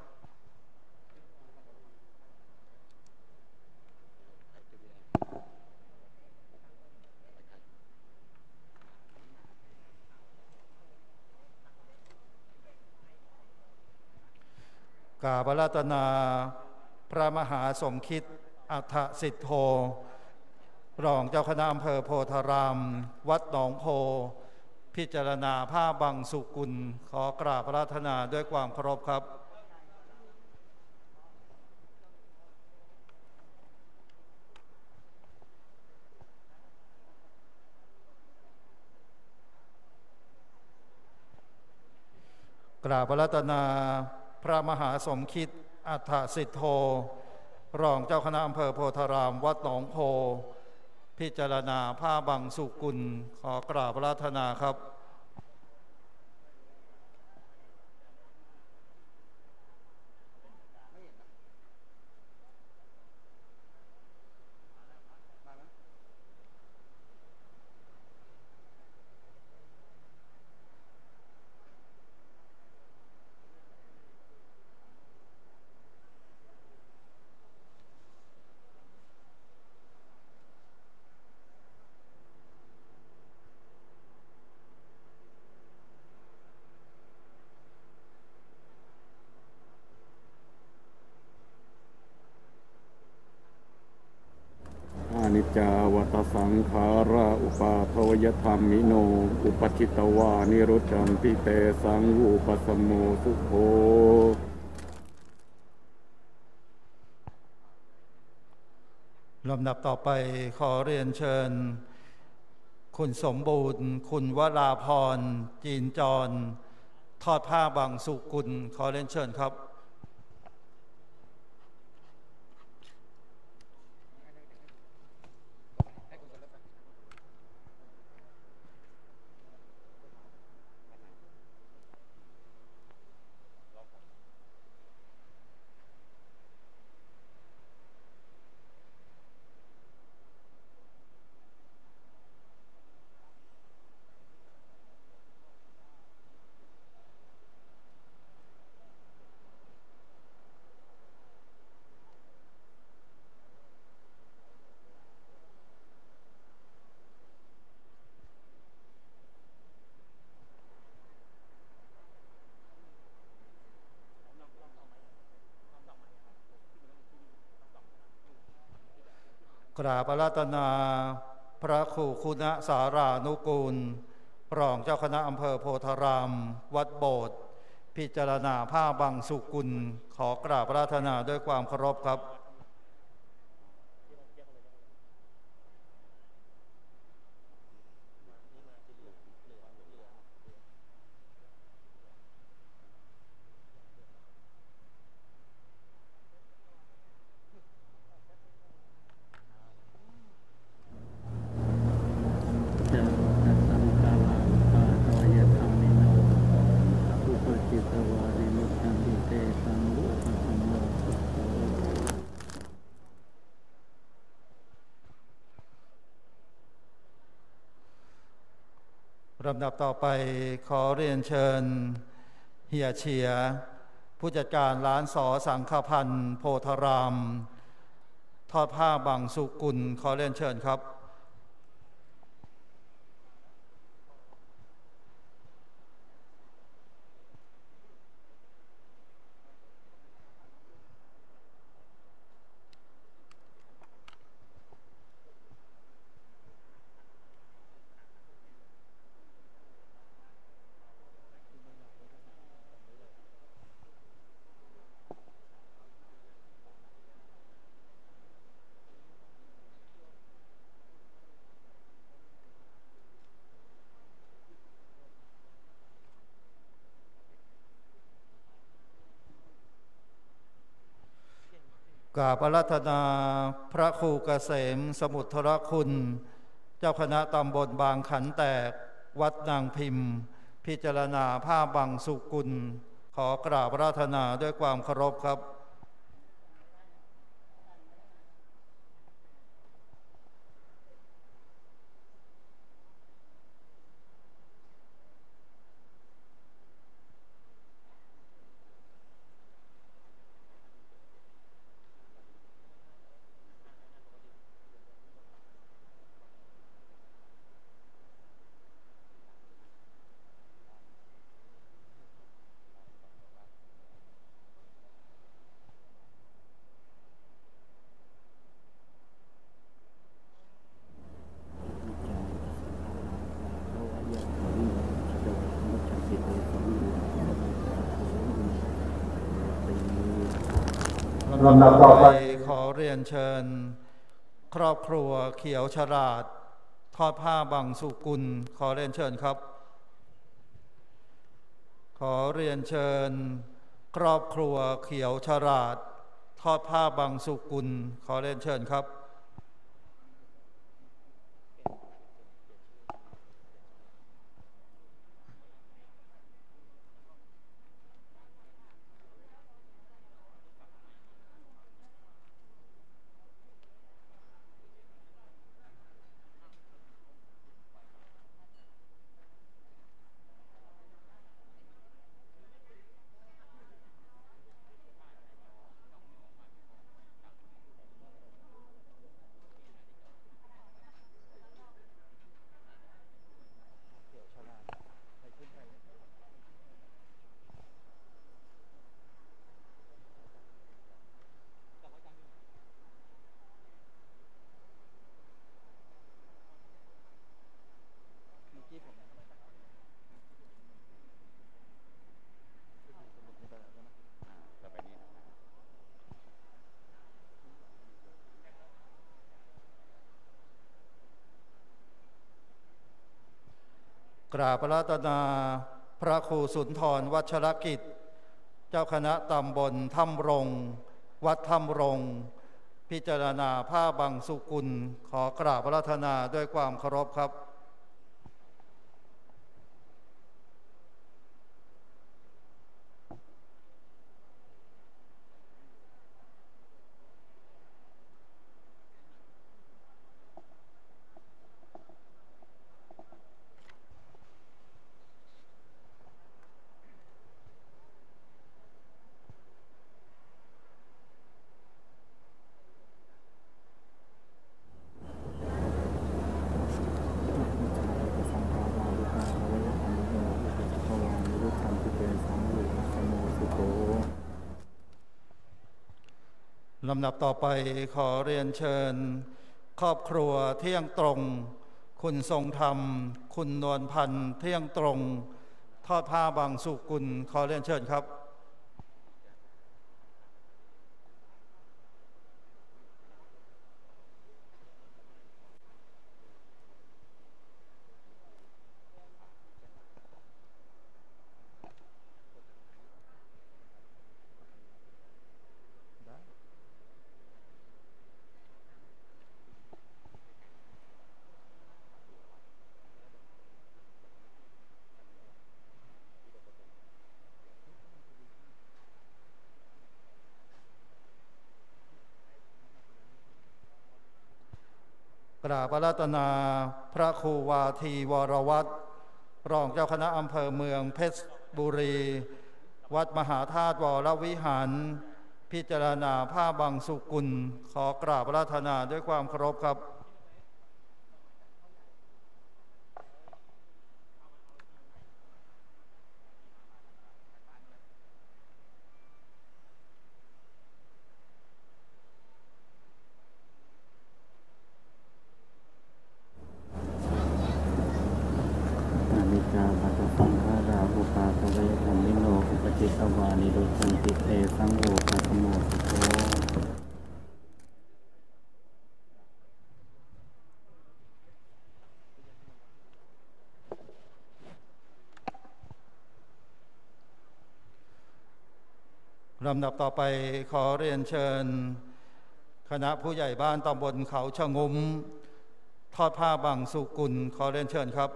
Speaker 9: ข
Speaker 7: กราบอาราธนาพระมหาสมคิดอัฏฐสิทโธรองเจ้าคณะอำเภอโพธาราม วัดหนองโพพิจารณาผ้าบังสุกุลขอกราบอาราธนาด้วยความเคารพครับกราบอาราธนาพระมหาสมคิดอัฏฐสิทโธรองเจ้าคณะอำเภอโพธาราม วัดหนองโพพิจารณาผ้าบังสุกุลขอกราบอาราธนาครับ
Speaker 3: อนิจจาวัตสังขาราอุปาทวยธรรมิโนอุปจิตตวานิรุจันติเตสังวูปสมโมสุโภ
Speaker 7: ลำดับต่อไปขอเรียนเชิญคุณสมบูรณ์คุณวราพรจีนจรทอดผ้าบังสุกุลขอเรียนเชิญครับกราบอาราธนาพระครูคุณสารานุกูลรองเจ้าคณะอำเภอโพธาราม วัดโบสถ์พิจารณาผ้าบังสุกุลขอกราบอาราธนาด้วยความเคารพครับลำดับต่อไปขอเรียนเชิญเฮียเฉียผู้จัดการร้านสอสังฆพันธ์โพธารามทอดผ้าบังสุกุลขอเรียนเชิญครับกราบอาราธนาพระครูเกษมสมุทรคุณเจ้าคณะตำบลบางขันแตกวัดนางพิมพ์พิจารณาผ้าบังสุกุลขอกราบอาราธนาด้วยความเคารพครับ กลำดับต่อไปขอเรียนเชิญครอบครัวเขียวฉลาดทอดผ้าบังสุกุลขอเรียนเชิญครับขอเรียนเชิญครอบครัวเขียวฉลาดทอดผ้าบังสุกุลขอเรียนเชิญครับกราบอาราธนาพระครูสุนทรวัชรกิจเจ้าคณะตำบลถ้ำรงวัดถ้ำรงพิจารณาผ้าบังสุกุลขอกราบอาราธนาด้วยความเคารพครับลำดับต่อไปขอเรียนเชิญครอบครัวเที่ยงตรงคุณทรงธรรมคุณนวลพันธ์เที่ยงตรงทอดผ้าบางสุกุลขอเรียนเชิญครับกราบอาราธนาพระครูวาทีวรวัตรรองเจ้าคณะอำเภอเมืองเพชรบุรีวัดมหาธาตุวรวิหารพิจารณาผ้าบังสุกุลขอกราบอาราธนาด้วยความเคารพครับลำดับต่อไปขอเรียนเชิญคณะผู้ใหญ่บ้านตำบลเขาชะงุ้มทอดผ้าบังสุกุลขอเรียนเชิญครับ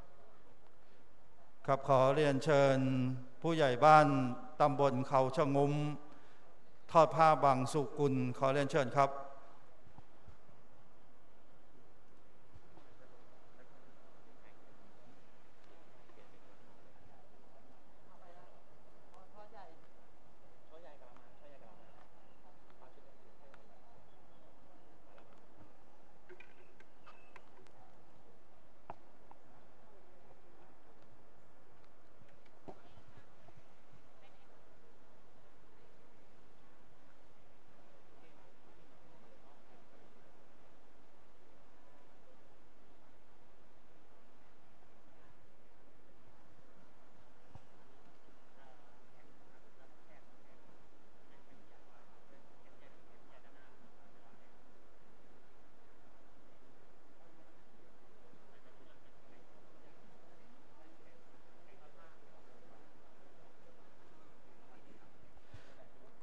Speaker 7: ครับขอเรียนเชิญผู้ใหญ่บ้านตำบลเขาชะงุ้มทอดผ้าบังสุกุลขอเรียนเชิญครับ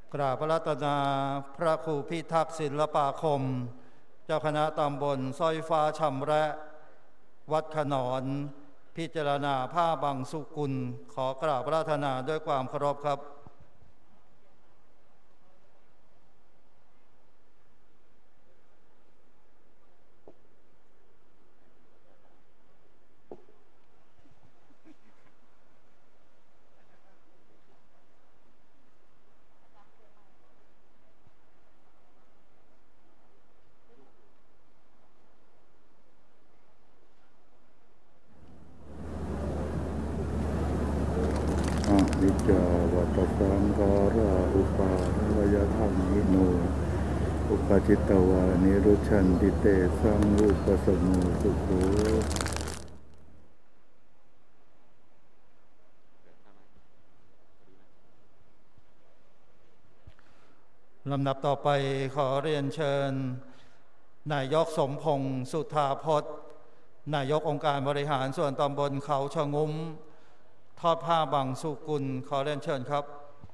Speaker 7: กราบพระรัตนาพระครูพิทักษ์ศิลปาคมเจ้าคณะตำบลสร้อยฟ้าชำแระวัดขนอนพิจารณาผ้าบังสุกุลขอกราบพระราธนาด้วยความเคารพครับ
Speaker 9: นิจจาวัตสังขาราอุปาวยธรรมิโนอุปจิตตวานิรุชันติเตสังอุปสมุสุโข
Speaker 7: ลำดับต่อไปขอเรียนเชิญนายกสมพงษ์สุธาพจน์นายกองค์การบริหารส่วนตำบลเขาชะงุ้มทอดผ้าบังสุกุลขอเรียนเชิญครับ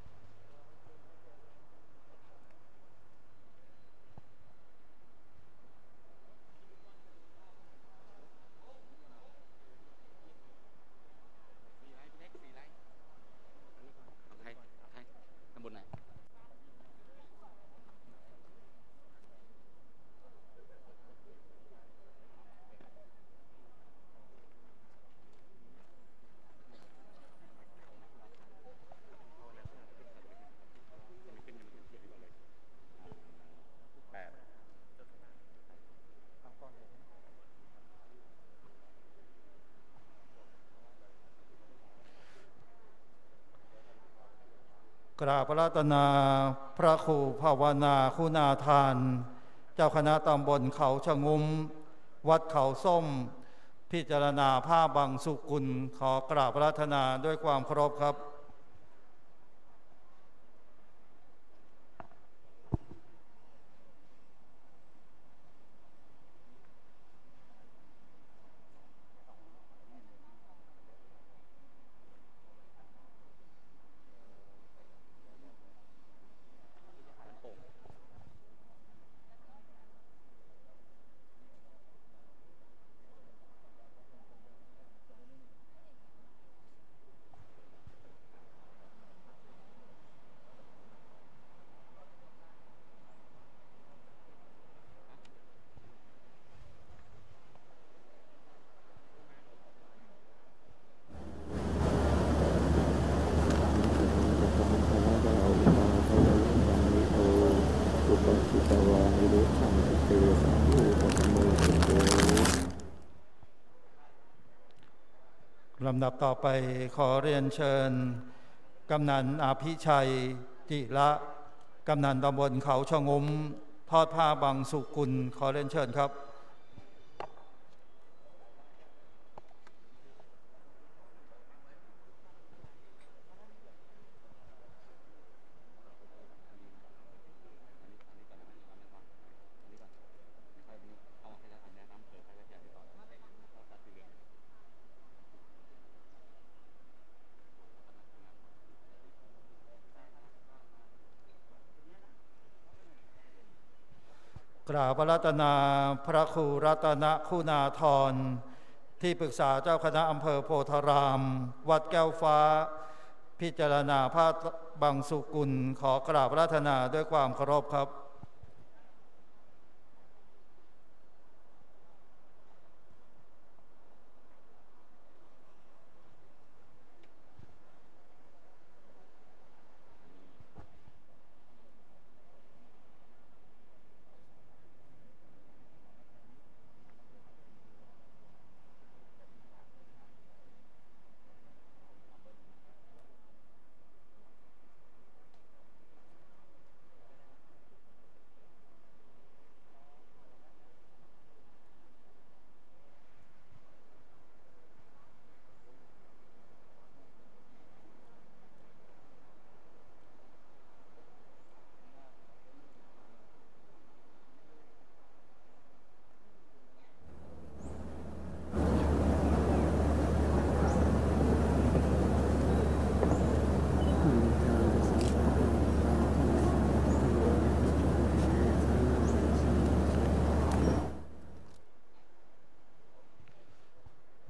Speaker 7: กราบพระรัตนาพระครูภาวนาคุณาทานเจ้าคณะตำบลเขาชะงุ้มวัดเขาส้มพิจารณาผ้าบังสุกุลขอกราบพระรัตนาด้วยความเคารพครับลำดับต่อไปขอเรียนเชิญกำนันอภิชัยจิระกำนันตำบลเขาชะงุ้มทอดผ้าบังสุกุลขอเรียนเชิญครับกราบพระรัตนาพระครูรัตนคุณาธรที่ปรึกษาเจ้าคณะอำเภอโพธารามวัดแก้วฟ้าพิจารณาผ้าบังสุกุลขอกราบพระรัตนาด้วยความเคารพครับ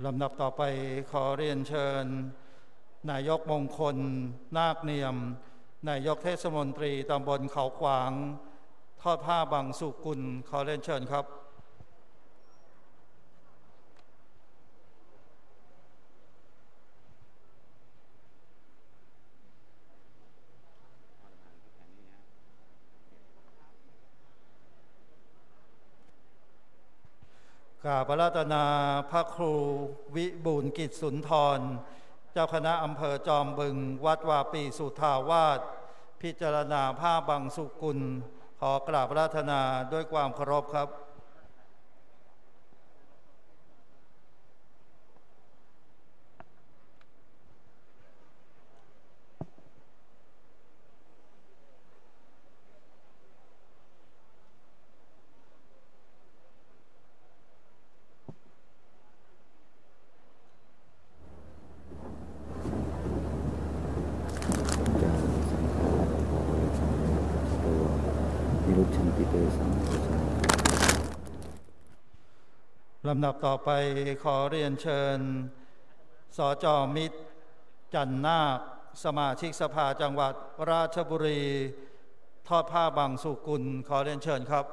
Speaker 7: ลำดับต่อไปขอเรียนเชิญนายกมงคลนาคเนียมนายกเทศมนตรีตำบลเขาขวางทอดผ้าบังสุกุลขอเรียนเชิญครับกราบอาราธนาพระครูวิบูลย์กิจสุนทรเจ้าคณะอำเภอจอมบึงวัดวาปีสุทาวาสพิจารณาผ้าบังสุกุลขอกราบอาราธนาด้วยความเคารพครับลำดับต่อไปขอเรียนเชิญสจ.มิตรจันนาคสมาชิกสภาจังหวัดราชบุรีทอดผ้าบังสุกุลขอเรียนเชิญครับ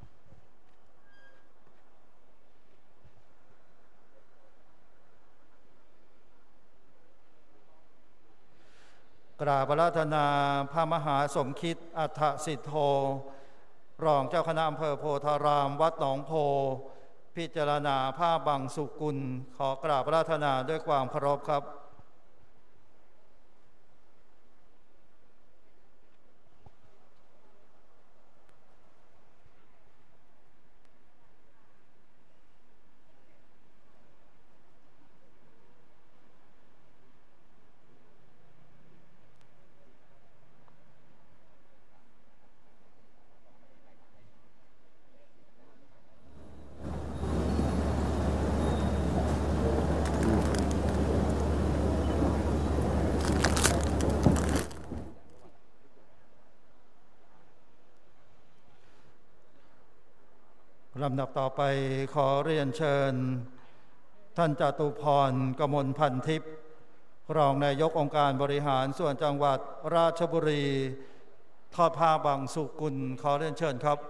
Speaker 7: กราบอาราธนาพระมหาสมคิดอัฏฐสิทโธรองเจ้าคณะอำเภอโพธารามวัดหนองโพพิจารณาผ้าบังสุกุลขอกราบอาราธนาด้วยความเคารพครับลำดับต่อไปขอเรียนเชิญท่านจตุพรกมลพันทิพย์รองนายกองค์การบริหารส่วนจังหวัดราชบุรีทอดผ้าบังสุกุลขอเรียนเชิญครับ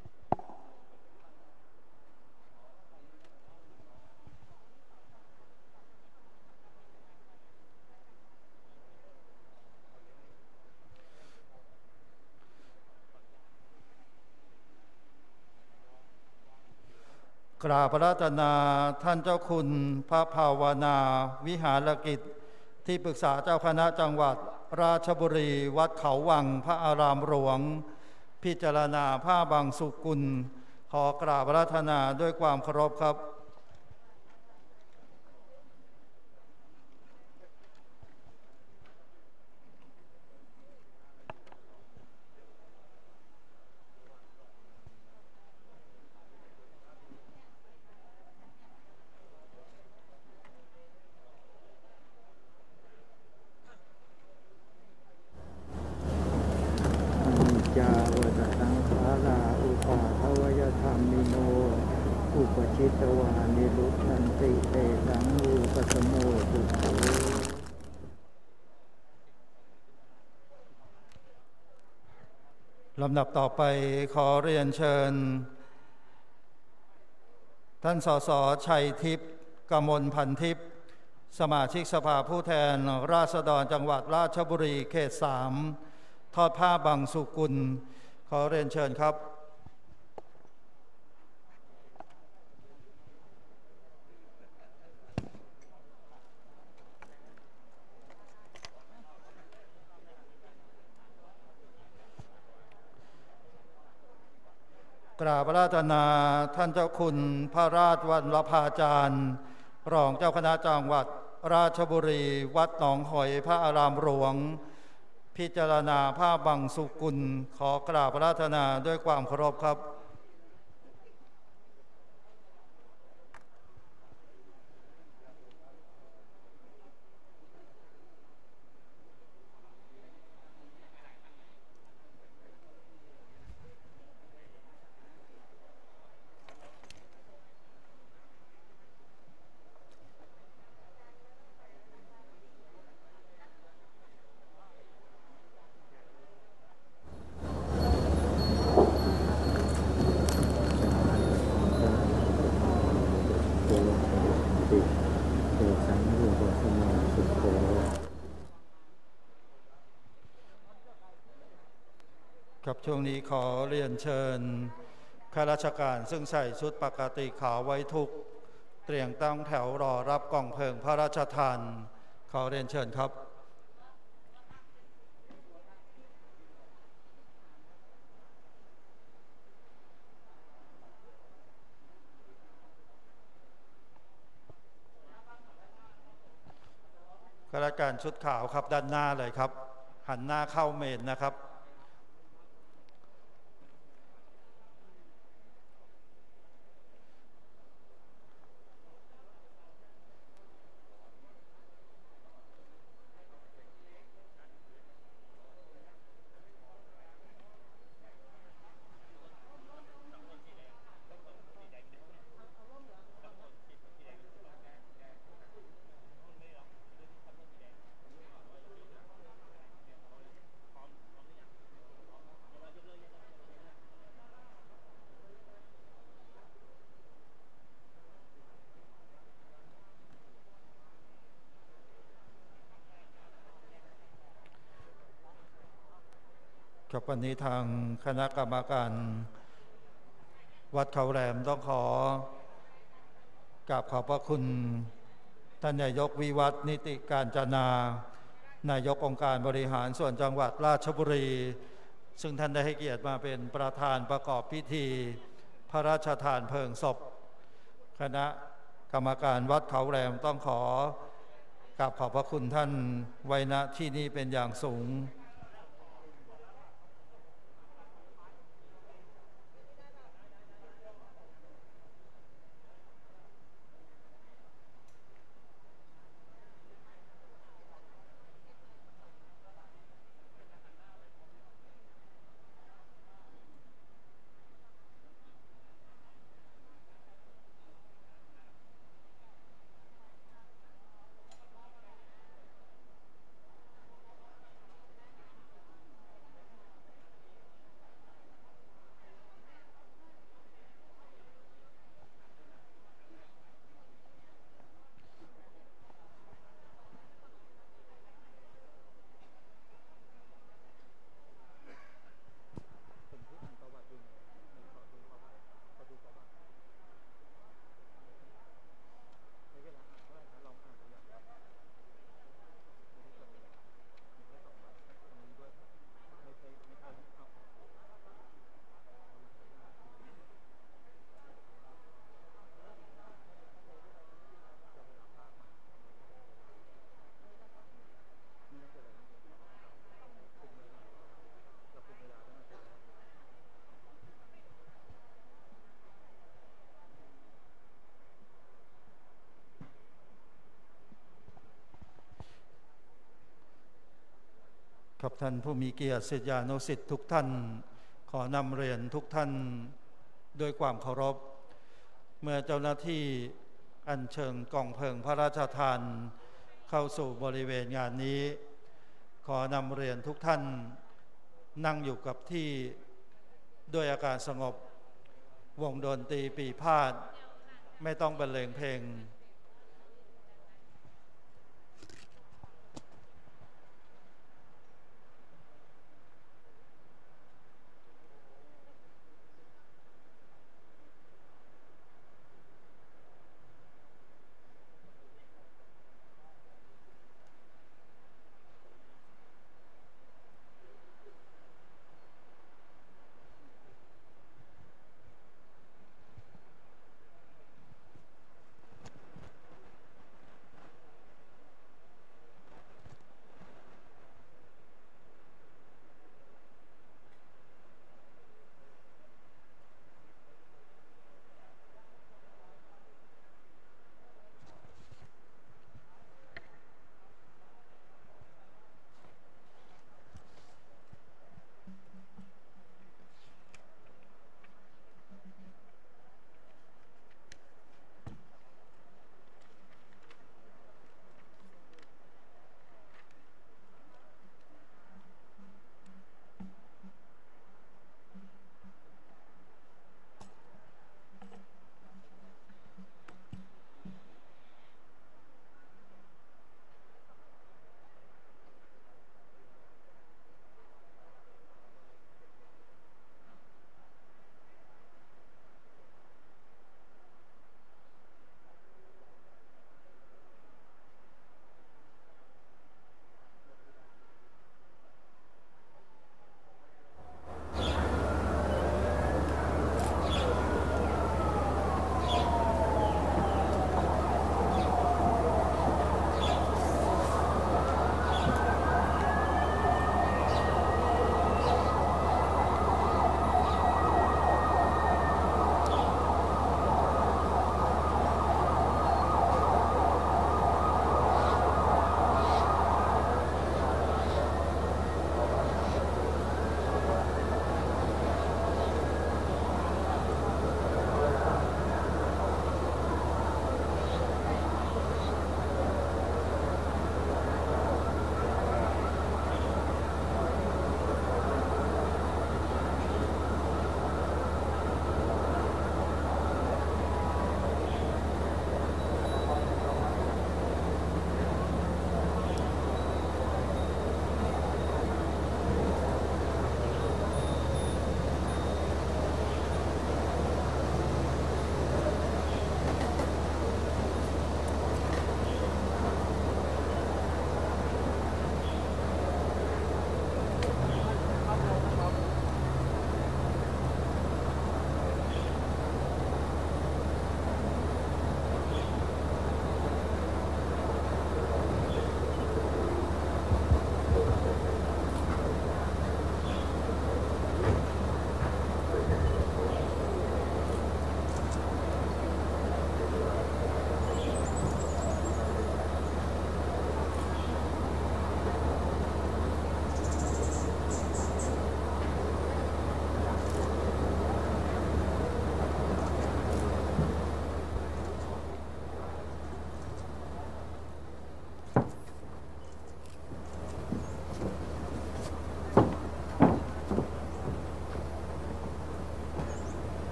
Speaker 7: กราบอาราธนาท่านเจ้าคุณพระภาวนาวิหารกิจที่ปรึกษาเจ้าคณะจังหวัดราชบุรีวัดเขาวังพระอารามหลวงพิจารณาผ้าบังสุกุลขอกราบอาราธนาด้วยความเคารพครับลำดับต่อไปขอเรียนเชิญท่านสสชัยทิพย์กมลพันทิพย์สมาชิกสภาผู้แทนราษฎรจังหวัดราชบุรีเขต 3ทอดผ้าบังสุกุลขอเรียนเชิญครับกราบอาราธนาท่านเจ้าคุณพระราชวัลภาจารย์รองเจ้าคณะจังหวัดราชบุรีวัดหนองหอยพระอารามหลวงพิจารณาผ้าบังสุกุลขอกราบอาราธนาด้วยความเคารพครับ
Speaker 9: อ
Speaker 7: ครับช่วงนี้ขอเรียนเชิญข้าราชการซึ่งใส่ชุดปกติขาวไว้ทุกเตรียมตั้งแถวรอรับกล่องเพลิงพระราชทานขอเรียนเชิญครับข้าราชการชุดขาวครับด้านหน้าเลยครับหันหน้าเข้าเมนนะครับครับวันนี้ทางคณะกรรมการวัดเขาแหลมต้องขอกราบขอบพระคุณท่านนายกวิวัฒน์นิติการจนานายกองค์การบริหารส่วนจังหวัดราชบุรีซึ่งท่านได้ให้เกียรติมาเป็นประธานประกอบพิธีพระราชทานเพลิงศพคณะกรรมการวัดเขาแหลมต้องขอกราบขอบพระคุณท่านไว้ณที่นี้เป็นอย่างสูงครับท่านผู้มีเกียรติศิษยานุศิษย์ทุกท่านขอนำเรียนทุกท่านด้วยความเคารพเมื่อเจ้าหน้าที่อัญเชิญกล่องเพลิงพระราชทานเข้าสู่บริเวณงานนี้ขอนำเรียนทุกท่านนั่งอยู่กับที่ด้วยอาการสงบวงดนตรีปีพาทย์ไม่ต้องบรรเลงเพลง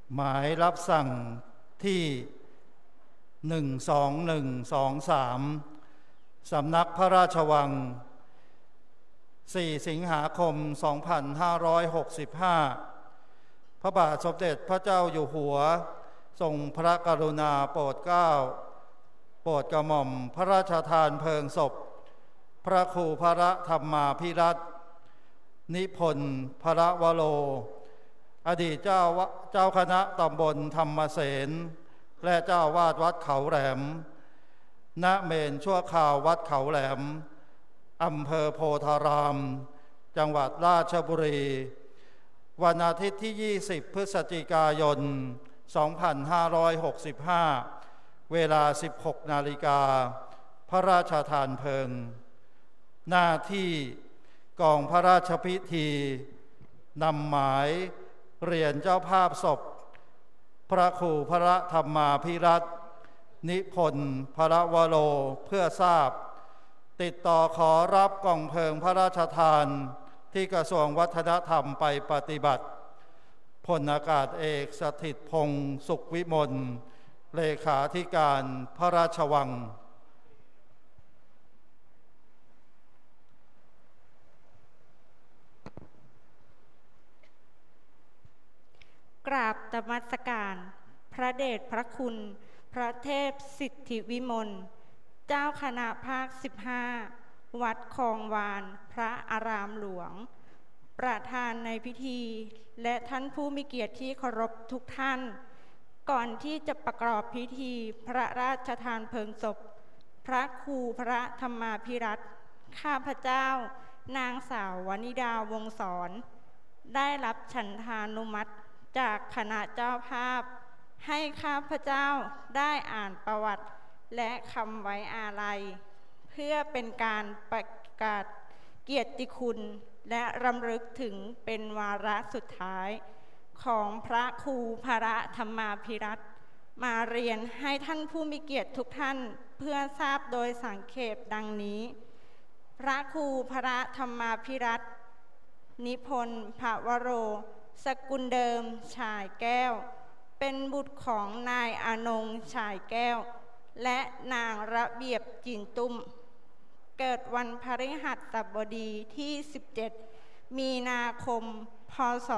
Speaker 7: หมายรับสั่งที่12123สำนักพระราชวัง4 สิงหาคม 2565 พระบาทสมเด็จพระเจ้าอยู่หัวทรงพระกรุณาโปรดเกล้าโปรดกระหม่อมพระราชทานเพลิงศพพระครูพระธรรมาภิรัตน์นิพนธ์พระวโรอดีตเจ้าคณะตำบลธรรมเสนและเจ้าวาดวัดเขาแหลมณเมนชั่วคราววัดเขาแหลมอำเภอโพธารามจังหวัดราชบุรีวันอาทิตย์ที่ 20 พฤศจิกายน 2565 เวลา 16 นาฬิกาพระราชทานเพลิงหน้าที่กองพระราชพิธีนำหมายเรียนเจ้าภาพศพพระครูพระธรรมาภิรัตน์นิพนธ์พระวโรเพื่อทราบติดต่อขอรับกองเพลิงพระราชทานที่กระทรวงวัฒนธรรมไปปฏิบัติพลอากาศเอกสถิตพงษ์สุขวิมลเลขาธิการพระราชวัง
Speaker 10: กราบนมัสการพระเดชพระคุณพระเทพสิทธิวิมลเจ้าคณะภาค 15 วัดคลองวานพระอารามหลวงประธานในพิธีและท่านผู้มีเกียรติที่เคารพทุกท่านก่อนที่จะประกอบพิธีพระราชทานเพลิงศพพระครูพระธรรมาภิรัตน์ข้าพเจ้านางสาววนิดาวงศรได้รับฉันทานุมัติจากคณะเจ้าภาพให้ข้าพเจ้าได้อ่านประวัติและคำไว้อาลัยเพื่อเป็นการประกาศเกียรติคุณและรำลึกถึงเป็นวาระสุดท้ายของพระครูพระธรรมาภิรัตน์มาเรียนให้ท่านผู้มีเกียรติทุกท่านเพื่อทราบโดยสังเขปดังนี้พระครูพระธรรมาภิรัตน์นิพนธ์พระวโรสกุลเดิมฉายแก้วเป็นบุตรของนายอานงฉายแก้วและนางระเบียบจินตุ้มเกิดวันพฤหัสบดีที่ 17 มีนาคม พ.ศ.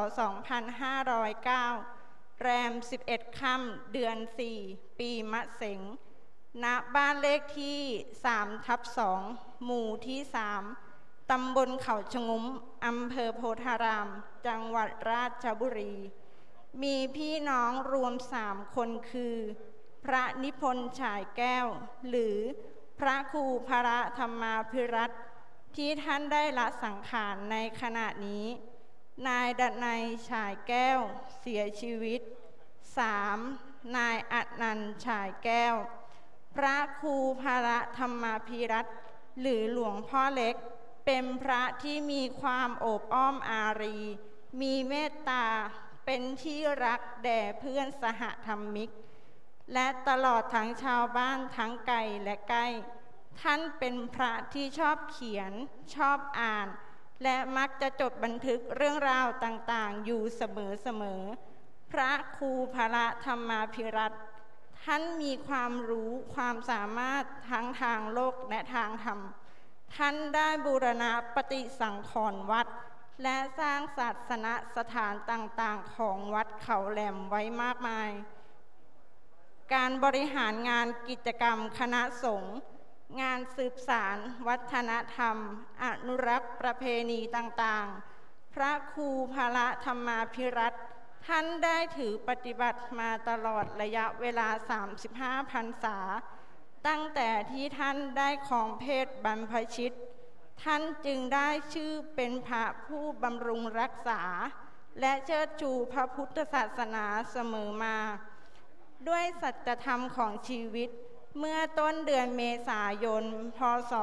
Speaker 10: 2509 แรม 11 ค่ำ เดือน 4 ปีมะเสงณบ้านเลขที่ 3/2 หมู่ที่ 3 ตำบลเขาชงุ้มอำเภอโพธารามจังหวัดราชบุรีมีพี่น้องรวม3 คนคือพระนิพนธ์ฉายแก้วหรือพระครูพระธรรมาภิรัตน์ที่ท่านได้ละสังขารในขณะนี้นายดนัยฉายแก้วเสียชีวิต 3. นายอนันต์ฉายแก้วพระครูพระธรรมาภิรัตน์หรือหลวงพ่อเล็กเป็นพระที่มีความโอบอ้อมอารีมีเมตตาเป็นที่รักแด่เพื่อนสหธรรมิกและตลอดทั้งชาวบ้านทั้งไกลและใกล้ท่านเป็นพระที่ชอบเขียนชอบอ่านและมักจะจดบันทึกเรื่องราวต่างๆอยู่เสมอพระครูพระธรรมาภิรัตน์ท่านมีความรู้ความสามารถทั้งทางโลกและทางธรรมท่านได้บูรณะปฏิสังขรณ์วัดและสร้างศาสนสถานต่างๆของวัดเขาแหลมไว้มากมายการบริหารงานกิจกรรมคณะสงฆ์งานสืบสานวัฒนธรรมอนุรักษ์ประเพณีต่างๆพระครูพระธรรมาภิรัตน์ท่านได้ถือปฏิบัติมาตลอดระยะเวลา35 พรรษาตั้งแต่ที่ท่านได้ครองเพศบรรพชิตท่านจึงได้ชื่อเป็นพระผู้บำรุงรักษาและเชิดชูพระพุทธศาสนาเสมอมาด้วยสัจธรรมของชีวิตเมื่อต้นเดือนเมษายน พ.ศ.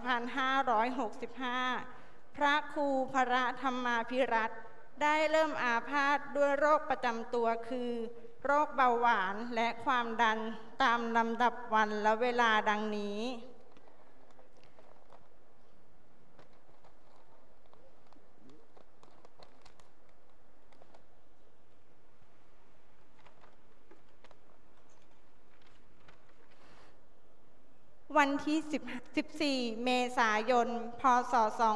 Speaker 10: 2565 พระครูพระธรรมาภิรัตน์ได้เริ่มอาพาธด้วยโรคประจำตัวคือโรคเบาหวานและความดันตามลำดับวันและเวลาดังนี้วันที่14 เมษายน พ.ศ.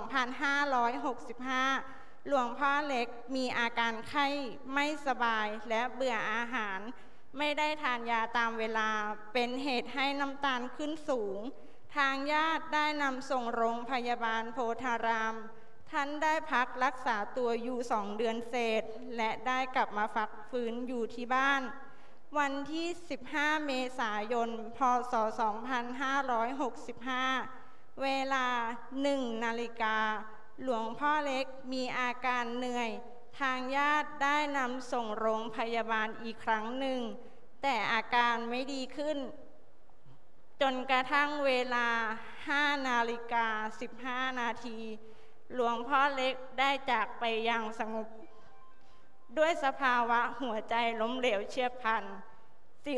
Speaker 10: 2565 หลวงพ่อเล็กมีอาการไข้ไม่สบายและเบื่ออาหารไม่ได้ทานยาตามเวลาเป็นเหตุให้น้ำตาลขึ้นสูงทางญาติได้นำส่งโรงพยาบาลโพธารามท่านได้พักรักษาตัวอยู่2 เดือนเศษและได้กลับมาพักฟื้นอยู่ที่บ้านวันที่15 เมษายน พ.ศ. 2565 เวลา 1 นาฬิกาหลวงพ่อเล็กมีอาการเหนื่อยทางญาติได้นำส่งโรงพยาบาลอีกครั้งหนึ่งแต่อาการไม่ดีขึ้นจนกระทั่งเวลา 5 นาฬิกา 15 นาทีหลวงพ่อเล็กได้จากไปอย่างสงบด้วยสภาวะหัวใจล้มเหลวเฉียบพลันสิ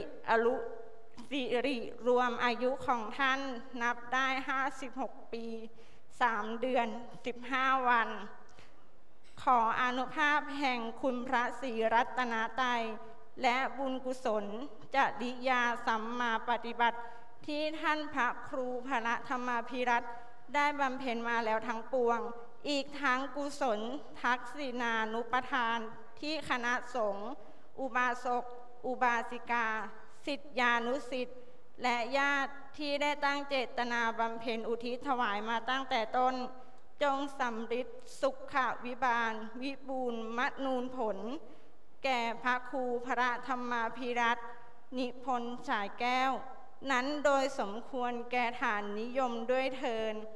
Speaker 10: ริรวมอายุของท่านนับได้56 ปี 3 เดือน 15 วันขออานุภาพแห่งคุณพระศรีรัตนตรัยและบุญกุศลจริยาสัมมาปฏิบัติที่ท่านพระครูพระธรรมาภิรัตน์ได้บำเพ็ญมาแล้วทั้งปวงอีกทั้งกุศลทักษิณานุปทานที่คณะสงฆ์อุบาสกอุบาสิกาศิษยานุศิษย์และญาติที่ได้ตั้งเจตนาบำเพ็ญอุทิศถวายมาตั้งแต่ต้นจงสำฤทธิ์สุขวิบาลวิบูลย์มนูนผลแก่พระครูพระธรรมาภิรัตน์นิพนธ์ฉายแก้วนั้นโดยสมควรแก่ฐานนิยมด้วยเทิน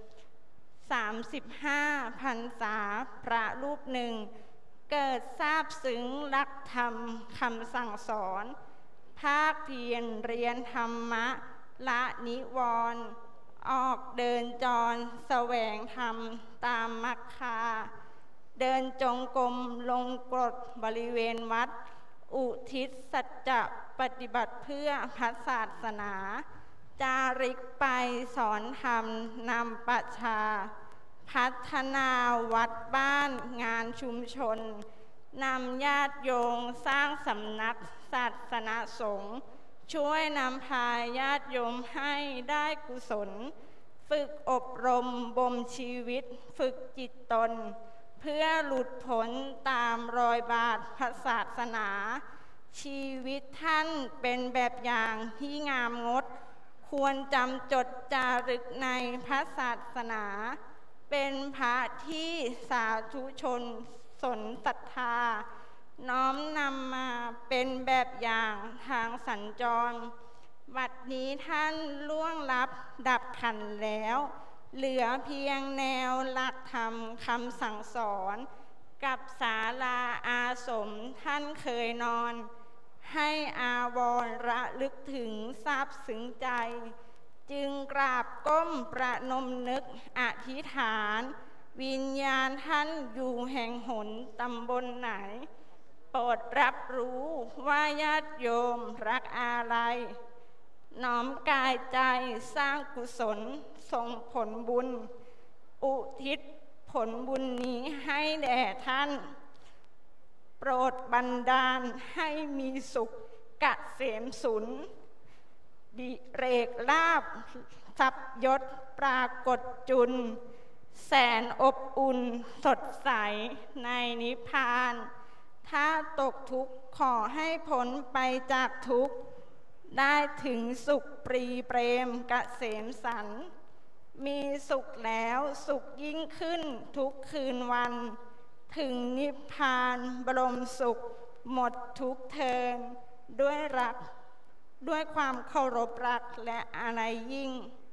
Speaker 10: 35 พรรษาพระรูปหนึ่งเกิดทราบซึ้งรักธรรมคำสั่งสอนภาคเพียรเรียนธรรมะละนิวรณ์ออกเดินจรแสวงธรรมตามมรรคาเดินจงกรมลงกรดบริเวณวัดอุทิศสัจจะปฏิบัติเพื่อพระศาสนาจาริกไปสอนธรรมนำประชาพัฒนาวัดบ้านงานชุมชนนำญาติโยมสร้างสำนักศาสนสงฆ์ช่วยนำพาญาติโยมให้ได้กุศลฝึกอบรมบ่มชีวิตฝึกจิตตนเพื่อหลุดพ้นตามรอยบาทพระศาสนาชีวิตท่านเป็นแบบอย่างที่งามงดควรจำจดจารึกในพระศาสนาเป็นพระที่สาธุชนสนศรัทธาน้อมนำมาเป็นแบบอย่างทางสัญจรบัดนี้ท่านล่วงลับดับขันแล้วเหลือเพียงแนวหลักธรรมคำสั่งสอนกับศาลาอาสมท่านเคยนอนให้อาวรณ์ระลึกถึงทราบซึ้งใจจึงกราบก้มประนมนึกอธิษฐานวิญญาณท่านอยู่แห่งหนตำบลไหนโปรดรับรู้ว่าญาติโยมรักอะไรน้อมกายใจสร้างกุศลส่งผลบุญอุทิศผลบุญนี้ให้แด่ท่านโปรดบันดาลให้มีสุขเกษมสุนดิเรกลาภทรัพยศปรากฏจุลแสนอบอุ่นสดใสในนิพพานถ้าตกทุกข์ขอให้พ้นไปจากทุกข์ได้ถึงสุขปรีเปรมเกษมสันต์มีสุขแล้วสุขยิ่งขึ้นทุกคืนวันถึงนิพพานบรมสุขหมดทุกเทินด้วยรักด้วยความเคารพรักและอะไรยิ่ง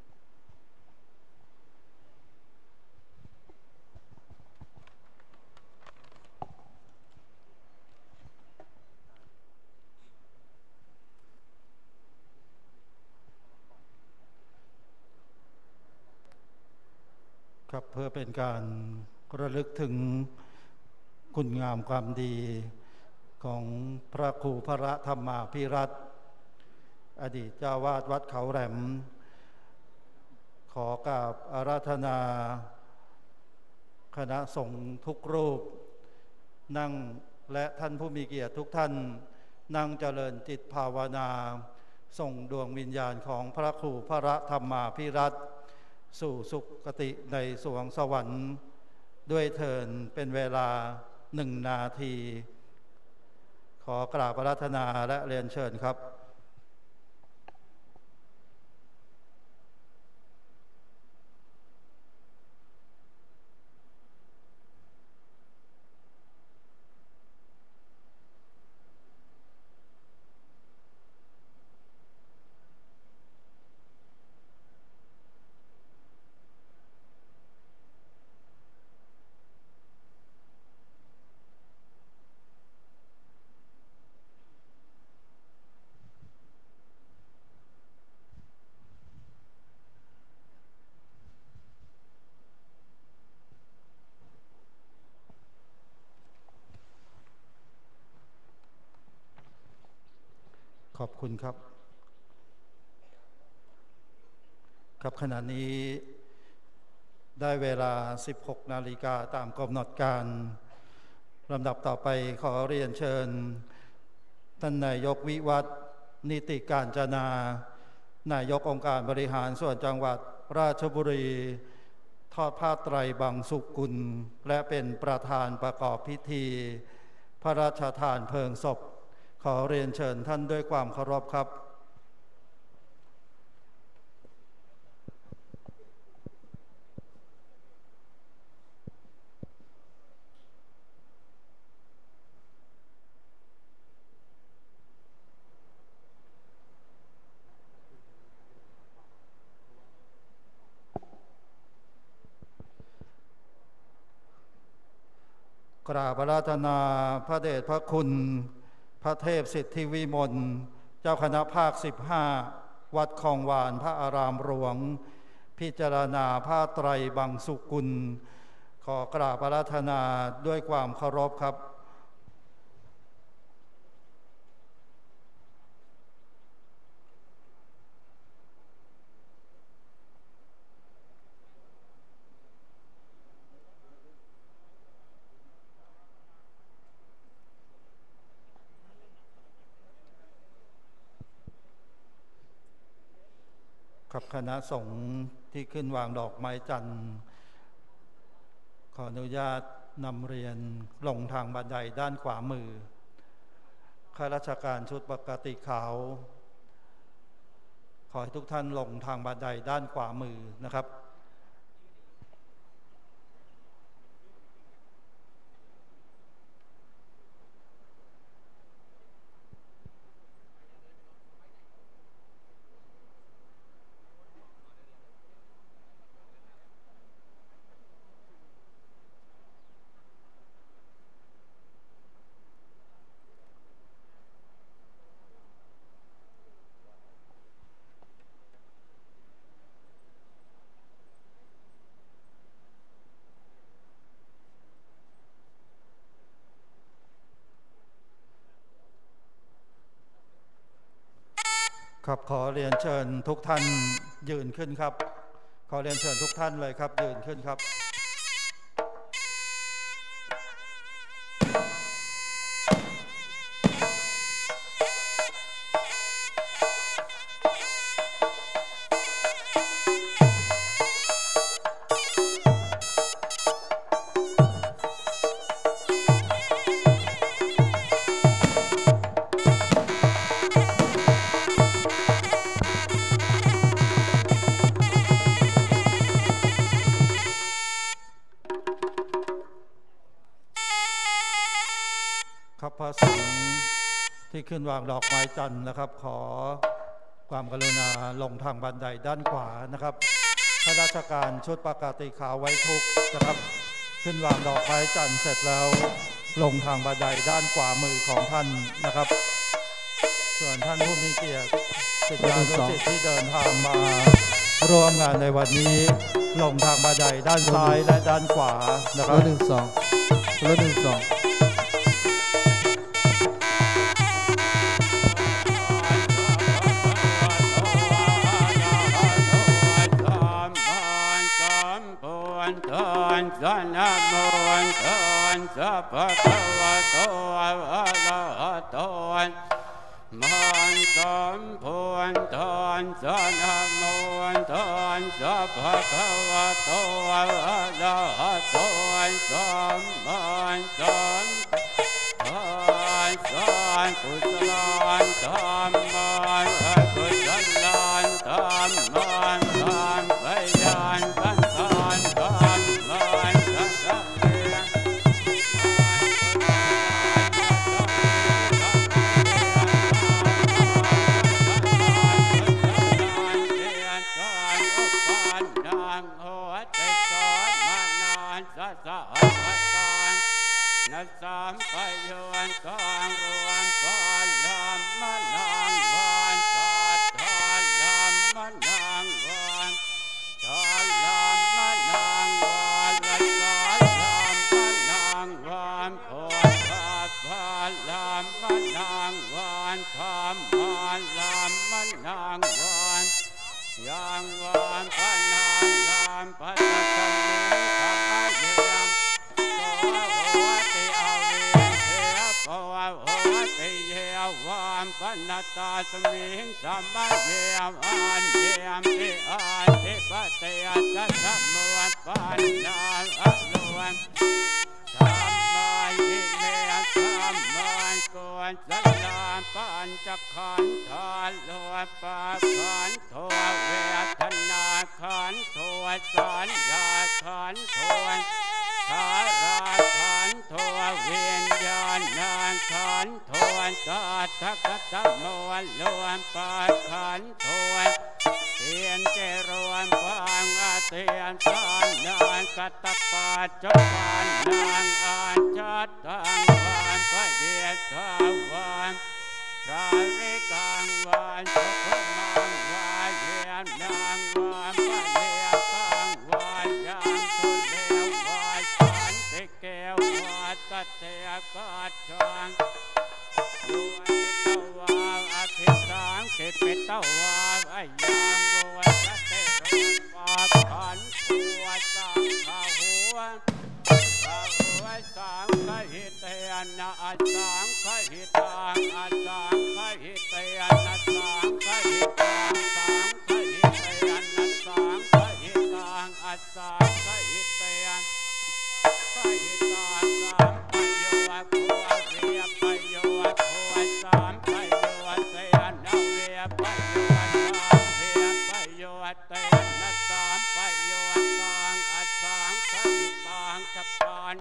Speaker 7: ครับเพื่อเป็นการระลึกถึงคุณงามความดีของพระครูพระธรรมาภิรัตน์อดีตเจ้าวาดวัดเขาแหลมขอกราบอาราธนาคณะสงฆ์ทุกรูปนั่งและท่านผู้มีเกียรติทุกท่านนั่งเจริญจิตภาวนาส่งดวงวิญญาณของพระครูพระธรรมาภิรัตน์สู่สุคติในสวงสวรรค์ด้วยเถิดเป็นเวลา1 นาทีขอกราบอาราธนาและเรียนเชิญครับขอบคุณครับครับขณะนี้ได้เวลา 16 นาฬิกาตามกำหนดการลำดับต่อไปขอเรียนเชิญท่านนายกวิวัฒน์นิติการจนานายกองค์การบริหารส่วนจังหวัดราชบุรีทอดผ้าไตรบังสุกุลและเป็นประธานประกอบพิธีพระราชทานเพลิงศพขอเรียนเชิญท่านด้วยความเคารพครับกราบอาราธนาพระเดชพระคุณพระเทพสิทธิวิมลเจ้าคณะภาค15วัดคลองวานพระอารามหลวงพิจารณาผ้าไตรบังสุกุลขอกราบอาราธนาด้วยความเคารพครับครับคณะสงฆ์ที่ขึ้นวางดอกไม้จันทร์ขออนุญาตนำเรียนลงทางบันไดด้านขวามือข้าราชการชุดปกติขาวขอให้ทุกท่านลงทางบันไดด้านขวามือนะครับครับขอเรียนเชิญทุกท่านยืนขึ้นครับขอเรียนเชิญทุกท่านเลยครับยืนขึ้นครับพระสงฆ์ที่ขึ้นวางดอกไม้จันทร์นะครับขอความกรุณาลงทางบันไดด้านขวานะครับข้าราชการชุดปกติขาวไว้ทุกนะครับขึ้นวางดอกไม้จันทร์เสร็จแล้วลงทางบันไดด้านขวามือของท่านนะครับส่วนท่านผู้มีเกียรติศิษยานุศิษย์ที่เดินทางมาร่วมงานในวันนี้ลงทางบันไดด้านซ้ายและด้านขวานะครับ1 2สันนะโมตัสสะภะคะวะโตอะระหะโต
Speaker 11: มันสมพูนทอนสนะโมทอนสัพพะคะวะโตอะระหะโตสัมมาสัมพุทธัสสะกุศลธัมมังกุศลธัมมังธัมมยันตันธัมมังสัจจะเมนัสสามปโยนกองรวมปาลามมะนางวันสัทธาลามมะนางวันชาลามมะนางวันละสาลามมะนางวันโพธาภาลามมะนางวันธรรมลามมะนางวันยังวันพะนางลามปัตตะคันนิธรรมะเยมโอติเยวามปนัตตาสมิงสัมมาเยวอันเยมติอันติปะเตอัสสะมวนปัญญาอัลวนธรรมายิเมธรรมันกวนสัลลาปัญจขันธาโลปะขันโทเวทนาขันโทสัญญาขันโทธาราขันโทวิญญาณขันโทตัทธกตโมลวนปะขันโทเทียนเจรวนปังอาเทียนสานนานกัตตปัจจปานนางอันชัดตังวันพระเดียทวันพระริกังวันสุขมังวาเยียนนางวันพระเดียกังวันยังสุเลววันสันติเกววัตเตกัจจังดูอิตวาอภิสังเกปิตวาอายังวัตเตรุปาขันหัวสังขาหัวสังขหิเตนะอัสสังขหิตังอัสสังขหิเตนะสังขหิตังสังขหิเตนะสังขหิตังอัสสังขหิเตนะขหิตังสัมปโยภูเวียปโยภูสัมปโยเตนะเวียปโยสัมเวียปโยเตนะสัมปโยสังอัสสังขหิตังจัปปาน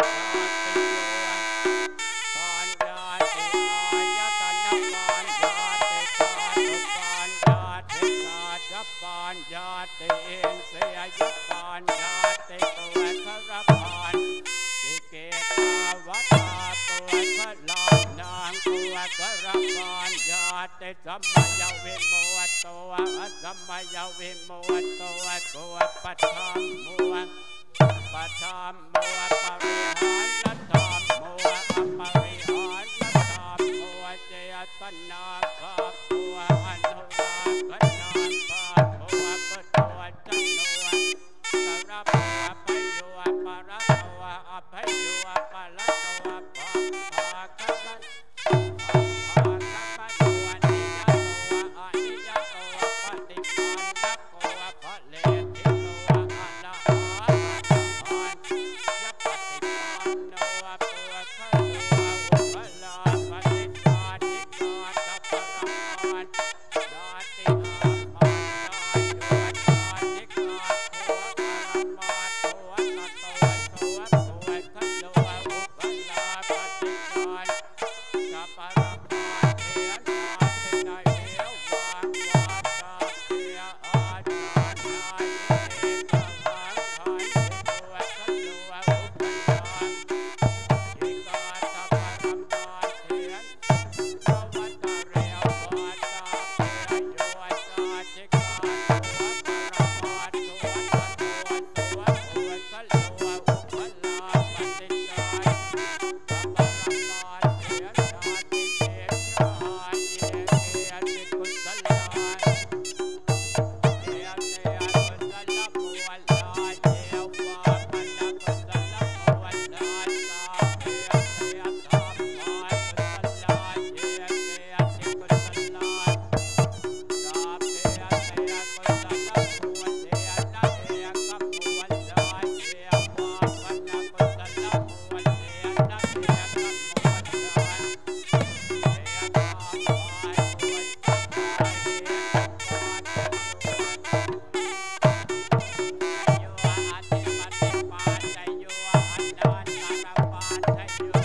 Speaker 11: ปัญญาติเอ็นเสียยปัญญาติตัวขรพันติเกตาวตาตัวขลานนางตัวขรพันญาติสัมมายวิโมตตัวสัมมายวิโมตตัวกัวปัฏฐามมัวปัฏฐามมัวปริหารนัตถามมัวอปริหารนัตถามมัวเจตนาขับตัวอนุราขนานปาตัวตัวจันโนสระปะปะโยปะระตัวอภัยโยปะละตัวปะปะคัมมันตัวนิยตัวอนิยตัวปฏิปันนะตัวปะเลทิตัวอนาหายัปฏิปันโนตัวขตัวอุปลาปฏิปาติกาตัปปะรังดาติ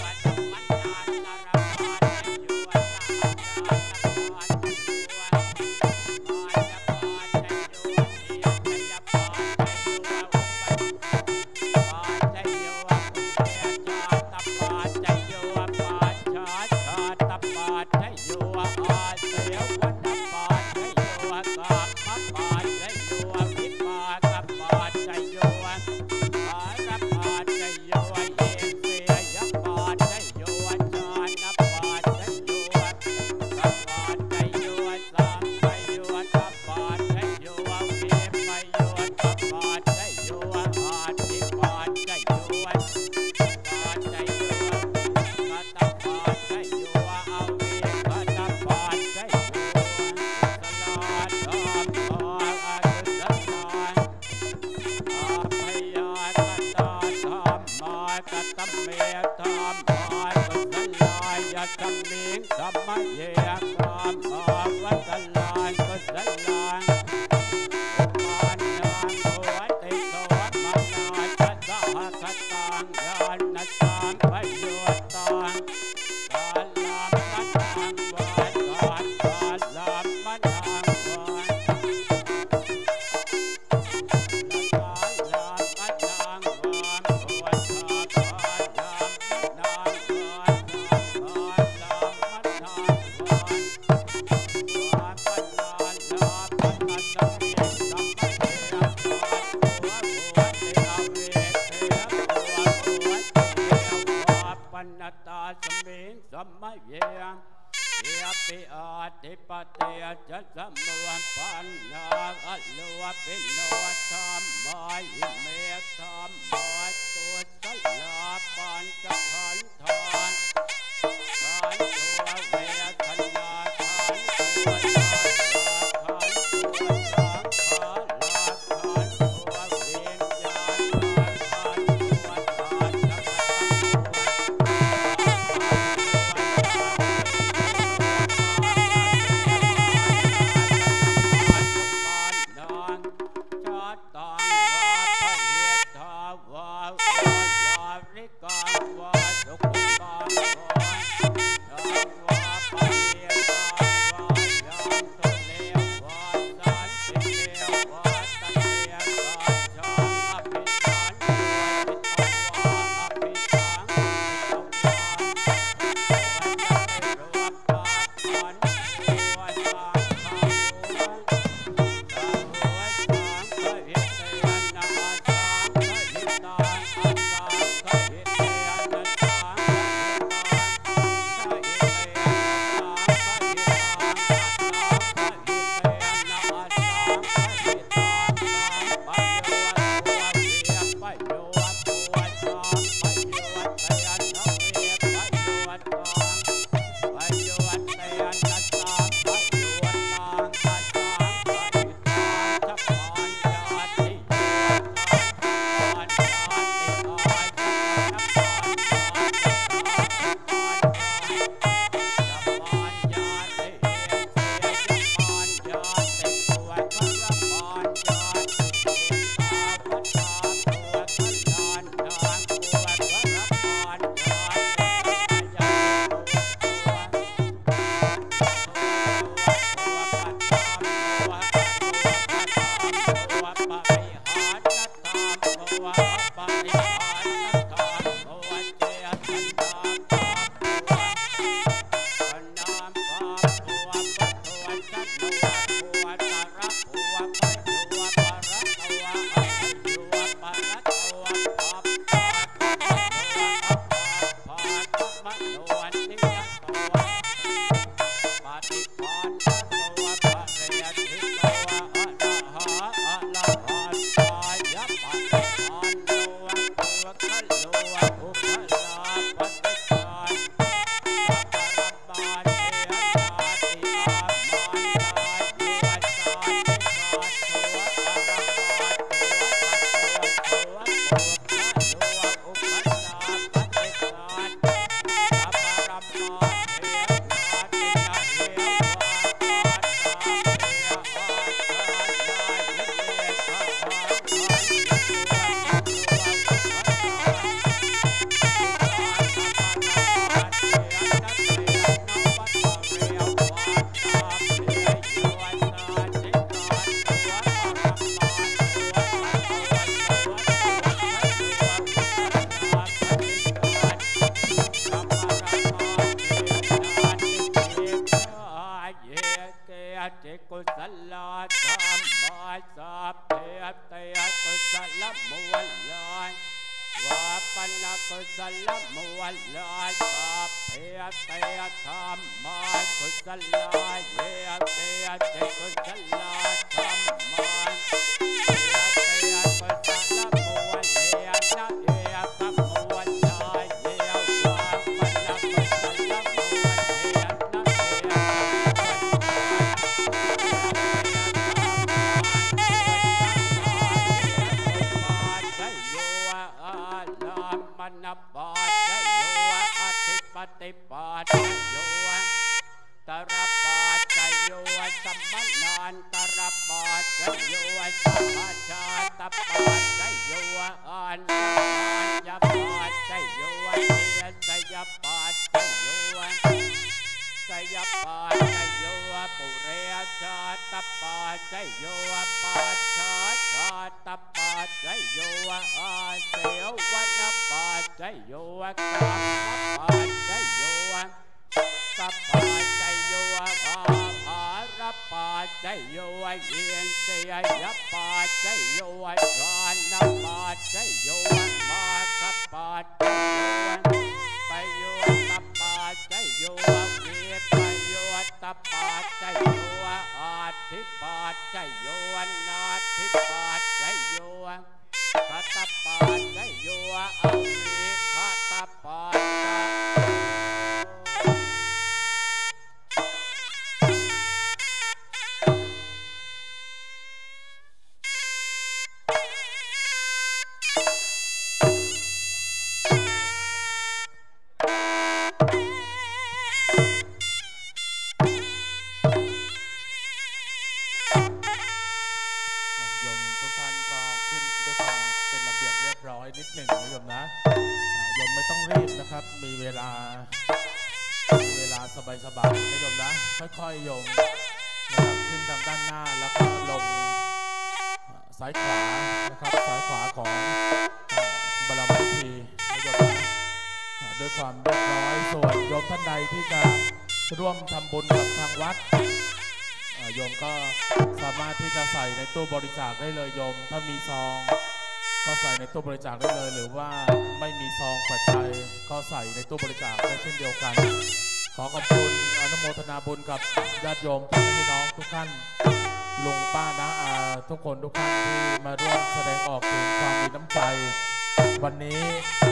Speaker 11: วาสุขลาธรรมาสัพเพเตกุศลมูลาวาปัญญกุศลมูลาสัพเพเตธรรมากุศลาเยเตเจกุศลาธรรมาเตกุศลมูลเยนะเอกมูลาเยวาปัญญกุศลมูลเยนะเอนปาจโยอธิปติปาจโยตระปาจโยสัมมนานตระปาจโยสัมมาชาตปาจโยอัญญปาจโยเนสยปาจโยสยปาจโยปุเรชาตปาจโยปาชาชาตปาจโยอาเสวนปาจโยกรรมปาจโยสัพพาจโยอาภารปาจโยเยนเสยยปาจโยชานปาจโยมาสปาจโยปโยตปาจโยเวปโยตปาจโยอาทิปาจโยนาทิปาจโยขัตปาจโยอวิขัตปาจนิดหนึ่งนะโยมนะโยมไม่ต้องรีบนะครับมีเวลาสบายๆนะโยมนะค่อยๆโยมนะครับขึ้นทางด้านหน้าแล้วก็ลงซ้ายขวานะครับซ้ายขวาของบรมพิธีนะโยมนะด้วยความเรียบร้อยส่วนโยมท่านใดที่จะร่วมทำบุญกับทางวัดโยมก็สามารถที่จะใส่ในตู้บริจาคได้เลยโยมถ้ามีซองก็ใส่ในตู้บริจาคได้เลยหรือว่าไม่มีซองปัจจัยก็ใส่ในตู้บริจาคได้เช่นเดียวกันขอขอบคุณอนุโมทนาบุญกับญาติโยมพี่น้องทุกท่านลุงป้าน้าอาทุกคนทุกท่านที่มาร่วมแสดงออกถึงความมีน้ำใจวันนี้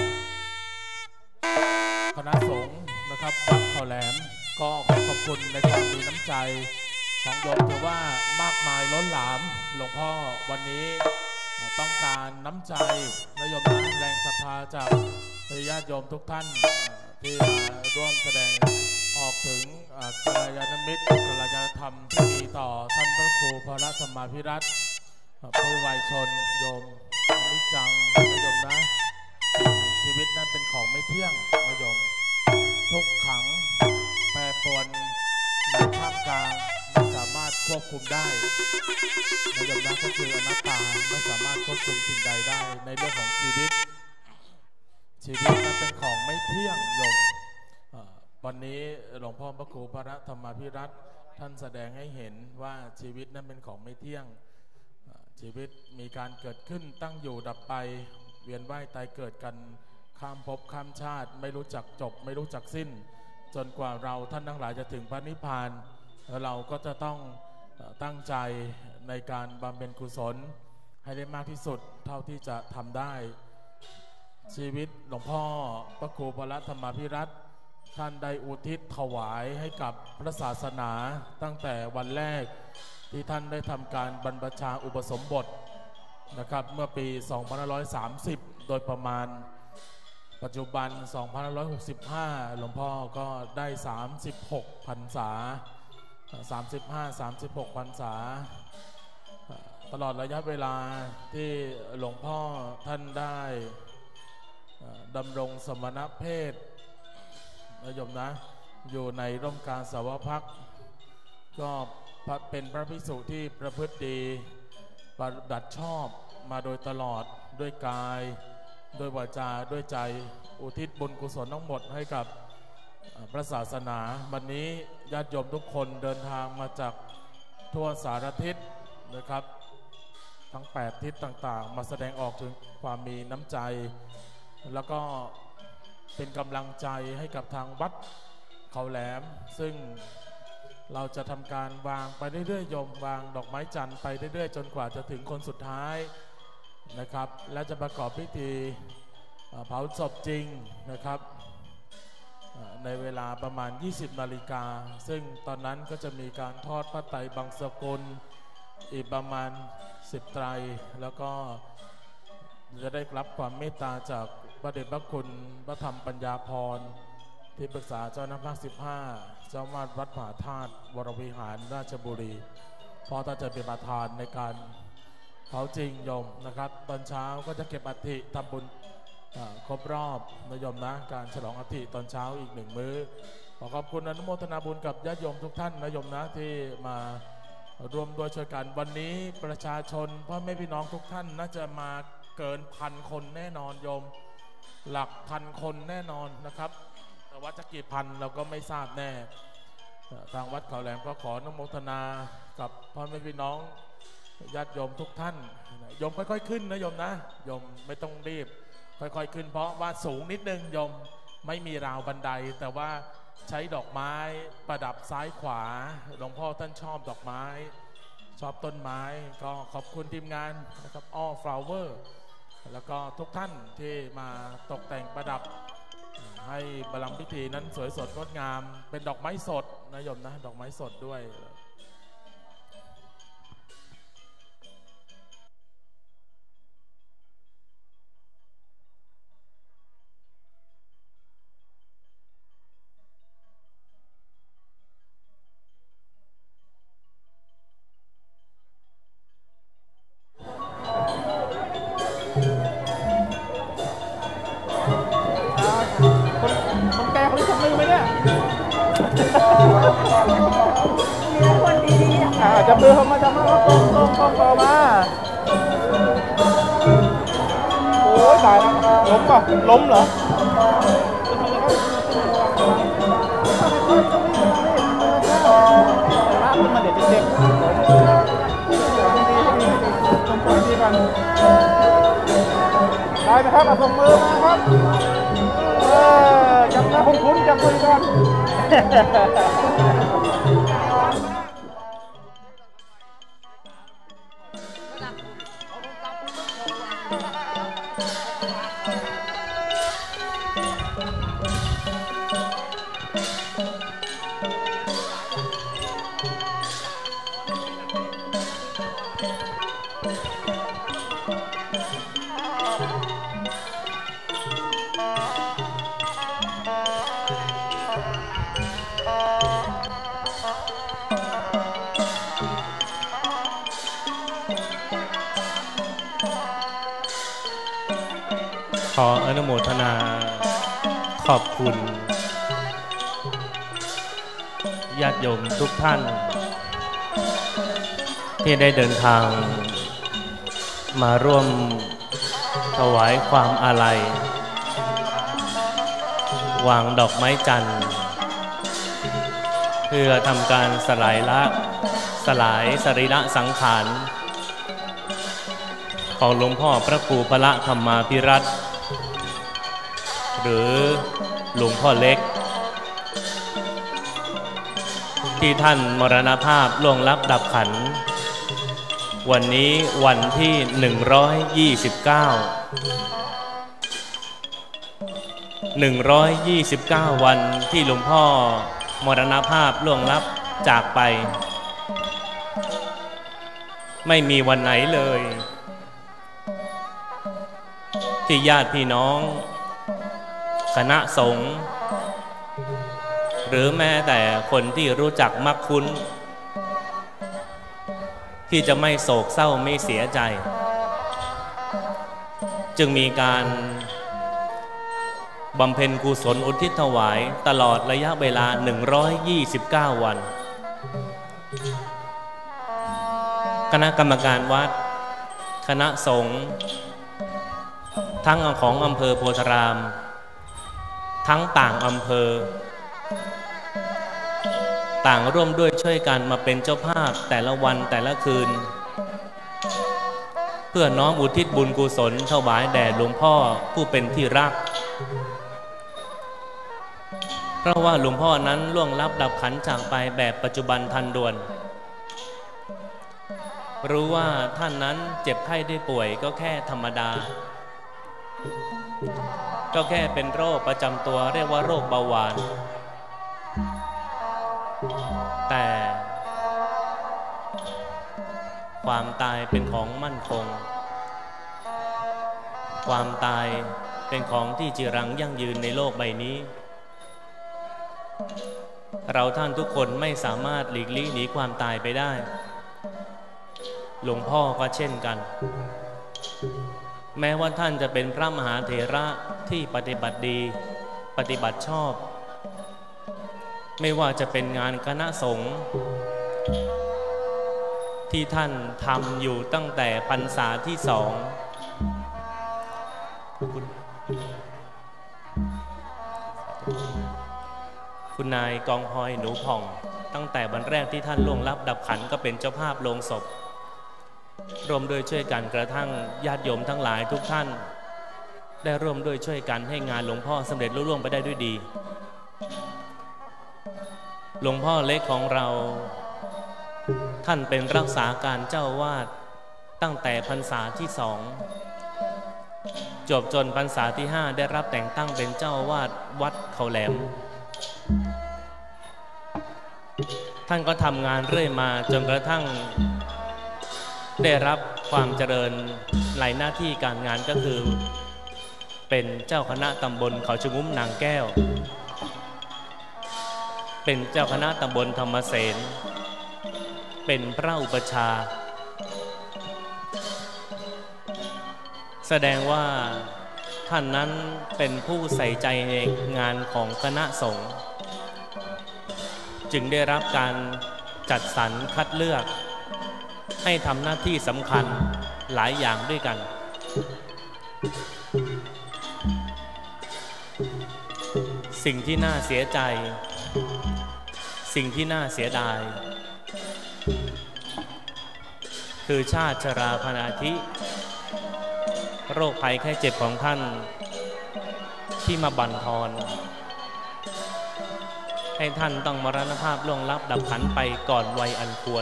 Speaker 11: คณะสงฆ์นะครับวัดเขาแหลมก็ขอขอบคุณในความมีน้ำใจของโยมถือว่ามากมายล้นหลามหลวงพ่อวันนี้ต้องการน้ำใจและโยมแรงศรัทธาจากญาติโยมทุกท่านที่มาร่วมแสดงออกถึงกัลยาณมิตรกัลยาณธรรมที่มีต่อท่านพระครูพระสัมมาภิรัตน์ผู้วัยชนโยมนิจจังโยมนะชีวิตนั้นเป็นของไม่เที่ยงโยมทุกขังแปรปรวนในท่ามกลางไม่สามารถควบคุมได้ในโยมนะก็คืออนัตตาไม่สามารถควบคุมสิ่งใดได้ในเรื่องของชีวิตนั้นเป็นของไม่เที่ยงโยมวันนี้หลวงพ่อพระครูพระธรรมาภิรัตน์ท่านแสดงให้เห็นว่าชีวิตนั้นเป็นของไม่เที่ยงชีวิตมีการเกิดขึ้นตั้งอยู่ดับไปเวียนว่ายตายเกิดกันข้ามภพข้ามชาติไม่รู้จักจบไม่รู้จักสิ้นจนกว่าเราท่านทั้งหลายจะถึงพระนิพพานเราก็จะต้องตั้งใจในการบำเพ็ญกุศลให้ได้มากที่สุดเท่าที่จะทำได้ชีวิตหลวงพ่อพระครูพระธรรมาภิรัตน์ท่านได้อุทิศถวายให้กับพระศาสนาตั้งแต่วันแรกที่ท่านได้ทำการบรรพชาอุปสมบทนะครับเมื่อปี2530โดยประมาณปัจจุบัน2565หลวงพ่อก็ได้36พรรษา36พรรษาตลอดระยะเวลาที่หลวงพ่อท่านได้ดำรงสมณเพศนะโยมนะอยู่ในร่มกาสาวพักตร์ก็เป็นพระภิกษุที่ประพฤติดีปฏิบัติชอบมาโดยตลอดด้วยกายด้วยวาจาด้วยใจอุทิศบุญกุศลทั้งหมดให้กับพระศาสนาวันนี้ญาติโยมทุกคนเดินทางมาจาก
Speaker 12: ทั่วสารทิศนะครับทั้ง8ทิศต่างๆมาแสดงออกถึงความมีน้ำใจแล้วก็เป็นกำลังใจให้กับทางวัดเขาแหลมซึ่งเราจะทำการวางไปเรื่อยๆโยมวางดอกไม้จันทร์ไปเรื่อยๆจนกว่าจะถึงคนสุดท้ายนะครับและจะประกอบพิธีเผาศพจริงนะครับในเวลาประมาณ 20 นาฬิกาซึ่งตอนนั้นก็จะมีการทอดพระไตรบังสกุลอีกประมาณ10 ไตรแล้วก็จะได้รับความเมตตาจากพระเดชพระคุณพระธรรมปัญญาพรที่ปรึกษาเจ้าหน้าที่15เจ้าวาดวัดมหาธาตุวรวิหารราชบุรีพอท่านจะเป็นประธานในการเผาจริงโยมนะครับตอนเช้าก็จะเก็บอัฐิทำบุญครบรอบนะโยมนะการฉลองอัฐิตอนเช้าอีก1 มื้อขอขอบคุณอนุโมทนาบุญกับญาติโยมทุกท่านนะโยมนะที่มารวมด้วยช่วยกันวันนี้ประชาชนพ่อแม่พี่น้องทุกท่านน่าจะมาเกิน1,000 คนแน่นอนโยมหลัก1,000 คนแน่นอนนะครับแต่ว่าจะกี่พันเราก็ไม่ทราบแน่ทางวัดเขาแหลมก็ขออนุโมทนากับพ่อแม่พี่น้องญาติโยมทุกท่านโยมค่อยๆขึ้นนะโยมนะโยมไม่ต้องรีบค่อยๆขึ้นเพราะว่าสูงนิดนึงโยมไม่มีราวบันไดแต่ว่าใช้ดอกไม้ประดับซ้ายขวาหลวงพ่อท่านชอบดอกไม้ชอบต้นไม้ก็ขอบคุณทีมงานนะครับAll Flower แล้วก็ทุกท่านที่มาตกแต่งประดับให้บัลลังก์พิธีนั้นสวยสดงดงามเป็นดอกไม้สดนะโยมนะดอกไม้สดด้วย
Speaker 13: คนแก่เขาจะมือไหมเนี่ยคนดีๆจับมือเข้ามาจับมือเข้าตรงมาโอ้ยตายแล้วล้มป่ะล้มเหรอลากขึ้นมาเดี๋ยวจะเจ็บได้ไหมครับส่งมือมาครับจับหน้าคุ้นๆจับมือกัน
Speaker 4: ขออนุโมทนาขอบคุณญาติโยมทุกท่านที่ได้เดินทางมาร่วมถวายความอาลัยวางดอกไม้จันทร์เพื่อทำการสลายสรีระสังขารของหลวงพ่อพระครูพระธรรมาภิรัตน์หรือหลวงพ่อเล็กที่ท่านมรณภาพล่วงลับดับขันวันนี้วันที่129วันที่หลวงพ่อมรณภาพล่วงลับจากไปไม่มีวันไหนเลยที่ญาติพี่น้องคณะสงฆ์หรือแม้แต่คนที่รู้จักมักคุ้นที่จะไม่โศกเศร้าไม่เสียใจจึงมีการบำเพ็ญกุศลอุทิศถวายตลอดระยะเวลา129วันคณะกรรมการวัดคณะสงฆ์ทั้งของอำเภอโพธารามทั้งต่างอำเภอ
Speaker 14: ต่างร่วมด้วยช่วยกันมาเป็นเจ้าภาพแต่ละวันแต่ละคืนเพื่อน้อมอุทิศบุญกุศลถวายแด่หลวงพ่อผู้เป็นที่รักเพราะว่าหลวงพ่อนั้นล่วงลับดับขันจากไปแบบปัจจุบันทันด่วนรู้ว่าท่านนั้นเจ็บไข้ได้ป่วยก็แค่ธรรมดาก็แค่เป็นโรคประจำตัวเรียกว่าโรคเบาหวานแต่ความตายเป็นของมั่นคงความตายเป็นของที่จีรังยั่งยืนในโลกใบนี้เราท่านทุกคนไม่สามารถหลีกลี่หนีความตายไปได้หลวงพ่อก็เช่นกันแม้ว่าท่านจะเป็นพระมหาเถระที่ปฏิบัติดีปฏิบัติชอบไม่ว่าจะเป็นงานคณะสงฆ์ที่ท่านทำอยู่ตั้งแต่พรรษาที่2คุณนายกองพลอยหนูผ่องตั้งแต่วันแรกที่ท่านล่วงลับดับขันก็เป็นเจ้าภาพโลงศพร่วมด้วยช่วยกันกระทั่งญาติโยมทั้งหลายทุกท่านได้ร่วมด้วยช่วยกันให้งานหลวงพ่อสำเร็จลุล่วงไปได้ด้วยดีหลวงพ่อเล็กของเราท่านเป็นรักษาการเจ้าวาดตั้งแต่พรรษาที่2จบจนพรรษาที่5ได้รับแต่งตั้งเป็นเจ้าวาดวัดเขาแหลมท่านก็ทำงานเรื่อยมาจนกระทั่งได้รับความเจริญหลายหน้าที่การงานก็คือเป็นเจ้าคณะตำบลเขาชะงุ้มนางแก้วเป็นเจ้าคณะตำบลธรรมเสนเป็นพระอุปชาแสดงว่าท่านนั้นเป็นผู้ใส่ใจในงานของคณะสงฆ์จึงได้รับการจัดสรรคัดเลือกให้ทำหน้าที่สำคัญหลายอย่างด้วยกันสิ่งที่น่าเสียใจสิ่งที่น่าเสียดายคือชาติชราพนาธิโรคภัยไข้เจ็บของท่านที่มาบั่นทอนให้ท่านต้องมรณภาพล่วงลับดับขันไปก่อนวัยอันควร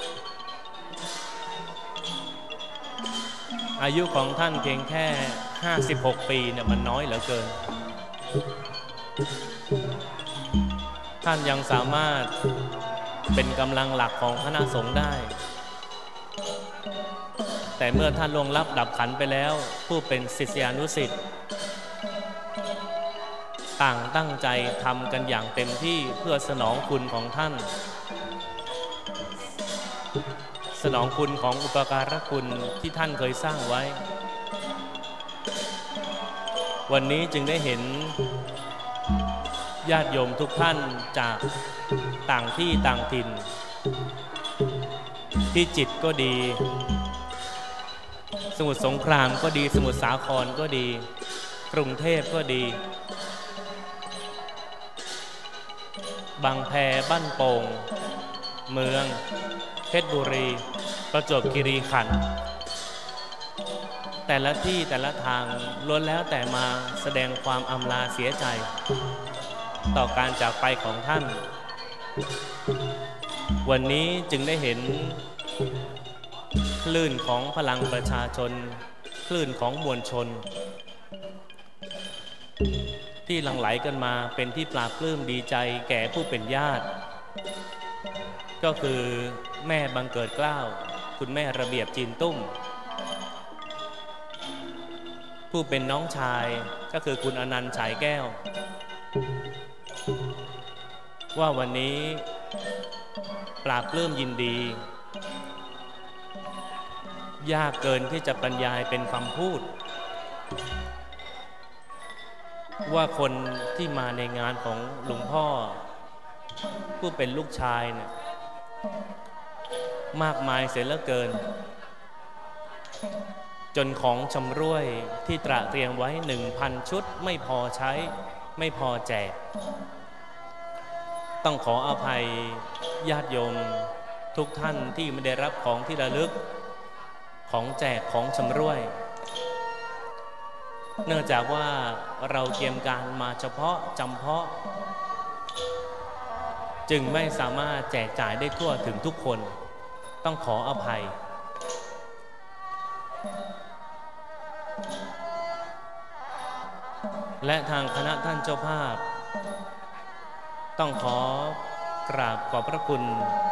Speaker 14: อายุของท่านเพียงแค่56 ปีเนี่ยมันน้อยเหลือเกินท่านยังสามารถเป็นกำลังหลักของคณะสงฆ์ได้แต่เมื่อท่านล่วงลับดับขันไปแล้วผู้เป็นศิษยานุศิษย์ต่างตั้งใจทำกันอย่างเต็มที่เพื่อสนองคุณของท่านสนองคุณของอุปการะคุณที่ท่านเคยสร้างไว้วันนี้จึงได้เห็นญาติโยมทุกท่านจากต่างที่ต่างถิ่นที่จิตก็ดีสมุทรสงครามก็ดีสมุทรสาครก็ดีกรุงเทพก็ดีบางแพบ้านโป่งเมืองเพชรบุรีประจวบคีรีขันธ์แต่ละที่แต่ละทางล้วนแล้วแต่มาแสดงความอำลาเสียใจต่อการจากไปของท่านวันนี้จึงได้เห็นคลื่นของพลังประชาชนคลื่นของมวลชนที่หลั่งไหลกันมาเป็นที่ปลาบปลื้มดีใจแก่ผู้เป็นญาติก็คือแม่บังเกิดเกล้าคุณแม่ระเบียบจีนตุ้มผู้เป็นน้องชายก็คือคุณอนันต์ฉายแก้วว่าวันนี้ปลาบปลื้มยินดียากเกินที่จะบรรยายเป็นคำพูดว่าคนที่มาในงานของหลวงพ่อผู้เป็นลูกชายเนี่ยมากมายเสียเหลือเกินจนของชำร่วยที่ตระเตรียมไว้ 1,000 ชุดไม่พอใช้ไม่พอแจกต้องขออภัยญาติโยมทุกท่านที่ไม่ได้รับของที่ระลึกของแจกของชำร่วยเนื่องจากว่าเราเตรียมการมาเฉพาะจำเพาะจึงไม่สามารถแจกจ่ายได้ทั่วถึงทุกคนต้องขออภัยและทางคณะท่านเจ้าภาพต้องขอกราบขอบพระคุณ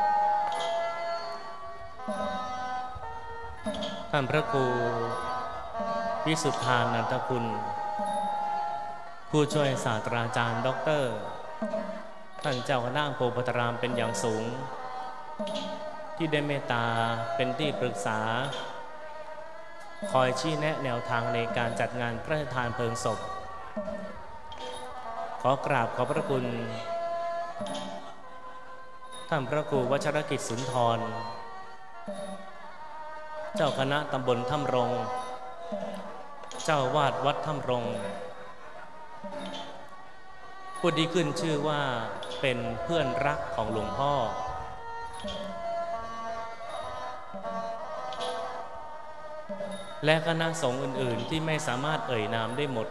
Speaker 14: ท่านพระครูวิสุทธานันทคุณผู้ช่วยศาสตราจารย์ด็อกเตอร์ท่านเจ้าคณะอำเภอโพธารามเป็นอย่างสูงที่ได้เมตตาเป็นที่ปรึกษาคอยชี้แนะแนวทางในการจัดงานพระราชทานเพลิงศพขอกราบขอบพระคุณท่านพระครูวัชรกิจสุนทรเจ้าคณะตำบลถ้ำรงเจ้าวาดวัดถ้ำรงผู้ที่ขึ้นชื่อว่าเป็นเพื่อนรักของหลวงพ่อและคณะสงฆ์อื่นๆที่ไม่สามารถเอ่ยนามได้หมด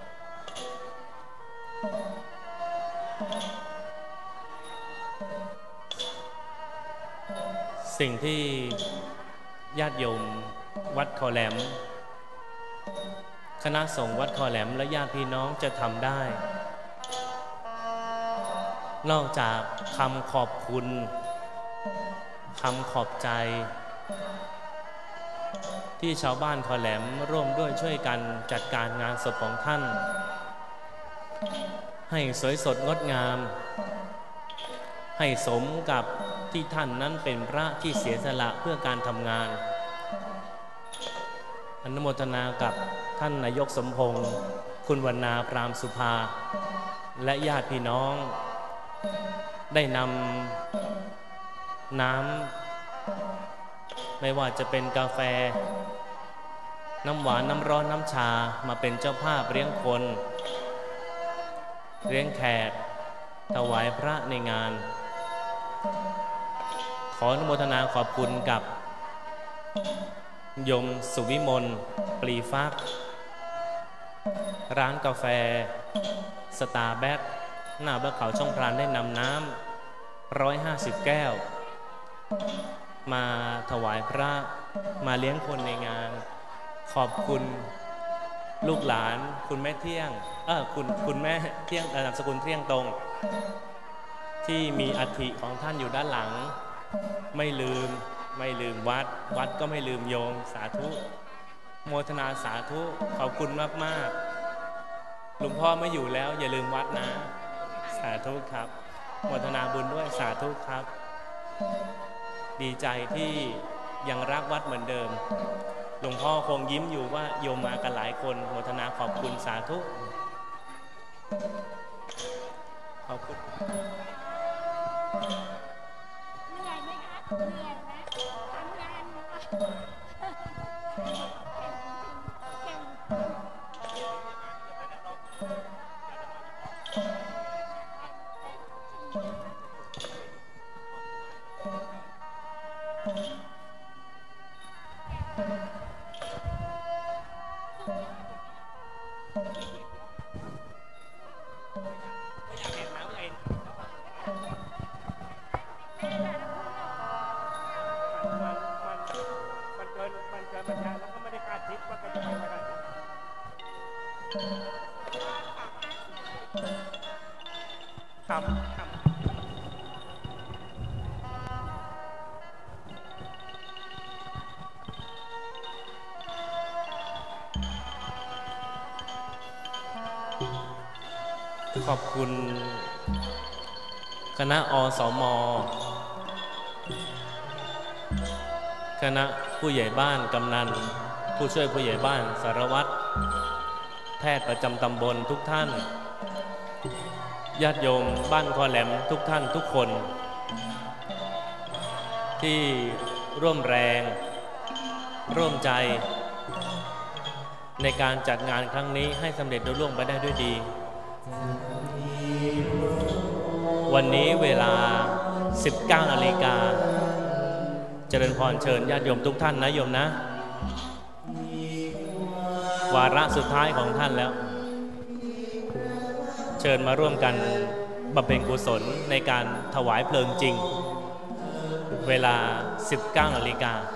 Speaker 14: สิ่งที่ญาติโยมวัดคอแหลมคณะสงฆ์วัดคอแหลมและญาติพี่น้องจะทำได้นอกจากคำขอบคุณคำขอบใจที่ชาวบ้านคอแหลมร่วมด้วยช่วยกันจัดการงานศพของท่านให้สวยสดงดงามให้สมกับที่ท่านนั้นเป็นพระที่เสียสละเพื่อการทำงานอนุโมทนากับท่านนายกสมพงษ์คุณวรรณาพรามสุภาและญาติพี่น้องได้นำน้ำไม่ว่าจะเป็นกาแฟน้ำหวานน้ำร้อนน้ำชามาเป็นเจ้าภาพเลี้ยงคนเลี้ยงแขกถวายพระในงานขออนุโมทนาขอบคุณกับโยมสุวิมลปลีฟักร้านกาแฟสตาร์แบ็คหน้าบ้านเขาช่องพรานได้นำน้ำ150 แก้วมาถวายพระมาเลี้ยงคนในงานขอบคุณลูกหลานคุณแม่เที่ยงคุณแม่เที่ยงนามสกุลเที่ยงตรงที่มีอัฐิของท่านอยู่ด้านหลังไม่ลืมวัดก็ไม่ลืมโยมสาธุโมทนาสาธุขอบคุณมากๆหลวงพ่อไม่อยู่แล้วอย่าลืมวัดนะสาธุครับโมทนาบุญด้วยสาธุครับดีใจที่ยังรักวัดเหมือนเดิมหลวงพ่อคงยิ้มอยู่ว่าโยมมากันหลายคนโมทนาขอบคุณสาธุขอบคุณ
Speaker 15: เหนื่อยไหมคะเหนื่อยไหมทำงาน
Speaker 14: ขอบคุณคณะอสม.คณะผู้ใหญ่บ้านกำนันผู้ช่วยผู้ใหญ่บ้านสารวัตรแพทย์ประจำตำบลทุกท่านญาติโยมบ้านคอแหลมทุกท่านทุกคนที่ร่วมแรงร่วมใจในการจัดงานครั้งนี้ให้สำเร็จรุ่งเรืองไปได้ด้วยดีววันนี้เวลา 19 นาฬิกาเจริญพรเชิญญาติโยมทุกท่านนะโยมนะวาระสุดท้ายของท่านแล้วเชิญมาร่วมกันบำเพ็ญกุศลในการถวายเพลิงจริงเวลา 19 นาฬิกา